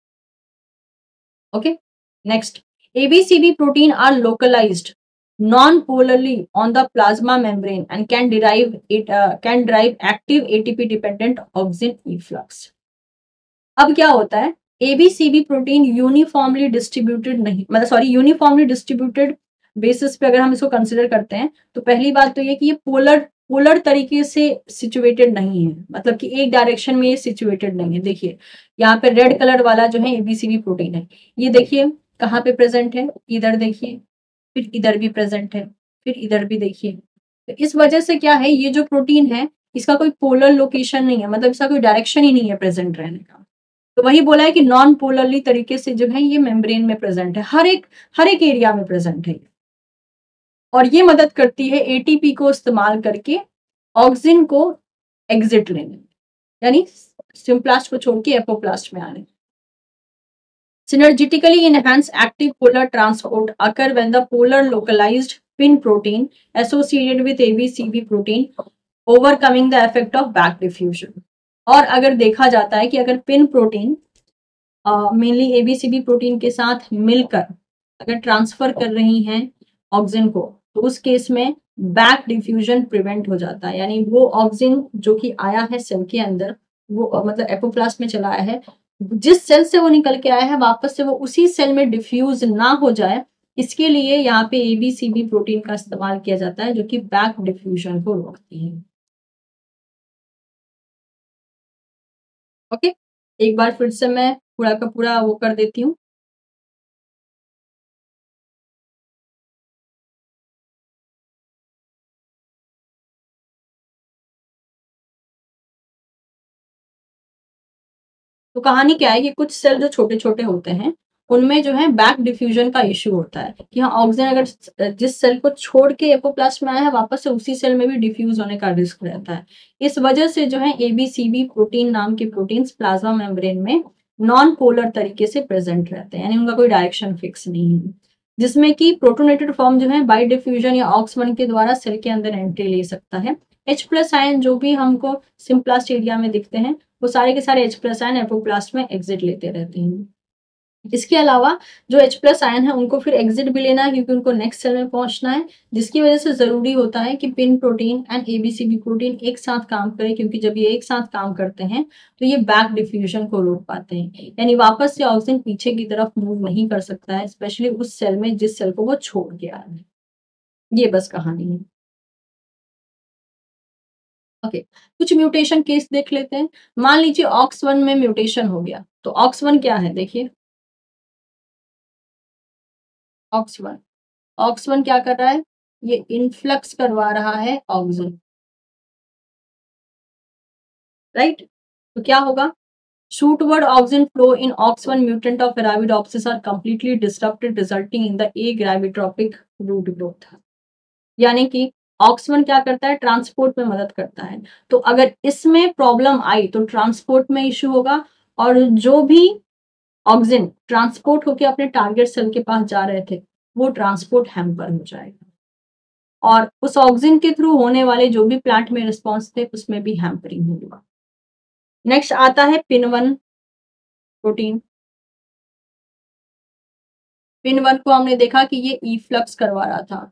Okay, next, A B C B protein are localized non-polarly on the plasma membrane and can derive it uh, can drive active A T P dependent oxygen efflux। अब क्या होता है, A B C B protein uniformly distributed नहीं, मतलब sorry uniformly distributed basis पे अगर हम इसको कंसिडर करते हैं तो पहली बात तो ये कि ये पोलर पोलर तरीके से सिचुएटेड नहीं है, मतलब कि एक डायरेक्शन में ये सिचुएटेड नहीं है। देखिए यहाँ पे रेड कलर वाला जो है A B C B protein है, ये देखिए कहाँ पे प्रेजेंट है, इधर देखिए, फिर इधर भी प्रेजेंट है, फिर इधर भी देखिए। तो इस वजह से क्या है, ये जो प्रोटीन है इसका कोई पोलर लोकेशन नहीं है, मतलब इसका कोई डायरेक्शन ही नहीं है प्रेजेंट रहने का। तो वही बोला है कि नॉन पोलरली तरीके से जो है ये मेम्ब्रेन में प्रेजेंट है, हर एक हर एक एरिया में प्रेजेंट है, और ये मदद करती है एटीपी को इस्तेमाल करके ऑक्सिन को एग्जिट लेने, यानी सिम्प्लास्ट को छोड़ के एपोप्लास्ट में आने। Synergetically enhance active polar transport occur when the polar localized pin protein associated with A B C B protein overcoming the effect of back diffusion। और अगर देखा जाता है कि अगर PIN protein mainly A B C B protein के साथ मिलकर अगर ट्रांसफर कर रही हैं ऑक्सिन को, तो उस केस में बैक डिफ्यूजन प्रिवेंट हो जाता है, यानी वो ऑक्सिन जो कि आया है सेल के अंदर, वो मतलब एपोप्लास्ट में चला आया है, जिस सेल से वो निकल के आया है वापस से वो उसी सेल में डिफ्यूज ना हो जाए, इसके लिए यहाँ पे A B C B protein का इस्तेमाल किया जाता है जो कि बैक डिफ्यूजन को रोकती है। ओके, एक बार फिर से मैं पूरा का पूरा वो कर देती हूँ। तो कहानी क्या है कि कुछ सेल जो छोटे छोटे होते हैं उनमें जो है बैक डिफ्यूजन का इश्यू होता है कि हाँ ऑक्सीजन अगर जिस सेल को छोड़ के एपोप्लास्ट में आया है वापस से उसी सेल में भी डिफ्यूज होने का रिस्क रहता है। इस वजह से जो है एबीसीबी प्रोटीन नाम के प्रोटीन्स प्लाज्मा मेम्ब्रेन में नॉन पोलर तरीके से प्रेजेंट रहते हैं, यानी उनका कोई डायरेक्शन फिक्स नहीं है, जिसमें कि प्रोटोनेटेड फॉर्म जो है बाई डिफ्यूजन या ऑक्स वन के द्वारा सेल के अंदर एंट्री ले सकता है। एच प्लस आयन जो भी हमको सिम्प्लास्ट एरिया में दिखते हैं वो सारे के सारे एच प्लस आयन एपोप्लास्ट में एग्जिट लेते रहते हैं। इसके अलावा जो H प्लस आयन है उनको फिर एग्जिट भी लेना है क्योंकि उनको नेक्स्ट सेल में पहुंचना है, जिसकी वजह से जरूरी होता है कि PIN protein and ABCB protein एक साथ काम करें, क्योंकि जब ये एक साथ काम करते हैं तो ये बैक डिफ्यूजन को रोक पाते हैं, यानी वापस से ऑक्सीजन पीछे की तरफ मूव नहीं कर सकता है, स्पेशली उस सेल में जिस सेल को वो छोड़ के आया है। ये बस कहानी है। Okay okay. कुछ म्यूटेशन केस देख लेते हैं। मान लीजिए ऑक्स वन में म्यूटेशन हो गया, तो ऑक्स वन क्या है देखिए, ऑक्स वन ऑक्स वन क्या कर रहा है, ये इनफ्लक्स करवा रहा है ऑक्सीजन, राइट। तो क्या होगा, shootward oxygen flow in O X one mutant of Arabidopsis are completely disrupted, resulting in the agravitropic root growth। यानी कि ऑक्सवन क्या करता है, ट्रांसपोर्ट में मदद करता है, तो अगर इसमें प्रॉब्लम आई तो ट्रांसपोर्ट में इश्यू होगा, और जो भी ऑक्सीजन ट्रांसपोर्ट होकर अपने टारगेट सेल के पास जा रहे थे वो ट्रांसपोर्ट हैम्पर हो जाएगा, और उस ऑक्सीजन के थ्रू होने वाले जो भी प्लांट में रिस्पॉन्स थे उसमें भी हैम्परिंग होगा। नेक्स्ट आता है PIN one protein. PIN one को हमने देखा कि ये ईफ्लक्स करवा रहा था,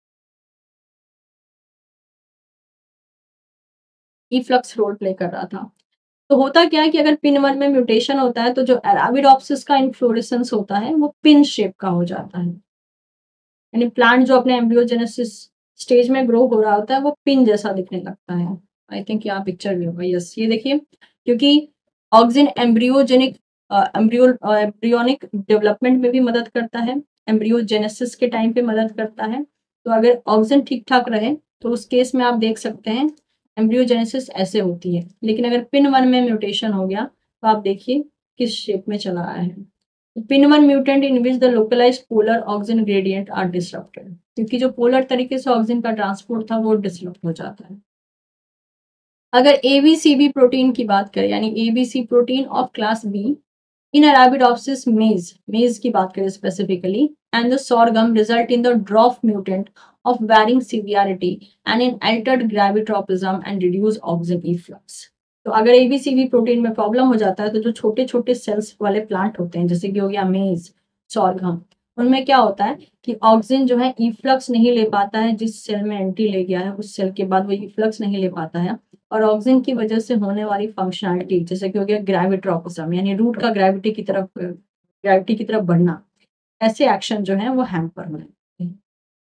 ईफ्लक्स रोल प्ले कर रहा था। तो होता क्या है कि अगर पिन वन में म्यूटेशन होता है तो जो अराबिडोप्सिस का इन्फ्लोरेसेंस होता है वो पिन शेप का हो जाता है, यानी प्लांट जो अपने एम्ब्रियोजेनेसिस स्टेज में ग्रो हो रहा होता है वो पिन जैसा दिखने लगता है। आई थिंक यहाँ पिक्चर भी होगा, यस ये देखिए, क्योंकि oxygen embryogenic embryo embryonic development में भी मदद करता है, एम्ब्रियोजेनेसिस के टाइम पे मदद करता है। तो अगर ऑक्सीजन ठीक ठाक रहे तो उस केस में आप देख सकते हैं एम्ब्रियोजेनेसिस ऐसे होती है, लेकिन अगर पिन वन में म्यूटेशन हो गया तो आप देखिए किस शेप में चला आया है। PIN one mutant in which the localized polar oxygen gradient are disrupted, क्योंकि जो पोलर तरीके से ऑक्सीजन का ट्रांसपोर्ट था वो डिसरप्ट हो जाता है। अगर एबीसीबी प्रोटीन की बात करें, यानी ABC protein of class B in Arabidopsis maize maize की बात करें specifically, and the sorghum result in the dwarf mutant of varying severity and in altered gravitropism and reduced oxygen efflux। तो अगर एबीसीबी प्रोटीन में प्रॉब्लम हो जाता है तो जो छोटे छोटे सेल्स वाले प्लांट होते हैं जैसे कि हो गया मेज, sorghum, उनमें क्या होता है कि ऑक्सीजन जो है इफ्लक्स नहीं ले पाता है, जिस सेल में एंट्री ले गया है उस सेल के बाद वो इफ्लक्स नहीं ले पाता है, और ऑक्सीजन की वजह से होने वाली फंक्शनैलिटी जैसे कि हो गया ग्रेविट्रोपिज्म, यानी रूट का ग्रेविटी की तरफ ग्रेविटी की तरफ बढ़ना, ऐसे एक्शन जो है वो हैम्पर हो जाते हैं।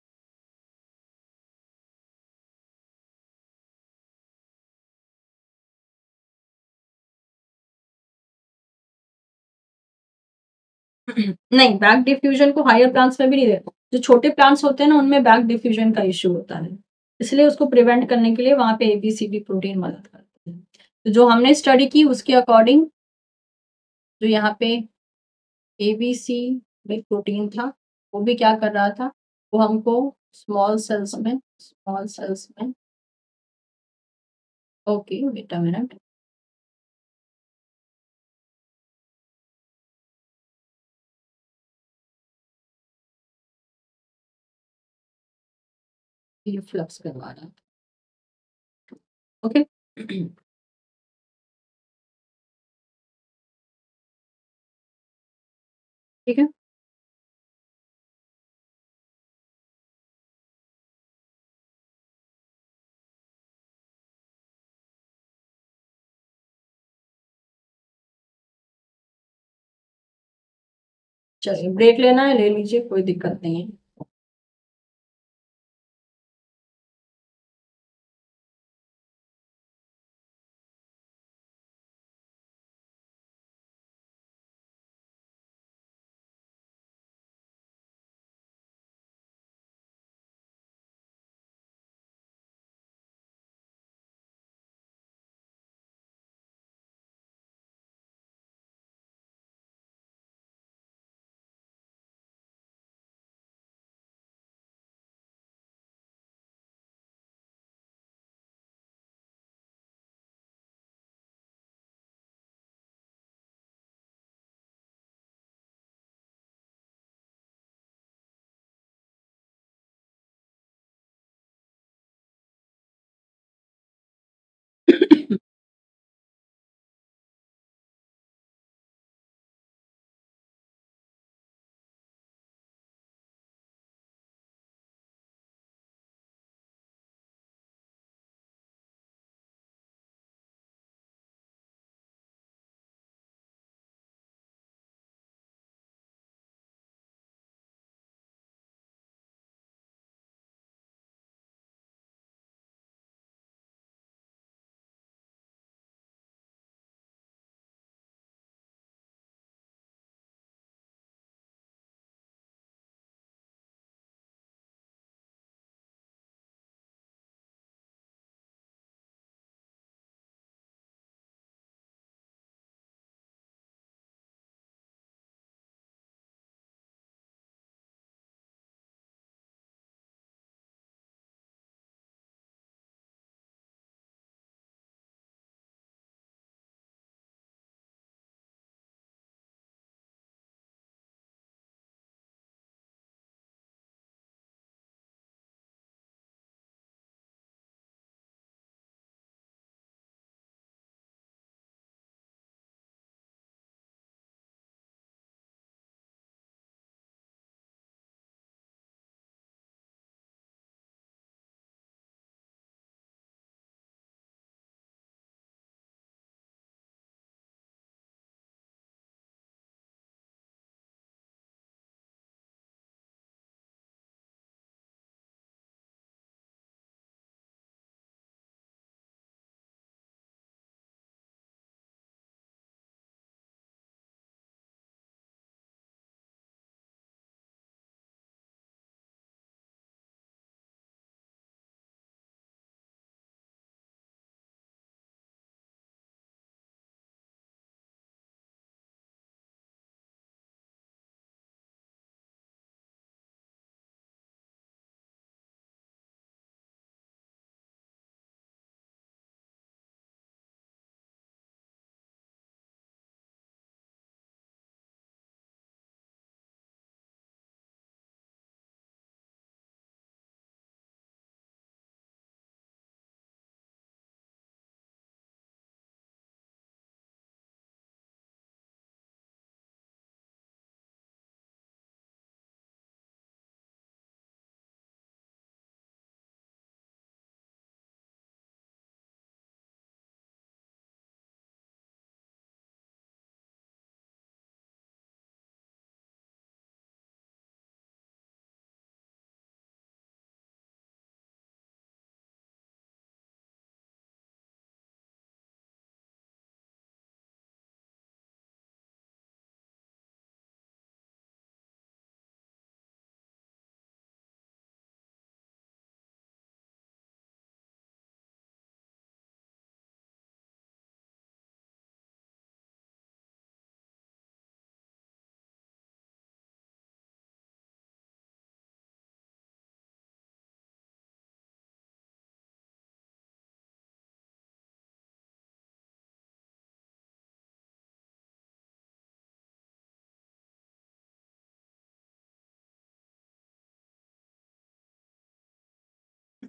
नहीं, बैक डिफ्यूजन को हायर प्लांट्स में भी नहीं देते, जो छोटे प्लांट्स होते हैं ना उनमें बैक डिफ्यूजन का इश्यू होता है, इसलिए उसको प्रिवेंट करने के लिए वहां पे एबीसीबी प्रोटीन मदद करते हैं। तो जो हमने स्टडी की उसके अकॉर्डिंग जो यहाँ पे एबीसी में प्रोटीन था वो भी क्या कर रहा था, वो हमको स्मॉल सेल्स में स्मॉल सेल्स में ओके वेट अ मिनट, ये फ्लक्स करवा रहा था, ओके। ठीक है, चलिए ब्रेक लेना है ले लीजिए, कोई दिक्कत नहीं है।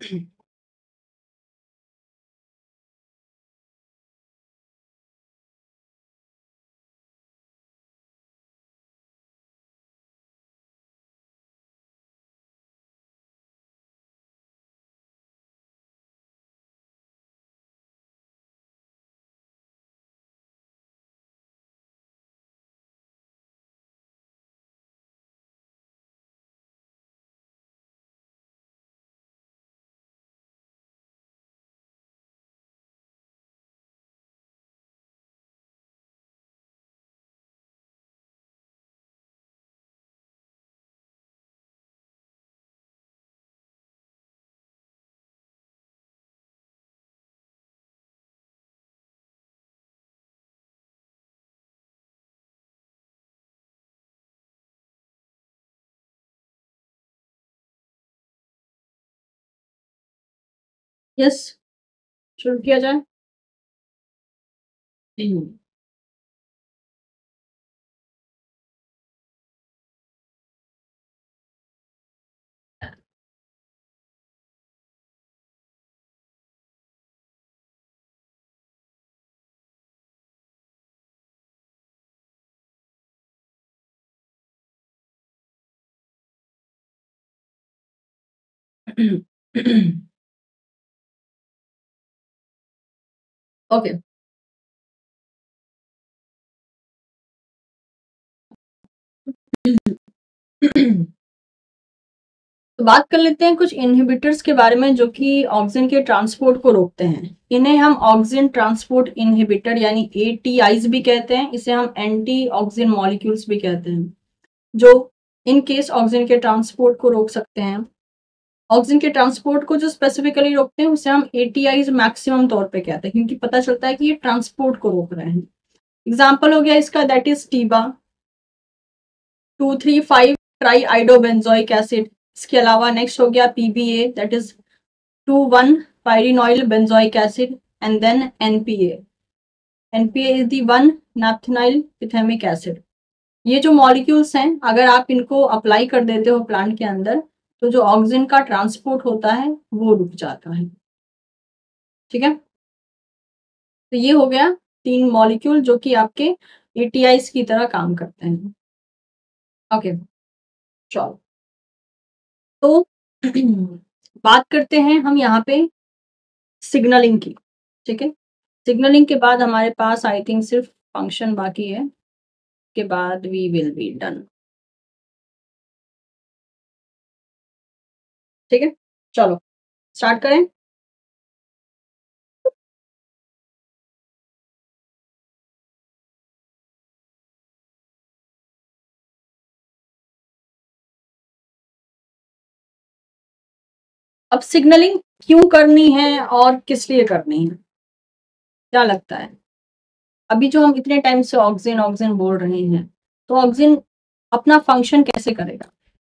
यस, शुरू किया जाए। हम्म। ओके। तो बात कर लेते हैं कुछ इनहिबिटर्स के बारे में जो कि ऑक्सिन के ट्रांसपोर्ट को रोकते हैं। इन्हें हम ऑक्सिन ट्रांसपोर्ट इनहिबिटर यानी ए टी आईज भी कहते हैं। इसे हम एंटी ऑक्सिन मॉलिक्यूल्स भी कहते हैं, जो इन केस ऑक्सिन के ट्रांसपोर्ट को रोक सकते हैं। ऑक्सिन के ट्रांसपोर्ट को जो स्पेसिफिकली रोकते हैं उसे हम ए टी आईज मैक्सिमम तौर पे कहते हैं, क्योंकि पता चलता है कि ये ट्रांसपोर्ट को रोक रहे हैं। एग्जाम्पल हो गया इसका, that is TIBA, two three five tri iodobenzoic acid. इसके अलावा नेक्स्ट हो गया PBA, that is two one pyrenoyl benzoic acid, and then NPA. NPA is the one naphthenyl phthalamic acid. ये जो मॉलिक्यूल्स हैं, अगर आप इनको अप्लाई कर देते हो प्लांट के अंदर, तो जो ऑक्सिन का ट्रांसपोर्ट होता है वो रुक जाता है। ठीक है, तो ये हो गया तीन मॉलिक्यूल जो कि आपके ए टी आईज की तरह काम करते हैं। ओके, चलो तो बात करते हैं हम यहाँ पे सिग्नलिंग की। ठीक है, सिग्नलिंग के बाद हमारे पास आई थिंक सिर्फ फंक्शन बाकी है, के बाद वी विल बी डन। ठीक है, चलो स्टार्ट करें। अब सिग्नलिंग क्यों करनी है और किस लिए करनी है, क्या लगता है? अभी जो हम इतने टाइम से ऑक्सिन ऑक्सिन बोल रहे हैं, तो ऑक्सिन अपना फंक्शन कैसे करेगा?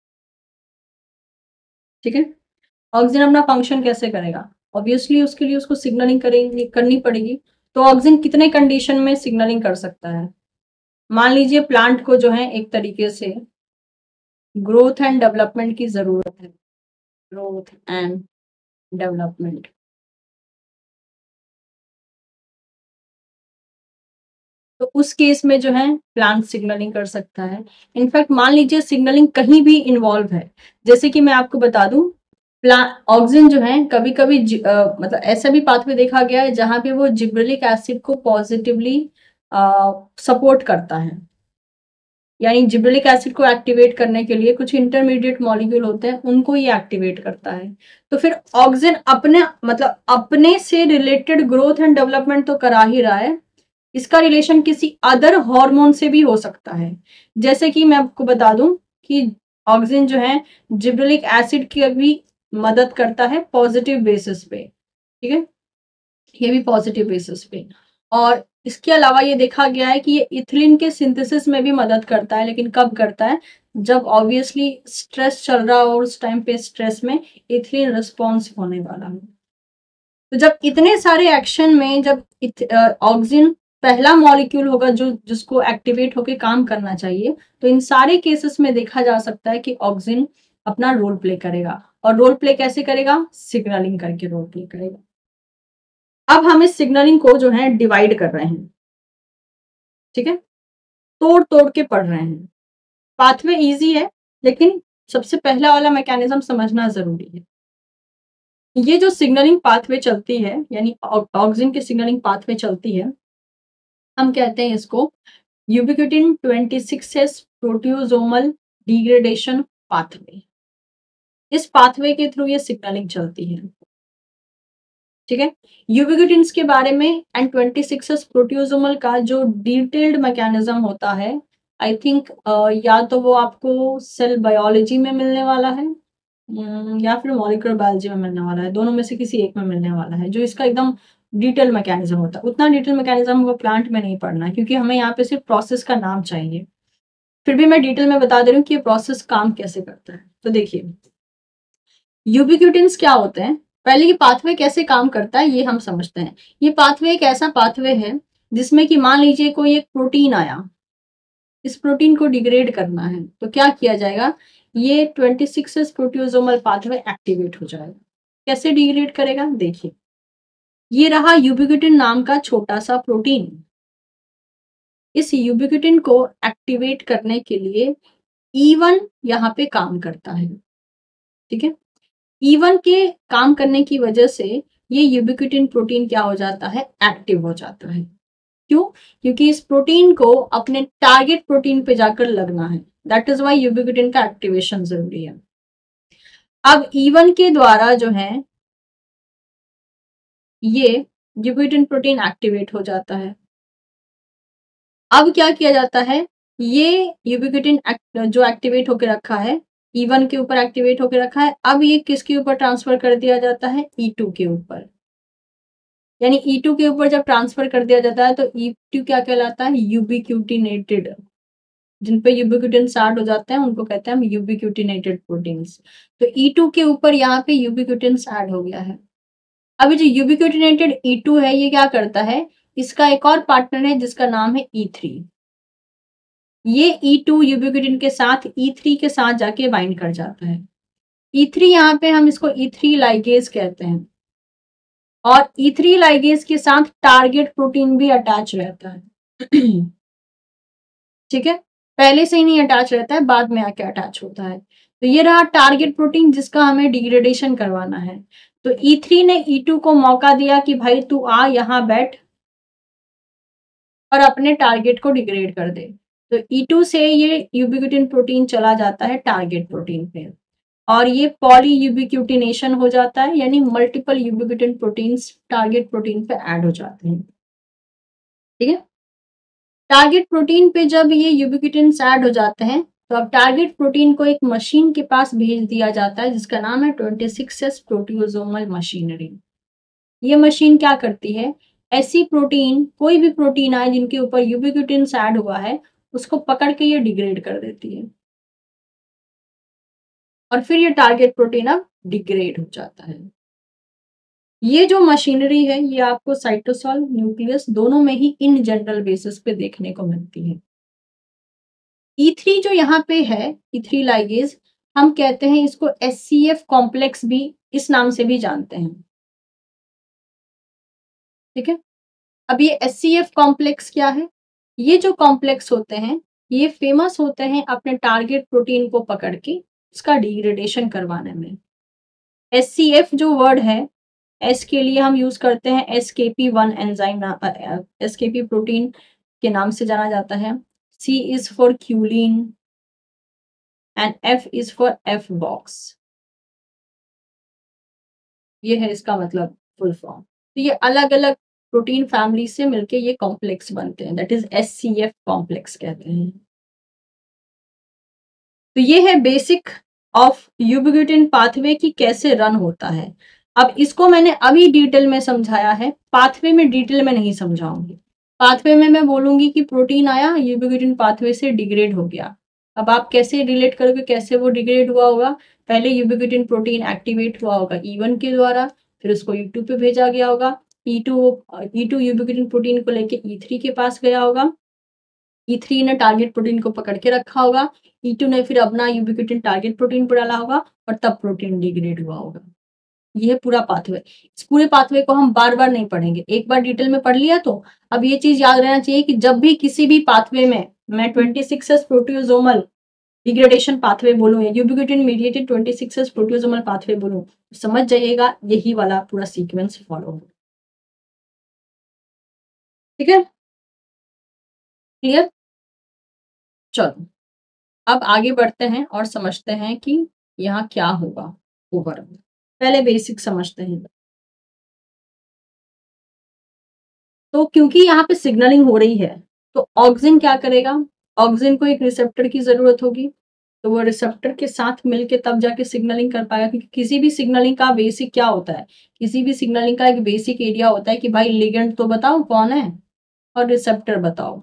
ठीक है, ऑक्सिन अपना फंक्शन कैसे करेगा? ऑब्वियसली उसके लिए उसको सिग्नलिंग करेंगे करनी पड़ेगी। तो ऑक्सिन कितने कंडीशन में सिग्नलिंग कर सकता है? मान लीजिए प्लांट को जो है एक तरीके से ग्रोथ एंड डेवलपमेंट की जरूरत है, ग्रोथ एंड डेवलपमेंट। तो उस केस में जो है प्लांट सिग्नलिंग कर सकता है। इनफैक्ट मान लीजिए सिग्नलिंग कहीं भी इन्वॉल्व है, जैसे कि मैं आपको बता दूं, ऑक्सिन जो है कभी कभी मतलब ऐसा भी पाथवे देखा गया है जहां पे वो जिब्रेलिक एसिड को पॉजिटिवली सपोर्ट करता है। यानी जिब्रेलिक एसिड को एक्टिवेट करने के लिए कुछ इंटरमीडिएट मॉलिक्यूल होते हैं, उनको ये एक्टिवेट करता है। तो फिर ऑक्सिन अपने मतलब अपने से रिलेटेड ग्रोथ एंड डेवलपमेंट तो करा ही रहा है, इसका रिलेशन किसी अदर हार्मोन से भी हो सकता है। जैसे कि मैं आपको बता दूं कि ऑक्सिन जो है जिब्रेलिक एसिड की भी मदद करता है पॉजिटिव बेसिस पे। ठीक है, ये भी पॉजिटिव बेसिस पे। और इसके अलावा ये देखा गया है कि ये इथिलीन के सिंथेसिस में भी मदद करता है, लेकिन कब करता है? जब ऑब्वियसली स्ट्रेस चल रहा हो और उस टाइम पे स्ट्रेस में इथिलीन रिस्पॉन्स होने वाला है। तो जब इतने सारे एक्शन में जब ऑक्सिन पहला मॉलिक्यूल होगा जो जिसको एक्टिवेट होके काम करना चाहिए, तो इन सारे केसेस में देखा जा सकता है कि ऑक्सिन अपना रोल प्ले करेगा। और रोल प्ले कैसे करेगा? सिग्नलिंग करके रोल प्ले करेगा। अब हम इस सिग्नलिंग को जो है डिवाइड कर रहे हैं, ठीक है, तोड़ तोड़ के पढ़ रहे हैं। पाथवे इजी है, लेकिन सबसे पहला वाला मैकेनिज्म समझना जरूरी है। ये जो सिग्नलिंग पाथवे चलती है, यानी ऑक्सिन की सिग्नलिंग पाथवे चलती है, हम कहते हैं इसको ubiquitin twenty six S proteasomal degradation pathway. इस पाथवे के थ्रू ये सिग्नलिंग चलती है, ठीक है। यूबिक्विटिन्स के बारे में and twenty six S proteasomal का जो डिटेल्ड मैकेनिज्म होता है, आई थिंक uh, या तो वो आपको सेल बायोलॉजी में मिलने वाला है या फिर मॉलिक्यूलर बायोलॉजी में मिलने वाला है, दोनों में से किसी एक में मिलने वाला है, जो इसका एकदम डिटेल मैकेनिज्म होता है। उतना डिटेल मैकेनिज्म वो प्लांट में नहीं पढ़ना है, क्योंकि हमें यहाँ पे सिर्फ प्रोसेस का नाम चाहिए। फिर भी मैं डिटेल में बता दे रही हूँ कि ये प्रोसेस काम कैसे करता है। तो देखिए, यूबिक्विटिन्स क्या होते हैं, पहले ये पाथवे कैसे काम करता है ये हम समझते हैं। ये पाथवे एक ऐसा पाथवे है जिसमें कि मान लीजिए कोई एक प्रोटीन आया, इस प्रोटीन को डिग्रेड करना है, तो क्या किया जाएगा, ये twenty six S proteasomal pathway activate हो जाएगा। कैसे डिग्रेड करेगा? देखिए, ये रहा यूबिक्विटिन नाम का छोटा सा प्रोटीन। इस यूबिक्विटिन को एक्टिवेट करने के लिए ई वन यहाँ पे काम करता है, ठीक है। ई वन के काम करने की वजह से ये यूबिक्विटिन प्रोटीन क्या हो जाता है, एक्टिव हो जाता है। क्यों? क्योंकि इस प्रोटीन को अपने टारगेट प्रोटीन पे जाकर लगना है। दैट इज वाई यूबिक्विटिन का एक्टिवेशन जरूरी है। अब ई वन के द्वारा जो है ये यूबिक्विटिन प्रोटीन एक्टिवेट हो जाता है। अब क्या किया जाता है, ये यूबिक्विटिन जो एक्टिवेट होकर रखा है, ई वन के ऊपर एक्टिवेट होकर रखा है, अब ये किसके ऊपर ट्रांसफर कर दिया जाता है, ई टू के ऊपर। यानी ई टू के ऊपर जब ट्रांसफर कर दिया जाता है तो ई टू क्या कहलाता है, यूबिक्यूटिनेटेड। जिन पे यूबिक्विटिन ऐड हो जाते हैं उनको कहते हैं हम यूबिक्यूटिनेटेड प्रोटीन्स। तो ई टू के ऊपर यहाँ पे यूबिक्विटिन ऐड हो गया है। अभी जो यूबिक्यूटिनेटेड ई टू है, ये क्या करता है, इसका एक और पार्टनर है जिसका नाम है ई थ्री। ये ई टू यूबिक्विटिन के साथ ई थ्री के साथ जाके बाइंड कर जाता है। ई थ्री यहाँ पे हम इसको ई थ्री लाइगेज कहते हैं, और ई थ्री लाइगेज के साथ टारगेट प्रोटीन भी अटैच रहता है, ठीक है। पहले से ही नहीं अटैच रहता है, बाद में आके अटैच होता है। तो ये रहा टारगेट प्रोटीन जिसका हमें डिग्रेडेशन करवाना है। तो ई थ्री ने ई टू को मौका दिया कि भाई तू आ यहाँ बैठ और अपने टारगेट को डिग्रेड कर दे। तो ई टू से ये यूबिक्विटिन प्रोटीन चला जाता है टारगेट प्रोटीन पे, और ये पॉली यूबिक्यूटिनेशन हो जाता है, यानी multiple ubiquitin proteins target protein पे ऐड हो जाते हैं, ठीक है। टारगेट प्रोटीन पे जब ये यूबिक्विटिन ऐड हो जाते हैं, तो अब टारगेट प्रोटीन को एक मशीन के पास भेज दिया जाता है जिसका नाम है twenty six S proteasomal machinery. ये मशीन क्या करती है, ऐसी प्रोटीन, कोई भी प्रोटीन आए जिनके ऊपर यूबिक्विटिन ऐड हुआ है, उसको पकड़ के ये डिग्रेड कर देती है, और फिर ये टारगेट प्रोटीन अब डिग्रेड हो जाता है। ये जो मशीनरी है ये आपको साइटोसॉल, न्यूक्लियस दोनों में ही इन जनरल बेसिस पे देखने को मिलती है। ई थ्री जो यहाँ पे है, ई थ्री लाइगेज, हम कहते हैं इसको एस सी एफ कॉम्प्लेक्स भी इस नाम से भी जानते हैं, ठीक है। अब ये एस सी एफ कॉम्प्लेक्स क्या है, ये जो कॉम्प्लेक्स होते हैं ये फेमस होते हैं अपने टारगेट प्रोटीन को पकड़ के उसका डिग्रेडेशन करवाने में। एस सी एफ जो वर्ड है, एस के लिए हम यूज करते हैं S K P one enzyme, S K P protein के नाम से जाना जाता है। C is for cullin and F is for F box, ये है इसका मतलब फुल फॉर्म। तो ये अलग अलग प्रोटीन फैमिली से मिलके ये कॉम्प्लेक्स बनते हैं, that is S C F complex कहते हैं। तो ये है बेसिक ऑफ यूबिक्विटिन पाथवे की कैसे रन होता है। अब इसको मैंने अभी डिटेल में समझाया है, पाथवे में डिटेल में नहीं समझाऊंगी। पाथवे में मैं बोलूंगी कि प्रोटीन आया, यूबिक्विटिन पाथवे से डिग्रेड हो गया। अब आप कैसे रिलेट करोगे, कैसे वो डिग्रेड हुआ होगा, पहले यूबिक्विटिन प्रोटीन एक्टिवेट हुआ होगा ई वन के द्वारा, फिर उसको ई टू पे भेजा गया होगा, E two E two ubiquitin protein को लेके ई थ्री के पास गया होगा, ई थ्री ने टारगेट प्रोटीन को पकड़ के रखा होगा, ई टू ने फिर अपना यूबिक्विटिन टारगेट प्रोटीन पर डाला होगा और तब प्रोटीन डिग्रेड हुआ होगा। ये है पूरा पाथवे। इस पूरे पाथवे को हम बार बार नहीं पढ़ेंगे, एक बार डिटेल में पढ़ लिया तो अब ये चीज याद रहना चाहिए कि जब भी किसी भी पाथवे में मैं twenty six S proteasomal degradation pathway बोलूं या ubiquitin mediated twenty six S proteasomal pathway बोलूं तो समझ जाइएगा यही वाला पूरा सीक्वेंस फॉलो होगा। ठीक है, क्लियर? चलो अब आगे बढ़ते हैं और समझते हैं कि यहाँ क्या होगा ओवरऑल। पहले बेसिक समझते हैं। तो क्योंकि यहाँ पे सिग्नलिंग हो रही है तो ऑक्सिन क्या करेगा, ऑक्सिन को एक रिसेप्टर की जरूरत होगी, तो वो रिसेप्टर के साथ मिलके तब जाके सिग्नलिंग कर पाएगा। क्योंकि किसी भी सिग्नलिंग का बेसिक क्या होता है, किसी भी सिग्नलिंग का एक बेसिक एरिया होता है कि भाई लिगेंड तो बताओ कौन है और रिसेप्टर बताओ,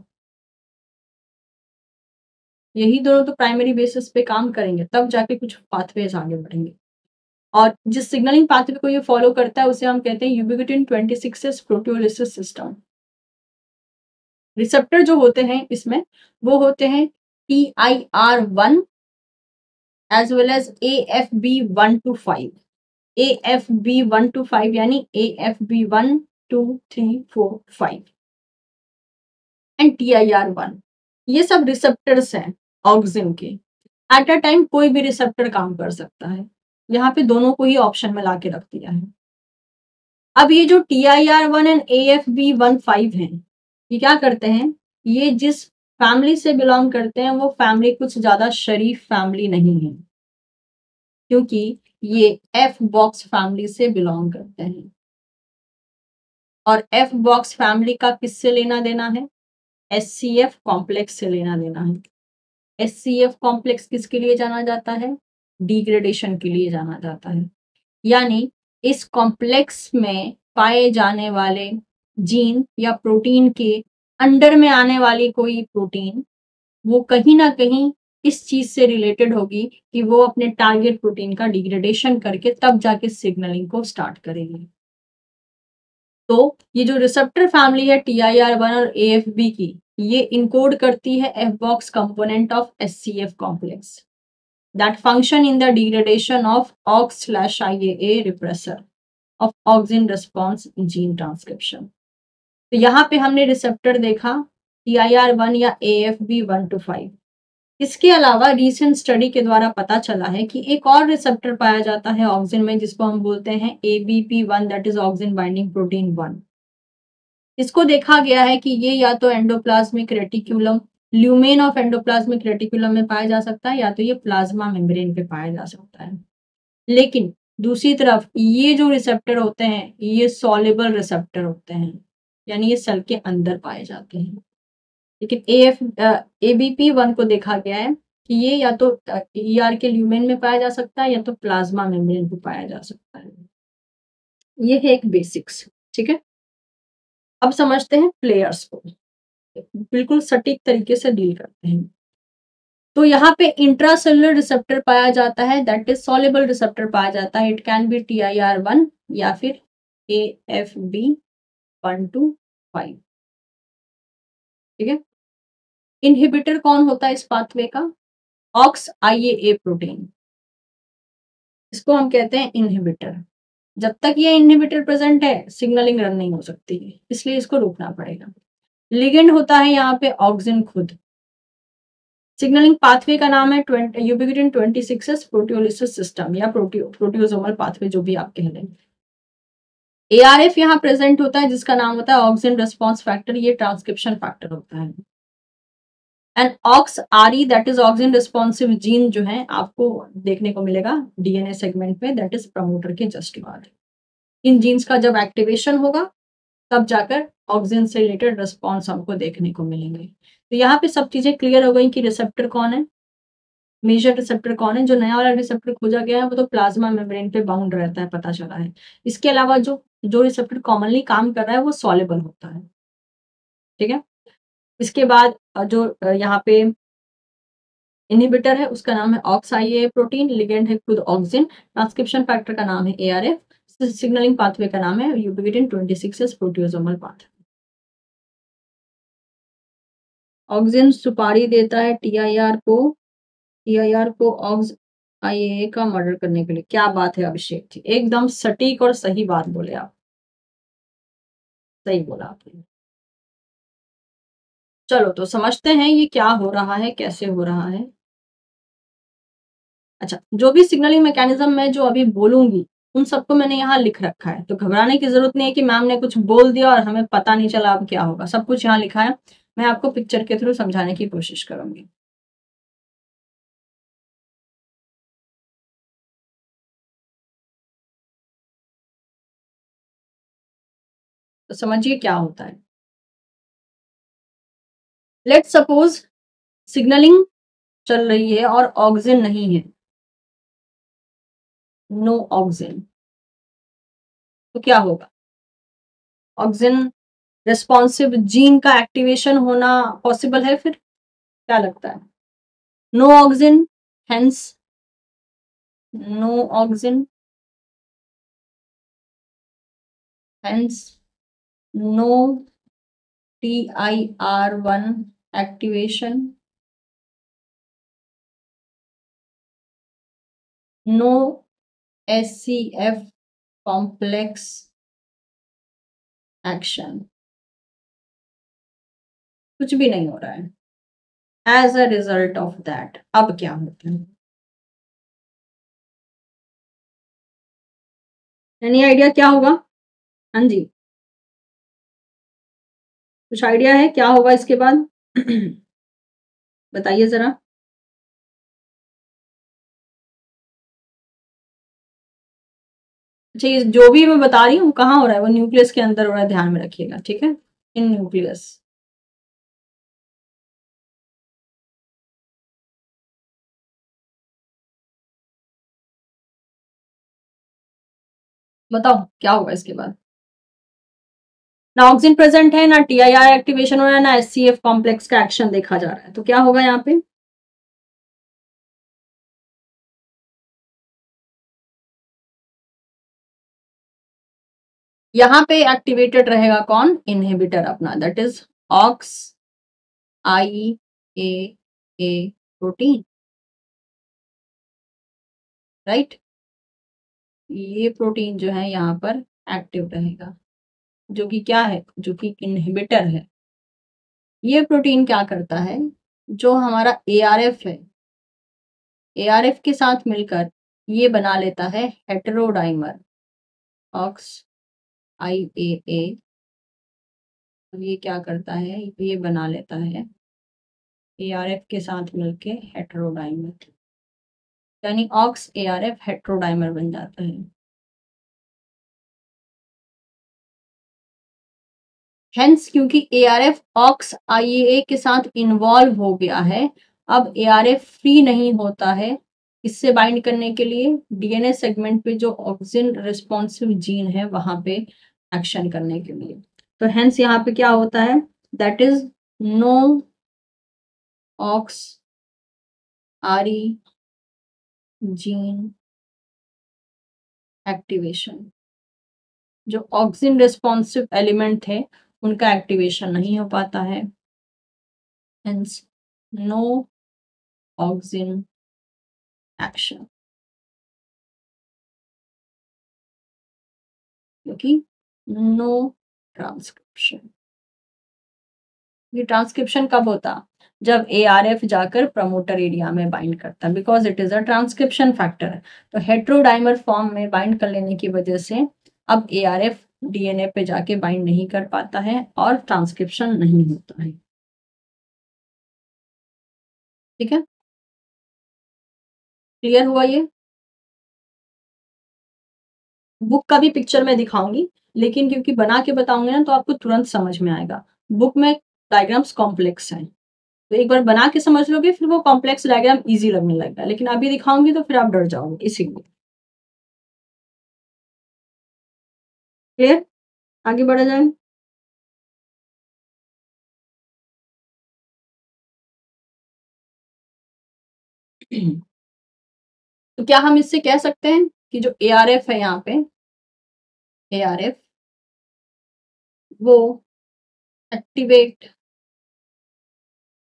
यही दोनों तो प्राइमरी बेसिस पे काम करेंगे तब जाके कुछ पाथवेज आगे बढ़ेंगे। और जिस सिग्नलिंग पाथवे को ये फॉलो करता है उसे हम कहते हैं ubiquitin twenty six S proteolysis system. Receptor जो होते हैं इसमें वो होते हैं T I R one as well as A F B one two five, A F B one two five यानी A F B one two three four five and T I R one. ये सब receptors हैं auxin के। At a time कोई भी receptor काम कर सकता है, यहाँ पे दोनों को ही ऑप्शन में ला के रख दिया है। अब ये जो T I R one and A F B one five है ये क्या करते हैं, ये जिस फैमिली से बिलोंग करते हैं वो फैमिली कुछ ज्यादा शरीफ फैमिली नहीं है, क्योंकि ये एफ बॉक्स फैमिली से बिलोंग करते हैं। और एफ बॉक्स फैमिली का किससे लेना देना है, एस सी एफ कॉम्प्लेक्स से लेना देना है। एस सी एफ कॉम्प्लेक्स किसके लिए जाना जाता है, डिग्रेडेशन के लिए जाना जाता है। यानी इस कॉम्प्लेक्स में पाए जाने वाले जीन या प्रोटीन के अंडर में आने वाली कोई प्रोटीन वो कहीं ना कहीं इस चीज से रिलेटेड होगी कि वो अपने टारगेट प्रोटीन का डिग्रेडेशन करके तब जाके सिग्नलिंग को स्टार्ट करेगी। तो ये जो रिसेप्टर फैमिली है टी आई आर वन और ए एफ बी की, ये इनकोड करती है F box component of S C F complex that function in the degradation of O X slash I A A repressor of auxin response gene transcription। तो यहाँ पे हमने receptor देखा T I R one या A F B one two five. इसके अलावा recent study के द्वारा पता चला है कि एक और रिसेप्टर पाया जाता है ऑक्सिन में जिसको हम बोलते हैं A B P one, that is auxin binding protein one. इसको देखा गया है कि ये या तो endoplasmic reticulum lumen of endoplasmic reticulum में पाया जा सकता है या तो ये प्लाज्मा मेम्ब्रेन पे पाया जा सकता है। लेकिन दूसरी तरफ ये जो रिसेप्टर होते हैं ये सॉल्युबल रिसेप्टर होते हैं, यानी ये सेल के अंदर पाए जाते हैं। लेकिन A F A B P one को देखा गया है कि ये या तो ई आर के ल्यूमेन में पाया जा सकता है या तो प्लाज्मा मेम्ब्रेन पे पाया जा सकता है। ये है एक बेसिक्स। ठीक है, अब समझते हैं प्लेयर्स को, बिल्कुल सटीक तरीके से डील करते हैं। तो यहाँ पे इंट्रासेलुलर रिसेप्टर पाया जाता है, दैट इज सॉल्युबल रिसेप्टर पाया जाता है। It can be T I R one या फिर A F B one two five. ठीक है, इनहिबिटर कौन होता है इस पाथवे का, aux I A A protein, इसको हम कहते हैं इनहिबिटर। जब तक ये इनहिबिटर प्रेजेंट है सिग्नलिंग रन नहीं हो सकती है, इसलिए इसको रोकना पड़ेगा। लिगेंड होता है यहाँ पे ऑक्सिन खुद। सिग्नलिंग पाथवे का नाम है ubiquitin twenty six S proteolysis system या प्रोटियो प्रोटियोसोमल पाथवे, जो भी आप कह लें। ए आर एफ यहाँ प्रेजेंट होता है जिसका नाम होता है ऑक्सिन रिस्पॉन्स फैक्टर, ये ट्रांसक्रिप्शन फैक्टर होता है। And AUX R E that is auxin responsive gene जो है आपको देखने को मिलेगा डीएनए सेगमेंट में, दैट इज प्रमोटर के जस्ट बाद। इन जीन्स का जब एक्टिवेशन होगा तब जाकर ऑक्सिन से रिलेटेड रिस्पॉन्स हमको देखने को मिलेंगे। तो यहाँ पे सब चीजें क्लियर हो गई कि रिसेप्टर कौन है, मेजर रिसेप्टर कौन है। जो नया वाला रिसेप्टर खोजा गया है वो तो प्लाज्मा मेम्ब्रेन पे बाउंड रहता है, पता चला है। इसके अलावा जो जो रिसेप्टर कॉमनली काम कर रहा है वो सॉल्युबल होता है। ठीक है, इसके बाद जो यहाँ पे इनहिबिटर है उसका नाम है AUX I A protein, ligand है खुद ऑक्सिन, ट्रांसक्रिप्शन फैक्टर का नाम है A R F, signaling pathway का नाम है ubiquitin twenty six S proteasomal pathway. Auxin सुपारी देता है टीआईआर को, टीआईआर को ऑक्स आईएए का मर्डर करने के लिए। क्या बात है अभिषेक जी, एकदम सटीक और सही बात बोले आप, सही बोला आपने। चलो तो समझते हैं ये क्या हो रहा है, कैसे हो रहा है। अच्छा, जो भी सिग्नलिंग मैकेनिज्म मैं जो अभी बोलूंगी उन सबको मैंने यहाँ लिख रखा है, तो घबराने की जरूरत नहीं है कि मैम ने कुछ बोल दिया और हमें पता नहीं चला अब क्या होगा। सब कुछ यहाँ लिखा है, मैं आपको पिक्चर के थ्रू समझाने की कोशिश करूंगी। तो समझिए क्या होता है। लेट्स सपोज सिग्नलिंग चल रही है और ऑक्सिन नहीं है, नो ऑक्सिन, तो क्या होगा? ऑक्सिन रिस्पॉन्सिव जीन का एक्टिवेशन होना पॉसिबल है? फिर क्या लगता है? No auxin, hence no auxin, hence no T I R one activation, no S C F complex action, कुछ भी नहीं हो रहा है। As a result of that अब क्या होता है? एनी आइडिया क्या होगा? हाँ जी, कुछ आइडिया है क्या होगा इसके बाद? बताइए जरा। अच्छा, ये जो भी मैं बता रही हूँ कहाँ हो रहा है, वो न्यूक्लियस के अंदर हो रहा है, ध्यान में रखिएगा, ठीक है? In nucleus. बताओ क्या होगा इसके बाद? ना ऑक्सिन प्रेजेंट है, ना टीआईआर एक्टिवेशन हो रहा है, ना एससीएफ कॉम्प्लेक्स का एक्शन देखा जा रहा है, तो क्या होगा यहाँ पे? यहाँ पे एक्टिवेटेड रहेगा कौन? इनहिबिटर अपना, that is AUX I A A protein, right? ये प्रोटीन जो है यहाँ पर एक्टिव रहेगा, जो कि क्या है? जो कि इनहिबिटर है। ये प्रोटीन क्या करता है? जो हमारा एआरएफ है, एआरएफ के साथ मिलकर ये बना लेता है हेटेरोडाइमर ऑक्स आई ए ए। ये क्या करता है? ये बना लेता है एआरएफ के साथ मिलके हेटेरोडाइमर, यानी ऑक्स एआरएफ हेटेरोडाइमर बन जाता है। हेंस क्योंकि एआरएफ ऑक्स आईएए के साथ इन्वॉल्व हो गया है, अब एआरएफ फ्री नहीं होता है इससे बाइंड करने के लिए डीएनए सेगमेंट पे जो ऑक्सिन रिस्पॉन्सिव जीन है वहां पे एक्शन करने के लिए। तो हेंस यहाँ पे क्या होता है? That is no AUX RE gene activation. जो ऑक्सिन रिस्पॉन्सिव एलिमेंट थे उनका एक्टिवेशन नहीं हो पाता है, हेंस नो ऑक्सिन एक्शन, क्योंकि नो ट्रांसक्रिप्शन। ये ट्रांसक्रिप्शन कब होता? जब एआरएफ जाकर प्रमोटर एरिया में बाइंड करता है, because it is a transcription factor. तो हेट्रोडाइमर फॉर्म में बाइंड कर लेने की वजह से अब एआरएफ डीएनए पे जाके बाइंड नहीं कर पाता है और ट्रांसक्रिप्शन नहीं होता है। ठीक है, क्लियर हुआ ये? बुक का भी पिक्चर मैं दिखाऊंगी, लेकिन क्योंकि बना के बताऊंगी ना तो आपको तुरंत समझ में आएगा। बुक में डायग्राम्स कॉम्प्लेक्स हैं, तो एक बार बना के समझ लोगे फिर वो कॉम्प्लेक्स डायग्राम इजी लगने लगता है, लेकिन अभी दिखाऊंगी तो फिर आप डर जाओगे, इसीलिए। क्लियर? आगे बढ़ा जाए। तो क्या हम इससे कह सकते हैं कि जो एआरएफ है यहाँ पे, एआरएफ वो एक्टिवेट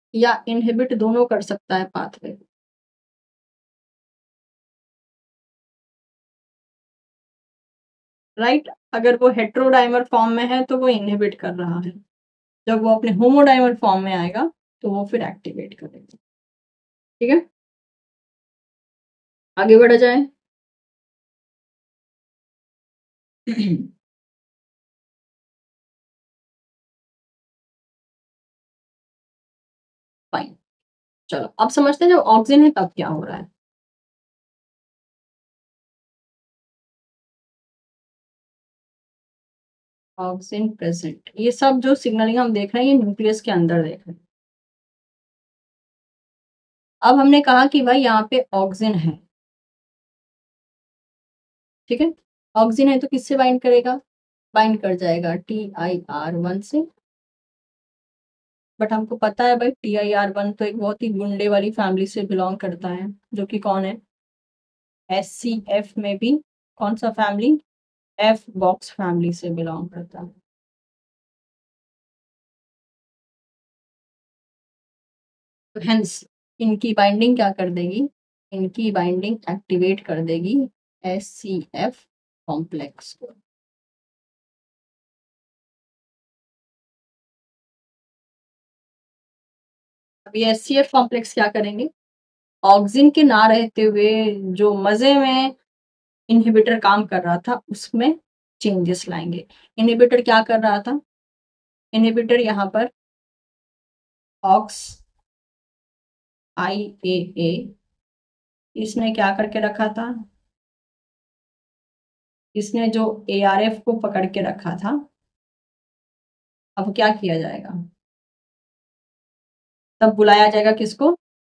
या इनहिबिट दोनों कर सकता है पाथवे। राइट, अगर वो हेट्रोडाइमर फॉर्म में है तो वो इनहिबिट कर रहा है, जब वो अपने होमोडाइमर फॉर्म में आएगा तो वो फिर एक्टिवेट करेगा। ठीक है, आगे बढ़ा जाए। फाइन, चलो अब समझते हैं जब ऑक्सीजन है तब क्या हो रहा है। ऑक्सीजन प्रेजेंट, ये सब जो सिग्नलिंग हम देख रहे हैं ये न्यूक्लियस के अंदर देख रहे हैं। अब हमने कहा कि भाई यहाँ पे ऑक्सीजन है, ठीक है, ऑक्सीजन है तो किससे बाइंड करेगा, बाइंड कर जाएगा टी आई आर वन से। बट हमको पता है भाई टी आई आर वन तो एक बहुत ही गुंडे वाली फैमिली से बिलोंग करता है, जो कि कौन है, एस सी एफ में भी कौन सा फैमिली, एफ बॉक्स फैमिली से बिलोंग करता है। तो हेंस इनकी बाइंडिंग क्या कर देगी, इनकी बाइंडिंग एक्टिवेट कर देगी एस सी एफ कॉम्प्लेक्स को। अब ये एस सी एफ कॉम्प्लेक्स क्या करेंगे, ऑक्सीजन के ना रहते हुए जो मजे में इनहिबिटर काम कर रहा था उसमें चेंजेस लाएंगे। इनहिबिटर क्या कर रहा था, इनहिबिटर यहाँ पर ऑक्स आई ए ए, इसने क्या करके रखा था, इसने जो ए आर एफ को पकड़ के रखा था, अब क्या किया जाएगा, तब बुलाया जाएगा किसको,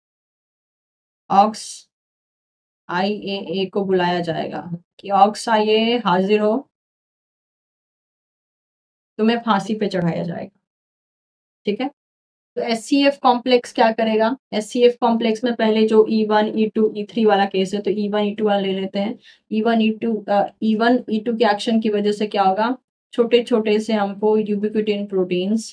ऑक्स आई ए ए को बुलाया जाएगा कि ऑक्स आई ए हाजिर हो, तुम्हें फांसी पे चढ़ाया जाएगा। ठीक है, तो एस सी एफ कॉम्प्लेक्स क्या करेगा, एस सी एफ कॉम्प्लेक्स में पहले जो E one E two E three वाला केस है तो ई वन ई टू वाला ले लेते हैं। E one E two E one E two के एक्शन की वजह से क्या होगा, छोटे छोटे से हमको यूबिक्विटिन प्रोटीन्स,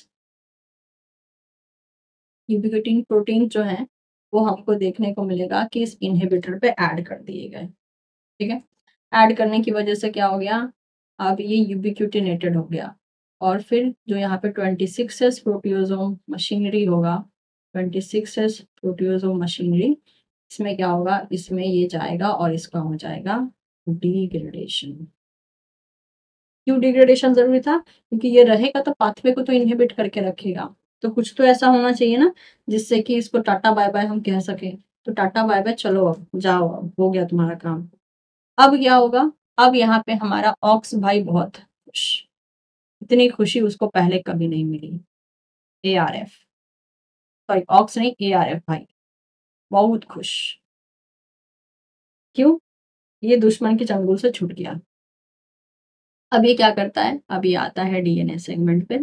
यूबिक्विटिन प्रोटीन जो है वो हमको देखने को मिलेगा कि इस इनहिबिटर पे ऐड कर दिए गए। ठीक है, ऐड करने की वजह से क्या हो गया, अब ये यूबिक्विटिनेटेड हो गया, और फिर जो यहाँ पे twenty six S proteasome machinery होगा, twenty six S proteasome machinery, इसमें क्या होगा, इसमें ये जाएगा और इसका हो जाएगा डिग्रेडेशन। क्यों डिग्रेडेशन जरूरी था, क्योंकि ये रहेगा तो पाथवे को तो इनहिबिट करके रखेगा, तो कुछ तो ऐसा होना चाहिए ना जिससे कि इसको टाटा बाय बाय हम कह सके। तो टाटा बाय बाय, चलो अब जाओ, अब हो गया तुम्हारा काम। अब क्या होगा, अब यहाँ पे हमारा ऑक्स भाई बहुत खुश, इतनी खुशी उसको पहले कभी नहीं मिली। A R F, sorry aux नहीं, ए आर एफ भाई बहुत खुश। क्यों, ये दुश्मन के चंगुल से छूट गया। अब ये क्या करता है, अब ये आता है डी एन ए सेगमेंट पे,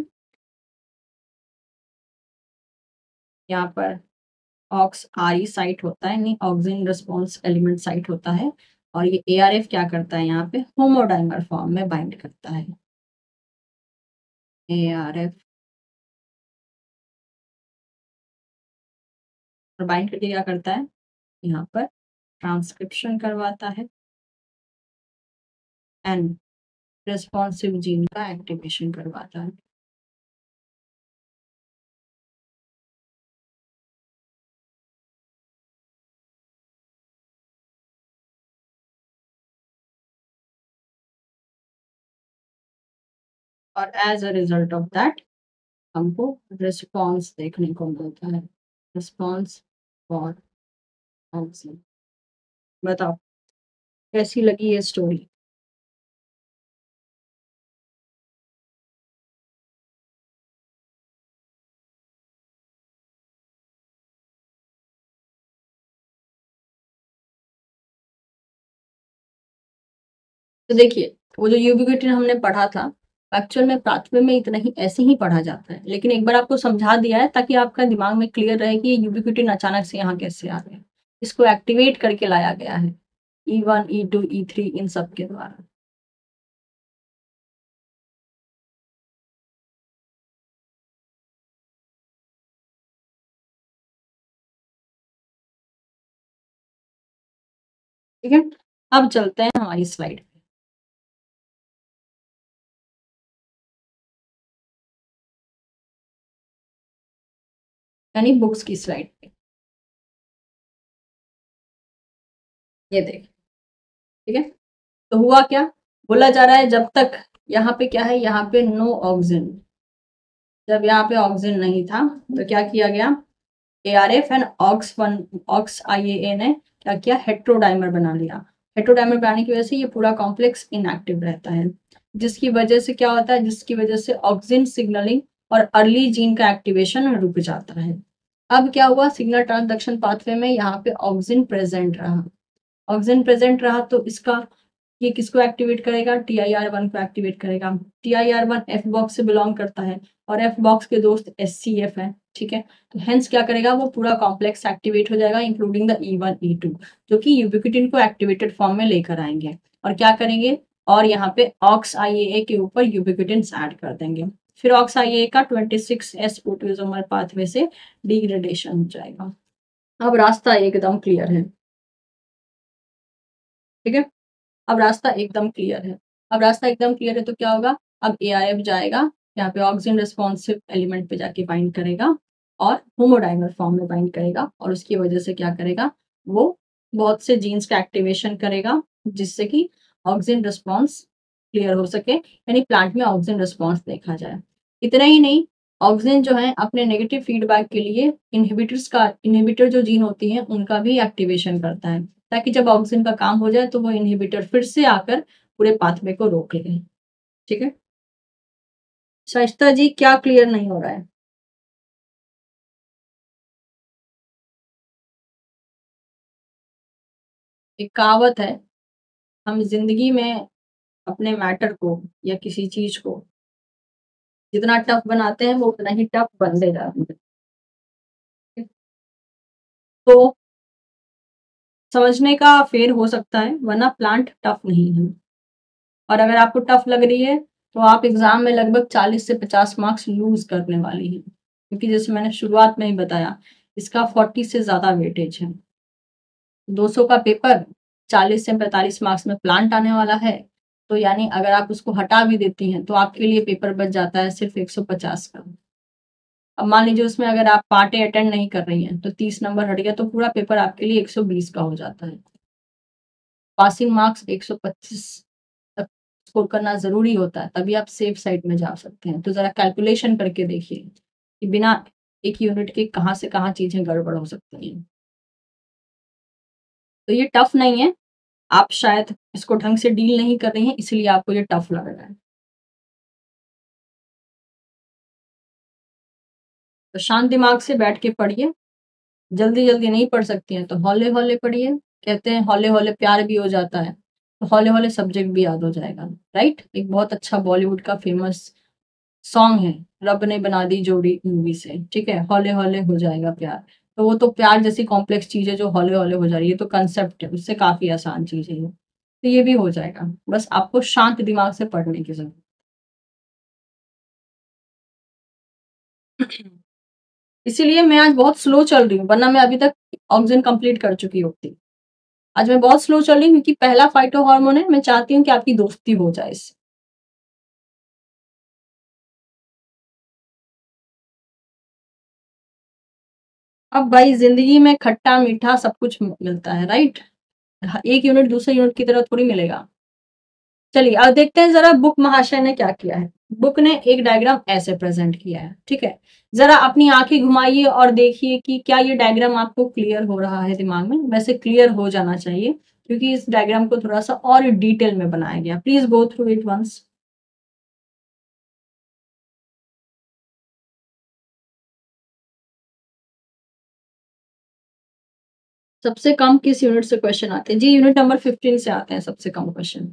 यहाँ पर ऑक्स आर ई साइट होता है, नहीं ऑक्सिन रिस्पॉन्स एलिमेंट साइट होता है, और ये ए आर एफ क्या करता है, यहाँ पे होमोडाइमर फॉर्म में बाइंड करता है। ए आर एफ और बाइंड करके क्या करता है, यहाँ पर ट्रांसक्रिप्शन करवाता है एंड रेस्पॉन्सिव जीन का एक्टिवेशन करवाता है। और as a result of that हमको रिस्पॉन्स देखने को मिलता है, रिस्पॉन्स फॉर ऑक्सीजन। बताओ कैसी लगी ये स्टोरी। तो देखिए वो जो यूबिक्विटिन हमने पढ़ा था, एक्चुअल में प्राथमिक में इतना ही ऐसे ही पढ़ा जाता है, लेकिन एक बार आपको समझा दिया है ताकि आपका दिमाग में क्लियर रहे कि ये यूबिक्विटिन अचानक से यहाँ कैसे आ गए, इसको एक्टिवेट करके लाया गया है E one E two E three इन सब के द्वारा। ठीक है, अब चलते हैं हमारी स्लाइड पे। यानी बुक्स की स्लाइड पे। ये देख, ठीक है। तो हुआ क्या, बोला जा रहा है जब तक यहाँ पे क्या है, यहाँ पे नो ऑक्सीजन, जब यहाँ पे ऑक्सीजन नहीं था तो क्या किया गया, A R F and aux one aux I A A ने क्या किया, हेट्रोडाइमर बना लिया। हेट्रोडाइमर बनाने की वजह से ये पूरा कॉम्प्लेक्स इनएक्टिव रहता है, जिसकी वजह से क्या होता है, जिसकी वजह से ऑक्सीजन सिग्नलिंग और अर्ली जीन का एक्टिवेशन रुक जाता है। अब क्या हुआ, सिग्नल ट्रांसडक्शन पाथवे में यहाँ पे ऑक्सीजन प्रेजेंट रहा, ऑक्सीजन प्रेजेंट रहा तो इसका ये किसको एक्टिवेट करेगा, टी आई आर वन को एक्टिवेट करेगा। T I R one F box से बिलोंग करता है और एफ बॉक्स के दोस्त एस सी एफ है, ठीक है। तो हेंस क्या करेगा, वो पूरा कॉम्प्लेक्स एक्टिवेट हो जाएगा including the E one E two, जो कि यूबिक्विटिन को एक्टिवेटेड फॉर्म में लेकर आएंगे और क्या करेंगे, और यहाँ पे ऑक्स आई ए ए के ऊपर यूबिक्विटिन ऐड कर देंगे। फिर ऑक्स आई ए ए का twenty six S proteasome pathway से डिग्रेडेशन हो जाएगा। अब रास्ता एकदम क्लियर है, ठीक है। अब रास्ता एकदम क्लियर है, अब रास्ता एकदम क्लियर है तो क्या होगा, अब ए आई एफ जाएगा यहाँ पे ऑक्सीजन रिस्पॉन्सिव एलिमेंट पे जाके बाइंड करेगा और होमोडाइमर फॉर्म में बाइंड करेगा और उसकी वजह से क्या करेगा, वो बहुत से जीन्स का एक्टिवेशन करेगा जिससे कि ऑक्सीजन रिस्पॉन्स क्लियर हो सके, यानी प्लांट में ऑक्सीजन रिस्पॉन्स देखा जाए। इतना ही नहीं, ऑक्सीजन जो है अपने नेगेटिव फीडबैक के लिए इनहिबिटर्स का इनहिबिटर जो जीन होती हैं उनका भी एक्टिवेशन करता है, ताकि जब ऑक्सीजन का काम हो जाए तो वो इनहिबिटर फिर से आकर पूरे पाथवे को रोक ले। ठीक है, शाइस्ता जी क्या क्लियर नहीं हो रहा है? एक कहावत है, हम जिंदगी में अपने मैटर को या किसी चीज को जितना टफ बनाते हैं वो उतना ही टफ बनते जाते हैं। तो समझने का फेर हो सकता है, वरना प्लांट टफ नहीं है। और अगर आपको टफ लग रही है तो आप एग्जाम में लगभग चालीस से पचास मार्क्स लूज करने वाली हैं, क्योंकि जैसे मैंने शुरुआत में ही बताया, इसका चालीस से ज्यादा वेटेज है। दो सौ का पेपर चालीस से पैंतालीस मार्क्स में प्लांट आने वाला है, तो यानी अगर आप उसको हटा भी देती हैं तो आपके लिए पेपर बच जाता है सिर्फ एक सौ पचास का। अब मान लीजिए उसमें अगर आप पार्टे अटेंड नहीं कर रही हैं तो तीस नंबर हट गया, तो पूरा पेपर आपके लिए एक सौ बीस का हो जाता है। पासिंग मार्क्स एक सौ पच्चीस तक स्कोर करना जरूरी होता है, तभी आप सेफ साइड में जा सकते हैं। तो जरा कैलकुलेशन करके देखिए कि बिना एक यूनिट के कहाँ से कहाँ चीजें गड़बड़ हो सकती हैं। तो ये टफ नहीं है, आप शायद इसको ढंग से डील नहीं कर रही हैं इसलिए आपको ये टफ लग रहा है। तो शांत दिमाग से बैठ के पढ़िए, जल्दी जल्दी नहीं पढ़ सकती हैं तो हौले हौले पढ़िए। कहते हैं हौले हौले प्यार भी हो जाता है, तो हौले हौले सब्जेक्ट भी याद हो जाएगा। राइट, एक बहुत अच्छा बॉलीवुड का फेमस सॉन्ग है, रब ने बना दी जोड़ी मूवी से, ठीक है, हौले हौले हो जाएगा प्यार। तो वो तो प्यार जैसी कॉम्प्लेक्स चीज है जो हौले हौले हो जा रही है, तो कंसेप्ट है, उससे काफी आसान चीज है ये। तो ये भी हो जाएगा, बस आपको शांत दिमाग से पढ़ने की जरूरत। इसीलिए मैं आज बहुत स्लो चल रही हूँ, वरना मैं अभी तक ऑक्सीजन कंप्लीट कर चुकी होती। आज मैं बहुत स्लो चल रही हूँ क्योंकि पहला फाइटो हार्मोन है, मैं चाहती हूँ कि आपकी दोस्ती हो जाए इससे। अब भाई जिंदगी में खट्टा मीठा सब कुछ मिलता है, राइट। एक यूनिट दूसरे यूनिट की तरह थोड़ी मिलेगा। चलिए अब देखते हैं जरा बुक महाशय ने क्या किया है। बुक ने एक डायग्राम ऐसे प्रेजेंट किया है, ठीक है। जरा अपनी आंखें घुमाइए और देखिए कि क्या ये डायग्राम आपको क्लियर हो रहा है दिमाग में। वैसे क्लियर हो जाना चाहिए क्योंकि इस डायग्राम को थोड़ा सा और डिटेल में बनाया गया। Please go through it once. सबसे कम किस यूनिट से क्वेश्चन आते हैं? जी यूनिट नंबर फिफ्टीन से आते हैं सबसे कम क्वेश्चन।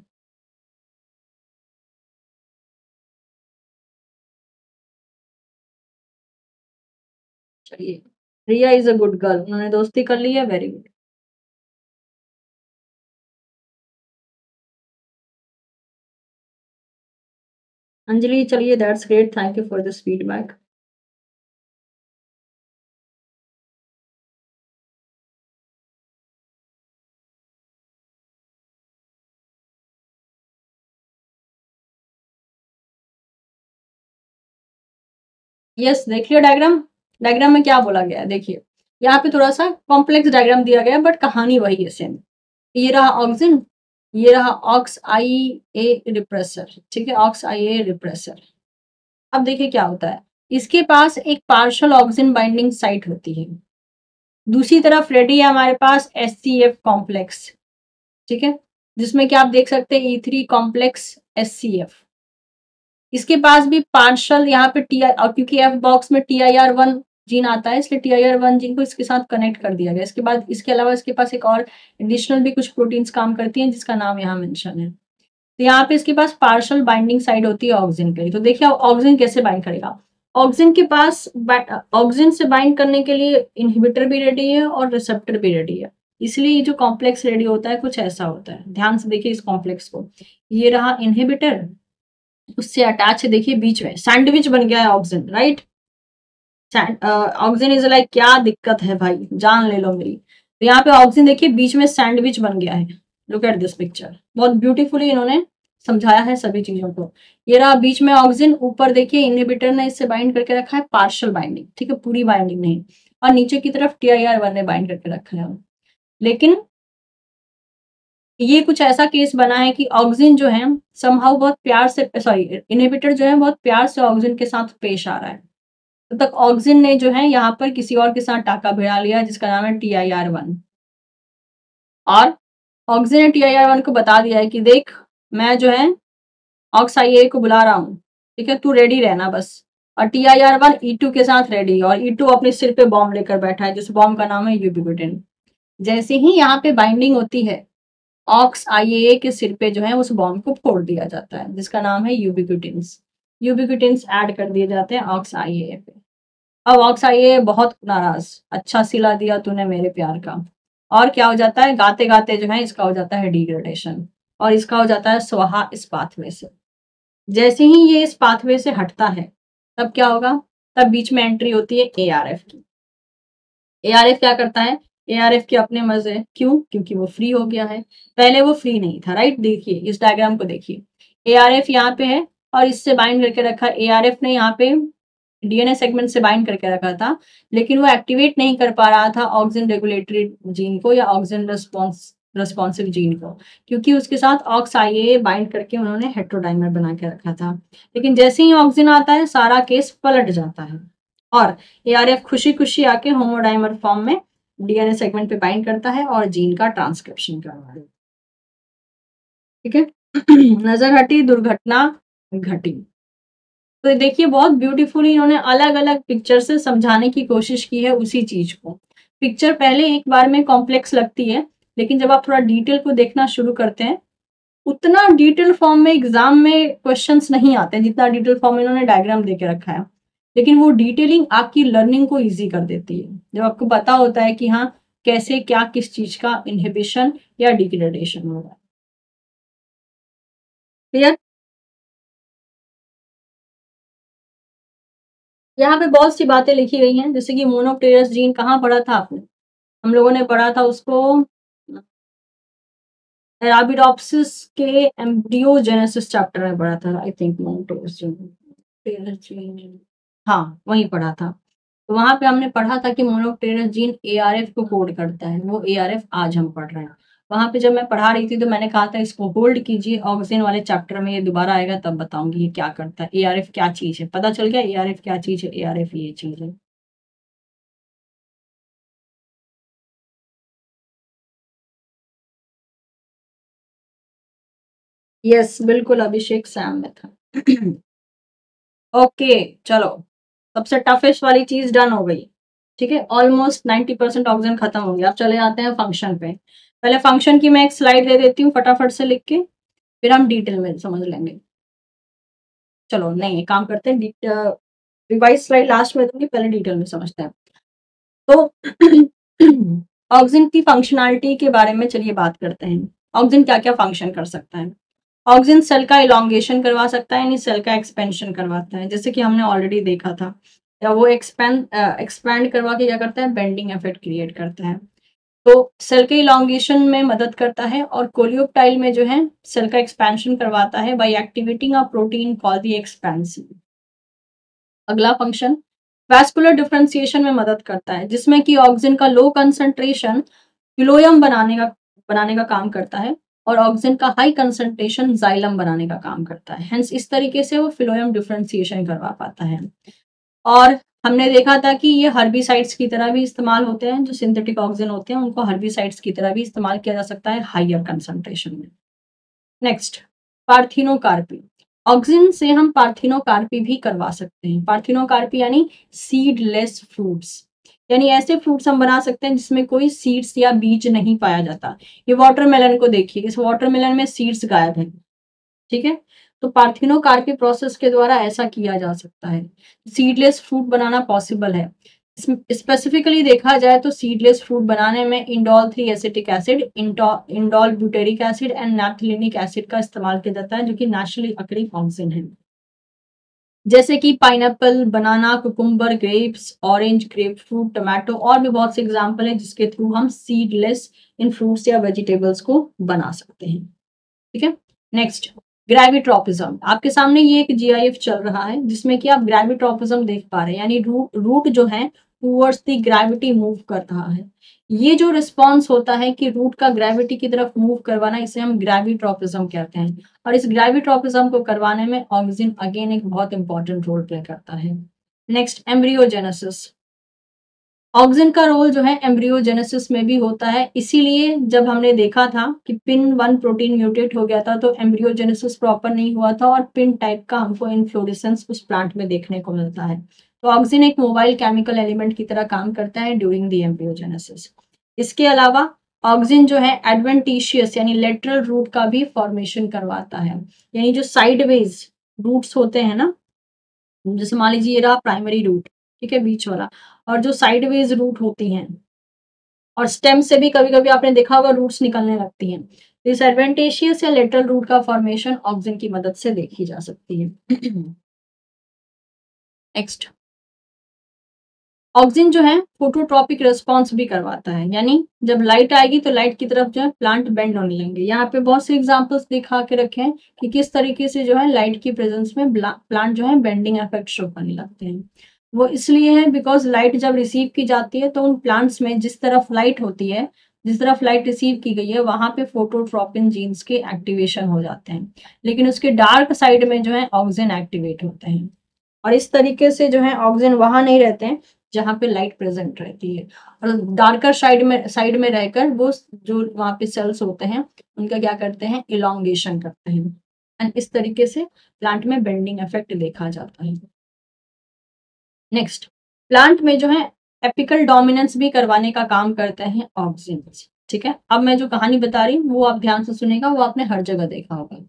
चलिए, Riya is a good girl, उन्होंने दोस्ती कर ली है, वेरी गुड। अंजलि चलिए, that's great, thank you for this feedback. Yes, देख लियो डायग्राम। डायग्राम में क्या बोला गया है देखिए, यहाँ पे थोड़ा सा कॉम्प्लेक्स डायग्राम दिया गया है बट कहानी वही है सेम। ये रहा ऑक्सिन, ये रहा ऑक्स आई ए रिप्रेसर, ठीक है, ऑक्स आई ए रिप्रेसर। अब देखिए क्या होता है, इसके पास एक पार्शियल ऑक्सिन बाइंडिंग साइट होती है, दूसरी तरफ रेडी है हमारे पास एस सी एफ कॉम्प्लेक्स, ठीक है, जिसमें कि आप देख सकते हैं E three complex S C F. इसके पास भी पार्शल यहाँ पे टी आई, और क्योंकि एफ बॉक्स में T I R one gene आता है इसलिए T I R one gene को इसके साथ कनेक्ट कर दिया गया। इसके बाद इसके अलावा इसके पास एक और एडिशनल भी कुछ प्रोटीन्स काम करती हैं जिसका नाम यहाँ मेंशन है। तो यहाँ पे इसके पास पार्शल बाइंडिंग साइड होती है ऑक्सिन की। तो देखिए ऑक्सिन कैसे बाइंड करेगा, ऑक्सिन के पास ऑक्सिन से बाइंड करने के लिए इनहिबिटर भी रेडी है और रिसेप्टर भी रेडी है, इसलिए ये जो कॉम्प्लेक्स रेडी होता है कुछ ऐसा होता है। ध्यान से देखिए इस कॉम्प्लेक्स को, ये रहा इनहिबिटर, उससे अटैच है देखिए बीच में सैंडविच बन गया है auxin, right. Auxin is like क्या दिक्कत है भाई, जान ले लो मेरी। तो यहाँ पे ऑक्सिन देखिए बीच में सैंडविच बन गया है। लुक एट दिस पिक्चर, बहुत ब्यूटीफुली इन्होंने समझाया है सभी चीजों को। ये रहा बीच में ऑक्सिन, ऊपर देखिए इनहिबिटर ने इससे बाइंड करके रखा है पार्शियल बाइंडिंग, ठीक है, पूरी बाइंडिंग नहीं, और नीचे की तरफ टी आई आर वन ने बाइंड करके रखा है। लेकिन ये कुछ ऐसा केस बना है कि ऑक्सिन जो है समहाउ बहुत प्यार से, सॉरी इनहिबिटर जो है बहुत प्यार से ऑक्सिन के साथ पेश आ रहा है, तब तक ऑक्सिन ने जो है यहाँ पर किसी और के साथ टाका भिड़ा लिया जिसका नाम है टी आई आर वन। और ऑक्सिन ने टी आई आर वन को बता दिया है कि देख मैं जो है ऑक्स आई ए को बुला रहा हूँ, ठीक है, तू रेडी रहना बस। और T I R one E two के साथ रेडी, और ई टू अपने सिर पे बॉम्ब लेकर बैठा है जिस बॉम्ब का नाम है यूबिक्विटिन। जैसे ही यहाँ पे बाइंडिंग होती है ऑक्स आई ए के सिर पे जो है उस बॉम्ब को फोड़ दिया जाता है जिसका नाम है यूबिक्विटिन्स। यूबिक्विटिन्स ऐड कर दिए जाते हैं ऑक्स आई ए पे। अब ऑक्स आई ए बहुत नाराज, अच्छा सिला दिया तूने मेरे प्यार का, और क्या हो जाता है गाते गाते जो है इसका हो जाता है डिग्रेडेशन, और इसका हो जाता है स्वाहा इस पाथवे से। जैसे ही ये इस पाथवे से हटता है तब क्या होगा, तब बीच में एंट्री होती है ए आर एफ की। ए आर एफ क्या करता है, ए आर एफ के अपने मजे, क्यों, क्योंकि वो फ्री हो गया है, पहले वो फ्री नहीं था, राइट। देखिए इस डायग्राम को देखिए, ए आर एफ यहाँ पे है और इससे बाइंड करके रखा, ए आर एफ ने यहाँ पे डी एन ए सेगमेंट से बाइंड करके रखा था, लेकिन वो एक्टिवेट नहीं कर पा रहा था ऑक्सिन रेगुलेटरी जीन को या ऑक्सिन रिस्पॉन्स रिस्पॉन्सिव जीन को, क्योंकि उसके साथ ऑक्स आई ए बाइंड करके उन्होंने हेट्रोडाइमर बना के रखा था। लेकिन जैसे ही ऑक्सिन आता है सारा केस पलट जाता है और ए आर एफ खुशी खुशी आके होमोडाइमर फॉर्म में डी एन ए सेगमेंट पे बाइंड करता है और जीन का ट्रांसक्रिप्शन करवा है, ठीक है। नजर हटी दुर्घटना घटी। तो देखिए बहुत ब्यूटीफुली इन्होंने अलग अलग पिक्चर से समझाने की कोशिश की है उसी चीज को। पिक्चर पहले एक बार में कॉम्प्लेक्स लगती है, लेकिन जब आप थोड़ा डिटेल को देखना शुरू करते हैं उतना डिटेल फॉर्म में एग्जाम में क्वेश्चंस नहीं आते जितना डिटेल फॉर्म में इन्होंने डायग्राम दे के रखा है। लेकिन वो डिटेलिंग आपकी लर्निंग को इजी कर देती है जब आपको पता होता है कि हाँ कैसे क्या किस चीज का इनहिबिशन या डिग्रेडेशन हो रहा है। क्लियर। यहाँ पे बहुत सी बातें लिखी गई हैं, जैसे कि मोनोप्टेरस जीन कहाँ पढ़ा था आपने, हम लोगों ने पढ़ा था उसको अराबिडोप्सिस के एम्ब्रियोजेनेसिस चैप्टर में पढ़ा था, आई थिंक मोनोप्टेरस जीन, हाँ वहीं पढ़ा था। तो वहां पे हमने पढ़ा था कि monopteros gene A R F को कोड करता है, वो ए आर एफ आज हम पढ़ रहे हैं। वहां पे जब मैं पढ़ा रही थी तो मैंने कहा था इसको होल्ड कीजिए, ऑक्सिन वाले चैप्टर में ये दोबारा आएगा तब बताऊंगी ये क्या करता है, ए आर एफ क्या चीज है, पता चल गया ए आर एफ क्या चीज है, ए आर एफ ये चीज है। यस बिल्कुल, अभिषेक सैम में था। ओके चलो, सबसे टफेस्ट वाली चीज डन हो गई, ठीक है, ऑलमोस्ट नाइन्टी परसेंट ऑक्सीजन खत्म हो गया। अब चले जाते हैं फंक्शन पे। पहले फंक्शन की मैं एक स्लाइड दे देती हूँ फटाफट से लिख के, फिर हम डिटेल में समझ लेंगे। चलो नहीं एक काम करते हैं, रिवाइज स्लाइड लास्ट में दूंगी, पहले डिटेल में समझते हैं। तो ऑक्सीजन की फंक्शनैलिटी के बारे में चलिए बात करते हैं। ऑक्सीजन क्या क्या फंक्शन कर सकता है। ऑक्सीजन सेल का इलोंगेशन करवा सकता है, यानी सेल का एक्सपेंशन करवाता है, जैसे कि हमने ऑलरेडी देखा था, या वो एक्सपेंड एक्सपैंड करवा के क्या करता है, बेंडिंग इफेक्ट क्रिएट करता है। तो सेल के इलोंगेशन में मदद करता है, और कोलियोप्टाइल में जो है सेल का एक्सपेंशन करवाता है by activating a protein called the expansin. अगला फंक्शन वैस्कुलर डिफरेंशिएशन में मदद करता है, जिसमें कि ऑक्सीजन का लो कंसंट्रेशन फिलोयम बनाने का बनाने का काम करता है और ऑक्सीजन का हाई कंसंट्रेशन जाइलम बनाने का काम करता है। हेंस इस तरीके से वो फिलोयम डिफरेंशिएशन करवा पाता है। और हमने देखा था कि ये हर्बिसाइड्स की तरह भी इस्तेमाल होते हैं, जो सिंथेटिक ऑक्सीजन होते हैं उनको हर्बिसाइड्स की तरह भी इस्तेमाल किया जा सकता है हाइयर कंसंट्रेशन में। Next, parthenocarpy. ऑक्सीजन से हम पार्थिनोकार्पी भी करवा सकते हैं। पार्थिनोकार्पी यानी सीडलेस फ्रूट्स, यानी ऐसे फ्रूट्स हम बना सकते हैं जिसमें कोई सीड्स या बीज नहीं पाया जाता। ये वाटरमेलन को देखिए, इस वाटरमेलन में सीड्स गायब हैं, ठीक है। तो पार्थिनोकार्पी प्रोसेस के द्वारा ऐसा किया जा सकता है, सीडलेस फ्रूट बनाना पॉसिबल है। स्पेसिफिकली देखा जाए तो सीडलेस फ्रूट बनाने में indole three acetic acid, indole butyric acid and naphthalenic acid का इस्तेमाल किया जाता है, जो कि नेचुरली अकरिंग ऑक्सीजन है, जैसे कि pineapple, banana, cucumber, grapes, orange, grapefruit, tomato और भी बहुत से एग्जाम्पल है जिसके थ्रू हम सीडलेस इन फ्रूट्स या वेजिटेबल्स को बना सकते हैं, ठीक है। Next, gravitropism. आपके सामने ये एक जीआईएफ चल रहा है जिसमें कि आप ग्रेविट्रोपिज्म देख पा रहे हैं, यानी रूट जो है टूवर्ड्स द ग्रेविटी मूव कर रहा है। ये जो रिस्पॉन्स होता है कि रूट का ग्रेविटी की तरफ मूव करवाना, इसे हम ग्रेविट्रोपिज्म कहते हैं। और इस ग्रेविट्रोपिज्म को करवाने में ऑक्सीजन अगेन एक बहुत इंपॉर्टेंट रोल प्ले करता है। Next, embryogenesis. ऑक्सीजन का रोल जो है एम्ब्रियोजेनेसिस में भी होता है, इसीलिए जब हमने देखा था कि पिन वन प्रोटीन म्यूटेट हो गया था तो एम्ब्रियोजेनेसिस प्रॉपर नहीं हुआ था और पिन टाइप का हमको इन्फ्लोरेसेंस उस प्लांट में देखने को मिलता है। तो ऑक्सीजन एक मोबाइल केमिकल एलिमेंट की तरह काम करता है ड्यूरिंग द एम्ब्रियोजेनेसिस। इसके अलावा ऑक्सीजन जो है एडवेंटिशियस यानी लेटरल रूट का भी फॉर्मेशन करवाता है, यानी जो साइडवेज रूट्स होते हैं ना, जैसे मान लीजिए ये रहा प्राइमरी रूट, ठीक है, बीच वाला, और जो साइडवेज रूट होती हैं और स्टेम से भी कभी कभी आपने देखा होगा रूट्स निकलने लगती हैं। तो इस एडवेंटेशियस या लेटरल रूट का फॉर्मेशन ऑक्सीजन की मदद से देखी जा सकती है। नेक्स्ट, ऑक्सीजन जो है फोटोट्रॉपिक रिस्पॉन्स भी करवाता है, यानी जब लाइट आएगी तो लाइट की तरफ जो है प्लांट बेंड होने लगेंगे। यहाँ पे बहुत से एग्जांपल्स दिखा के रखे हैं कि किस तरीके से जो है लाइट की प्रेजेंस में प्लांट जो है बेंडिंग इफेक्ट शो करने लगते हैं। वो इसलिए है बिकॉज लाइट जब रिसीव की जाती है तो उन प्लांट्स में जिस तरफ लाइट होती है, जिस तरफ लाइट रिसीव की गई है वहां पे फोटोट्रोपिन जीन्स के एक्टिवेशन हो जाते हैं, लेकिन उसके डार्क साइड में जो है ऑक्सीजन एक्टिवेट होते हैं। और इस तरीके से जो है ऑक्सीजन वहां नहीं रहते हैं जहाँ पे लाइट प्रेजेंट रहती है, और डार्कर साइड में साइड में रहकर वो जो वहां पे सेल्स होते हैं उनका क्या करते हैं, इलोंगेशन करते हैं, एंड इस तरीके से प्लांट में बेंडिंग इफेक्ट देखा जाता है। नेक्स्ट, प्लांट में जो है एपिकल डोमिनेंस भी करवाने का काम करते हैं ऑक्सीजन, ठीक है। अब मैं जो कहानी बता रही हूँ वो आप ध्यान से सुनेगा, वो आपने हर जगह देखा होगा।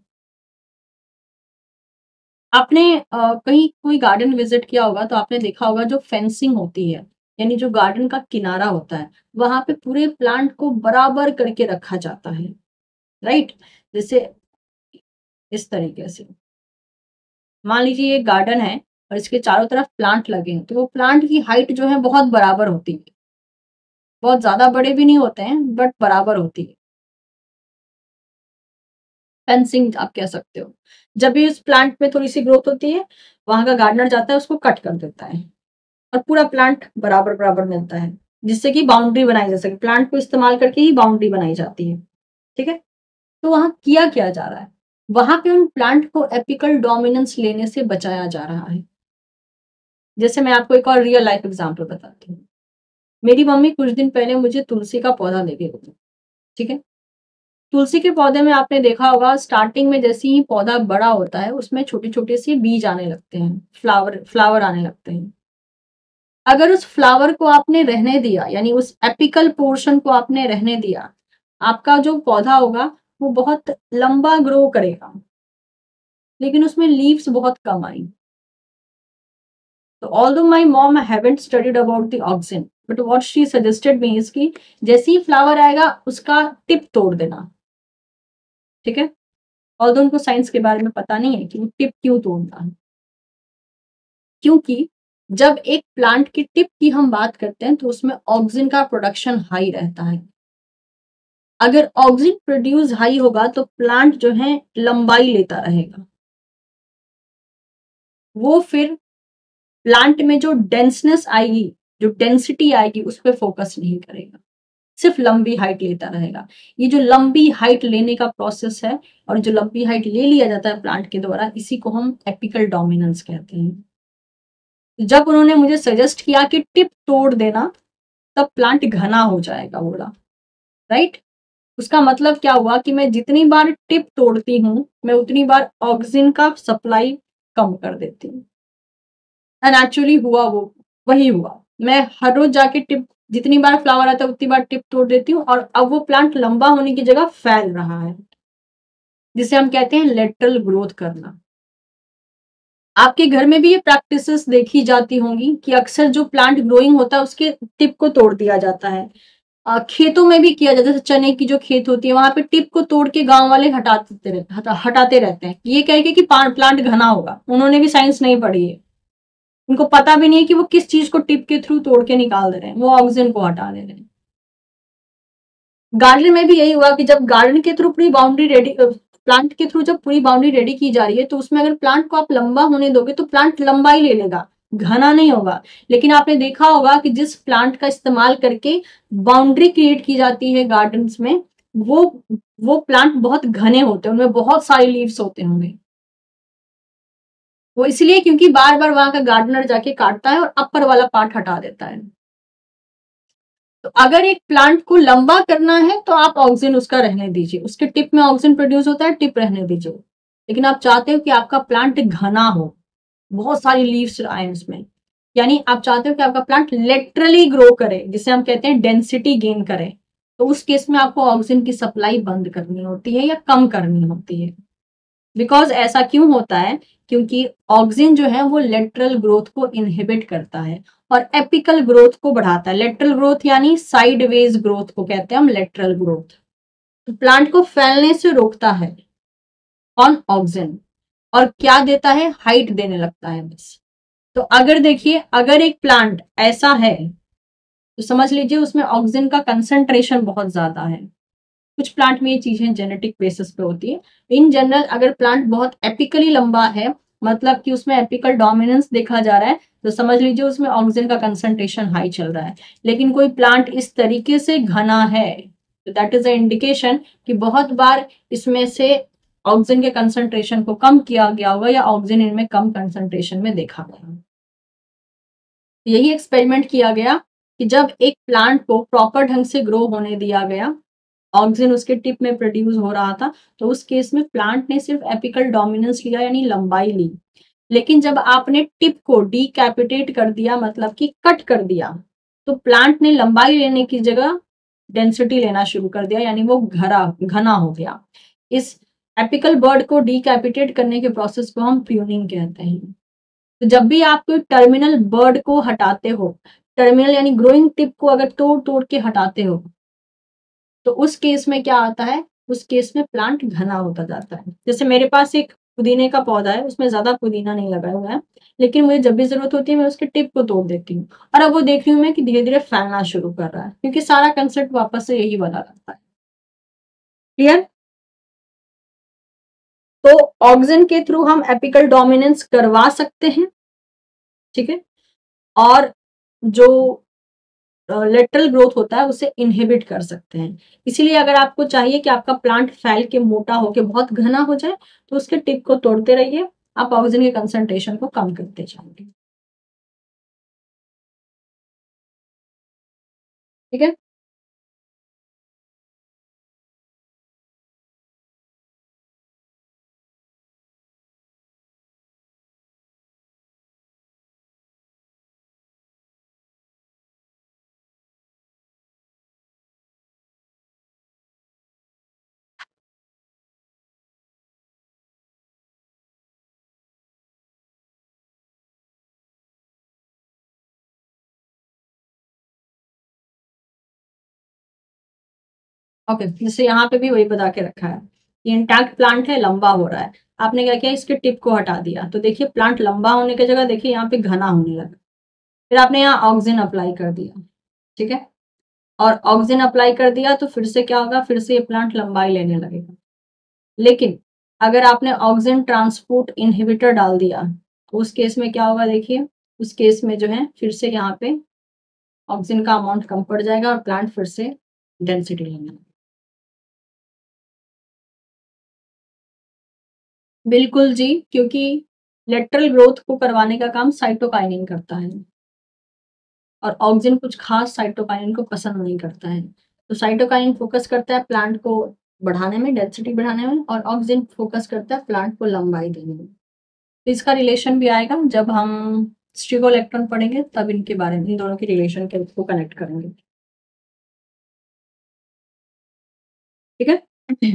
आपने अ, कहीं कोई गार्डन विजिट किया होगा तो आपने देखा होगा जो फेंसिंग होती है, यानी जो गार्डन का किनारा होता है, वहां पे पूरे प्लांट को बराबर करके रखा जाता है, राइट। जैसे इस तरीके से मान लीजिए ये गार्डन है और इसके चारों तरफ प्लांट लगे हैं, तो वो प्लांट की हाइट जो है बहुत बराबर होती है, बहुत ज्यादा बड़े भी नहीं होते हैं बट बराबर होती है। फेंसिंग आप कह सकते हो। जब भी उस प्लांट में थोड़ी सी ग्रोथ होती है, वहां का गार्डनर जाता है उसको कट कर देता है और पूरा प्लांट बराबर बराबर मिलता है, जिससे कि बाउंड्री बनाई जा सके। प्लांट को इस्तेमाल करके ही बाउंड्री बनाई जाती है, ठीक है। तो वहां किया क्या जा रहा है, वहां पे उन प्लांट को एपिकल डोमिनेंस लेने से बचाया जा रहा है। जैसे मैं आपको एक और रियल लाइफ एग्जांपल बताती हूँ। मेरी मम्मी कुछ दिन पहले मुझे तुलसी का पौधा लेके गई, ठीक है। तुलसी के पौधे में आपने देखा होगा स्टार्टिंग में जैसे ही पौधा बड़ा होता है उसमें छोटे छोटे से बीज आने लगते हैं, फ्लावर फ्लावर आने लगते हैं। अगर उस फ्लावर को आपने रहने दिया, यानी उस एपिकल पोर्शन को आपने रहने दिया, आपका जो पौधा होगा वो बहुत लंबा ग्रो करेगा, लेकिन उसमें लीव्स बहुत कम आई। तो although my mom haven't studied about the auxin, but what she suggested me is कि जैसे ही फ्लावर आएगा उसका टिप तोड़ देना, ठीक है। although उनको साइंस के बारे में पता नहीं है कि वो टिप क्यों तोड़ना है, क्योंकि जब एक प्लांट की टिप की हम बात करते हैं तो उसमें ऑक्सीजन का प्रोडक्शन हाई रहता है। अगर ऑक्सीजन प्रोड्यूस हाई होगा तो प्लांट जो है लंबाई लेता रहेगा, वो फिर प्लांट में जो डेंसनेस आएगी, जो डेंसिटी आएगी, उस पर फोकस नहीं करेगा, सिर्फ लंबी हाइट लेता रहेगा। ये जो लंबी हाइट लेने का प्रोसेस है और जो लंबी हाइट ले लिया जाता है प्लांट के द्वारा, इसी को हम एपिकल डोमिनेंस कहते हैं। जब उन्होंने मुझे सजेस्ट किया कि टिप तोड़ देना, तब प्लांट घना हो जाएगा बोला, राइट। उसका मतलब क्या हुआ कि मैं जितनी बार टिप तोड़ती हूँ, मैं उतनी बार ऑक्सीजन का सप्लाई कम कर देती हूँ। एंड एक्चुअली हुआ वो वही हुआ। मैं हर रोज जाके टिप, जितनी बार फ्लावर आता है उतनी बार टिप तोड़ देती हूँ, और अब वो प्लांट लंबा होने की जगह फैल रहा है, जिसे हम कहते हैं लेटरल ग्रोथ करना। आपके घर में भी ये प्रैक्टिसेस देखी जाती होंगी कि अक्सर जो प्लांट ग्रोइंग होता है उसके टिप को तोड़ दिया जाता है। आ, खेतों में भी किया जाता है, जैसे चने की जो खेत होती है वहां पे टिप को तोड़ के गांव वाले हटाते रहते हटा, हटाते रहते हैं, ये कह के कि प्लांट घना होगा। उन्होंने भी साइंस नहीं पढ़ी है, उनको पता भी नहीं है कि वो किस चीज को टिप के थ्रू तोड़ के निकाल दे रहे हैं, वो ऑक्सीजन को हटा दे रहे हैं। गार्डन में भी यही हुआ कि जब गार्डन के थ्रू पूरी बाउंड्री रेडी, प्लांट के थ्रू जब पूरी बाउंड्री रेडी की जा रही है, तो उसमें अगर प्लांट को आप लंबा होने दोगे तो प्लांट लंबा ही ले लेगा, घना नहीं होगा। लेकिन आपने देखा होगा कि जिस प्लांट का इस्तेमाल करके बाउंड्री क्रिएट की जाती है गार्डन्स में, वो वो प्लांट बहुत घने होते हैं, उनमें बहुत सारे लीव्स होते होंगे। वो इसलिए क्योंकि बार बार वहां का गार्डनर जाके काटता है और अपर वाला पार्ट हटा देता है। तो अगर एक प्लांट को लंबा करना है तो आप ऑक्सीजन उसका रहने दीजिए, उसके टिप में ऑक्सीजन प्रोड्यूस होता है, टिप रहने दीजिए। लेकिन आप चाहते हो कि आपका प्लांट घना हो, बहुत सारी लीव्स आए उसमें, यानी आप चाहते हो कि आपका प्लांट लेटरली ग्रो करे, जिसे हम कहते हैं डेंसिटी गेन करे, तो उस केस में आपको ऑक्सीजन की सप्लाई बंद करनी होती है या कम करनी होती है। बिकॉज ऐसा क्यों होता है? क्योंकि ऑक्सीजन जो है वो लेटरल ग्रोथ को इनहिबिट करता है और एपिकल ग्रोथ को बढ़ाता है। लेटरल ग्रोथ यानी साइडवेज ग्रोथ को कहते हैं हम लेटरल ग्रोथ। तो प्लांट को फैलने से रोकता है कौन? ऑक्सीजन। और क्या देता है? हाइट देने लगता है बस। तो अगर देखिए, अगर एक प्लांट ऐसा है तो समझ लीजिए उसमें ऑक्सीजन का कंसंट्रेशन बहुत ज्यादा है। कुछ प्लांट में ये चीजें जेनेटिक बेसिस पे होती है। इन जनरल अगर प्लांट बहुत एपिकली लंबा है, मतलब कि उसमें एपिकल डोमिनेंस देखा जा रहा है, तो समझ लीजिए उसमें ऑक्सीजन का कंसंट्रेशन हाई चल रहा है। लेकिन कोई प्लांट इस तरीके से घना है तो दैट इज अ इंडिकेशन कि बहुत बार इसमें से ऑक्सीजन के कंसंट्रेशन को कम किया गया होगा या ऑक्सीजन इनमें कम कंसंट्रेशन में देखा गया। यही एक्सपेरिमेंट किया गया कि जब एक प्लांट को प्रॉपर ढंग से ग्रो होने दिया गया, ऑक्सीजन उसके टिप में प्रोड्यूस हो रहा था, तो उस केस में प्लांट ने सिर्फ एपिकल डोमिनेंस लिया यानी लंबाई ली। लेकिन जब आपने टिप को डीकैपिटेट कर दिया, मतलब कि कट कर दिया, तो प्लांट ने लंबाई लेने की जगह डेंसिटी लेना शुरू कर दिया, यानी वो घरा घना हो गया। इस एपिकल बर्ड को डीकैपिटेट करने के प्रोसेस को हम प्रूनिंग कहते हैं। तो जब भी आप कोई टर्मिनल बर्ड को हटाते हो, टर्मिनल यानी ग्रोइंग टिप को अगर तोड़ तोड़ के हटाते हो, तो उस केस में क्या आता है? उस केस में प्लांट घना होता जाता है। जैसे मेरे पास एक पुदीने का पौधा है, उसमें ज्यादा पुदीना नहीं लगा हुआ है, लेकिन मुझे जब भी जरूरत होती है मैं उसके टिप को तोड़ देती हूँ, और अब वो देख रही हूँ मैं कि धीरे धीरे फैलना शुरू कर रहा है, क्योंकि सारा कंसेप्ट वापस से यही बना रहता है। क्लियर? तो ऑक्सीजन के थ्रू हम एपिकल डोमिनेंस करवा सकते हैं, ठीक है, और जो लेटरल ग्रोथ होता है उसे इनहिबिट कर सकते हैं। इसीलिए अगर आपको चाहिए कि आपका प्लांट फैल के मोटा होके बहुत घना हो जाए, तो उसके टिप को तोड़ते रहिए, आप ऑक्सीजन के कंसंट्रेशन को कम करते जाएंगे। ठीक है। ओके, जैसे यहाँ पे भी वही बता के रखा है कि इंटैक्ट प्लांट है, लंबा हो रहा है, आपने क्या किया? इसके टिप को हटा दिया, तो देखिए प्लांट लंबा होने की जगह देखिए यहाँ पे घना होने लगा। फिर आपने यहाँ ऑक्सीजन अप्लाई कर दिया, ठीक है, और ऑक्सीजन अप्लाई कर दिया तो फिर से क्या होगा? फिर से ये प्लांट लंबाई लेने लगेगा। लेकिन अगर आपने ऑक्सीजन ट्रांसपोर्ट इनहिबिटर डाल दिया, तो उस केस में क्या होगा? देखिए उस केस में जो है फिर से यहाँ पे ऑक्सीजन का अमाउंट कम पड़ जाएगा और प्लांट फिर से डेंसिटी लेंगे। बिल्कुल जी, क्योंकि लेटरल ग्रोथ को करवाने का काम साइटोकाइनिन करता है और ऑक्सिन कुछ खास साइटोकाइनिन को पसंद नहीं करता है। तो साइटोकाइनिन फोकस करता है प्लांट को बढ़ाने में, डेंसिटी बढ़ाने में, और ऑक्सिन फोकस करता है प्लांट को लंबाई देने में। तो इसका रिलेशन भी आएगा जब हम स्टिगोलेक्टोन पढ़ेंगे, तब इनके बारे में, इन दोनों के रिलेशन के को कनेक्ट करेंगे। ठीक है।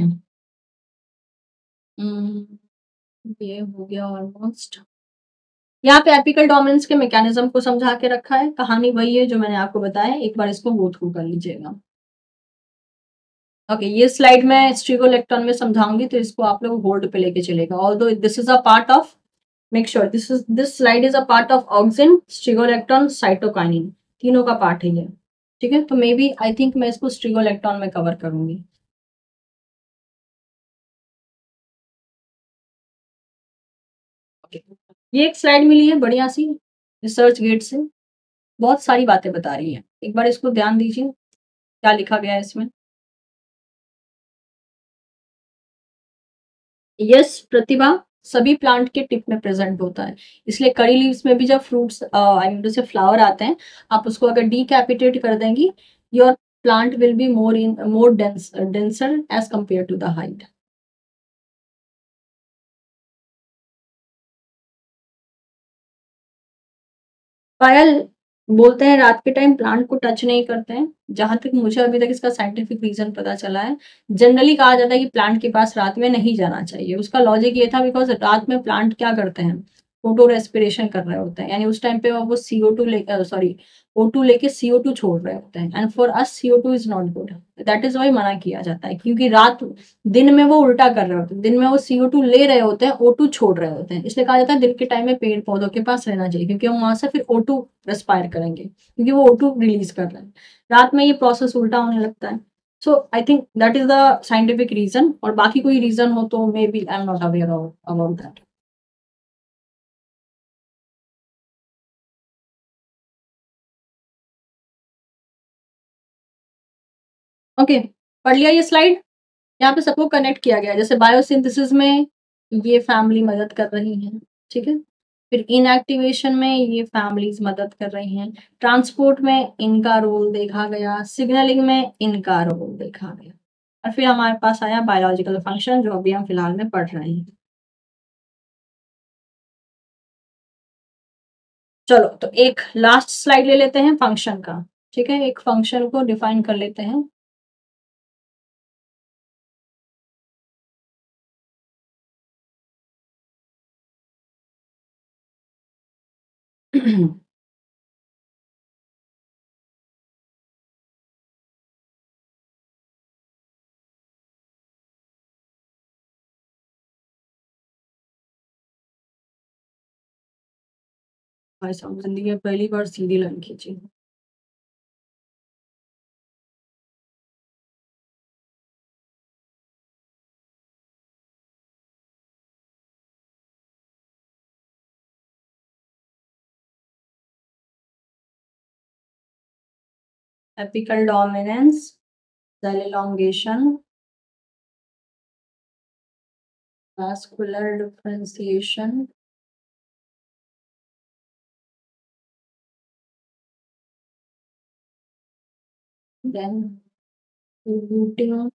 हम्म, ये हो गया ऑलमोस्ट। यहाँ पे एपिकल डोमिनेंस के मैकेनिज्म को समझा के रखा है। कहानी वही है जो मैंने आपको बताया, एक बार इसको गो थ्रू कर लीजिएगा। ओके, ये स्लाइड मैं स्टिगोलेक्टोन में समझाऊंगी, तो इसको आप लोग होल्ड पे लेके चलेगा। Although this is a part of, make sure this is this slide is a part of auxin, strigolactone, cytokinin, तीनों का पार्ट है ये। ठीक है, तो मे बी आई थिंक मैं इसको स्टिगोलेक्टोन में कवर करूंगी। ओके, ये एक स्लाइड मिली है बढ़िया सी, रिसर्च गेट से, बहुत सारी बातें बता रही है। एक बार इसको ध्यान दीजिए क्या लिखा गया है इसमें। यस प्रतिभा, सभी प्लांट के टिप में प्रेजेंट होता है। इसलिए करी लीव्स में भी जब फ्रूट्स आई मीन जैसे फ्लावर आते हैं, आप उसको अगर डीकैपिटेट कर देंगी, your plant will be more in more dense denser as compare to the height. Payal बोलते हैं रात के टाइम प्लांट को टच नहीं करते हैं। जहां तक मुझे अभी तक इसका साइंटिफिक रीजन पता चला है, जनरली कहा जाता है कि प्लांट के पास रात में नहीं जाना चाहिए। उसका लॉजिक ये था बिकॉज रात में प्लांट क्या करते हैं, फोटो रेस्पिरेशन कर रहे होते हैं, यानी उस टाइम पे वो C O two sorry O two लेके सीओ टू छोड़ रहे होते हैं, and for us C O two नॉट not. Good is is why किया जाता है, क्योंकि रात दिन में वो उल्टा कर रहे होते हैं, दिन में वो सीओ टू ले रहे होते हैं, ओ टू छोड़ रहे होते हैं। इसलिए कहा जाता है दिन के टाइम में पेड़ पौधों के पास रहना चाहिए, क्योंकि हम वहां से फिर ओ टू रेस्पायर करेंगे, क्योंकि वो ओ टू रिलीज कर रहे हैं। रात में ये प्रोसेस उल्टा होने लगता है। So I think that is the scientific reason, और बाकी कोई रीजन हो तो maybe I am not aware about that. Okay, पढ़ लिया ये स्लाइड। यहाँ पे सबको कनेक्ट किया गया है, जैसे बायोसिंथेसिस में ये फैमिली मदद कर रही है। ठीक है, फिर इनएक्टिवेशन में ये फैमिलीज मदद कर रही हैं, ट्रांसपोर्ट में इनका रोल देखा गया, सिग्नलिंग में इनका रोल देखा गया, और फिर हमारे पास आया बायोलॉजिकल फंक्शन, जो अभी हम फिलहाल में पढ़ रहे हैं। चलो, तो एक लास्ट स्लाइड ले लेते हैं फंक्शन का। ठीक है, एक फंक्शन को डिफाइन कर लेते हैं। भाई साहब, जिंदगी में पहली बार सीधी लाइन खींची। Apical dominance, cell elongation, vascular differentiation, then rooting,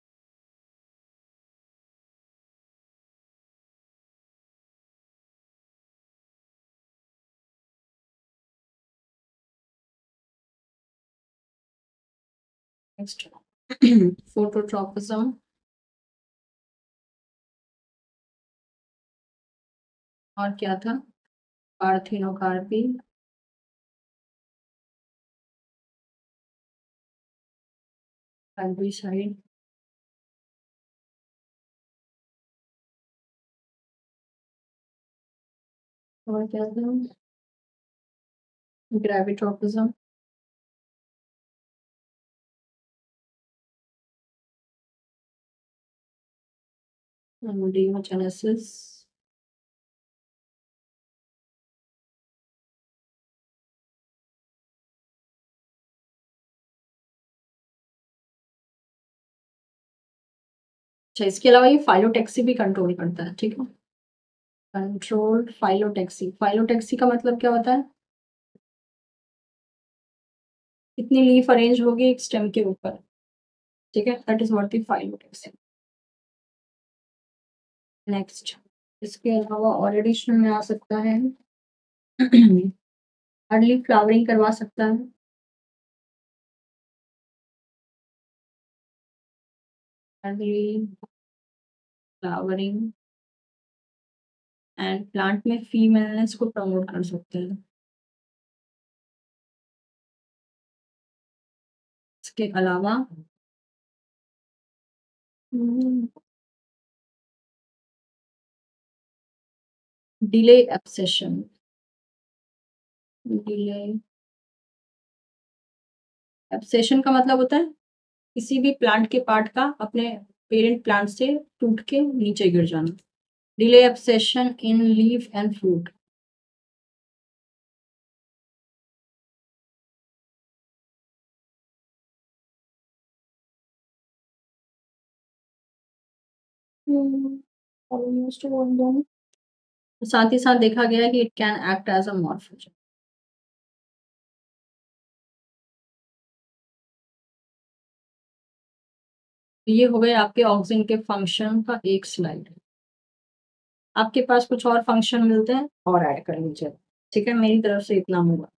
next phototropism, और क्या था, पार्थिनोकार्पी, हेर्बिसाइड, और क्या था, ग्रेविट्रोपिज्म, एम्ब्रियोजेनेसिस, अच्छा, इसके अलावा ये फाइलोटैक्सी भी कंट्रोल करता है, ठीक है? कंट्रोल्ड फाइलोटैक्सी, फाइलोटैक्सी का मतलब क्या होता है? कितनी लीफ अरेंज होगी एक स्टेम के ऊपर, ठीक है? That is what the phyllotaxy. Next, इसके अलावा और एडिशनल में आ सकता है अर्ली फ्लावरिंग करवा सकता है, अर्ली फ्लावरिंग एंड प्लांट में फीमेलनेस को प्रमोट कर सकते हैं। इसके अलावा डिले एब्सेशन, डिले एब्सेशन का मतलब होता है किसी भी प्लांट के पार्ट का अपने पेरेंट प्लांट से टूट के नीचे गिर जाना। Delay abscission in leaf and fruit. साथ ही साथ देखा गया है कि it can act as a morphogen. ये हो गए आपके ऑक्सिन के फंक्शन का एक स्लाइड। आपके पास कुछ और फंक्शन मिलते हैं और ऐड कर लीजिए, ठीक है? मेरी तरफ से इतना होगा।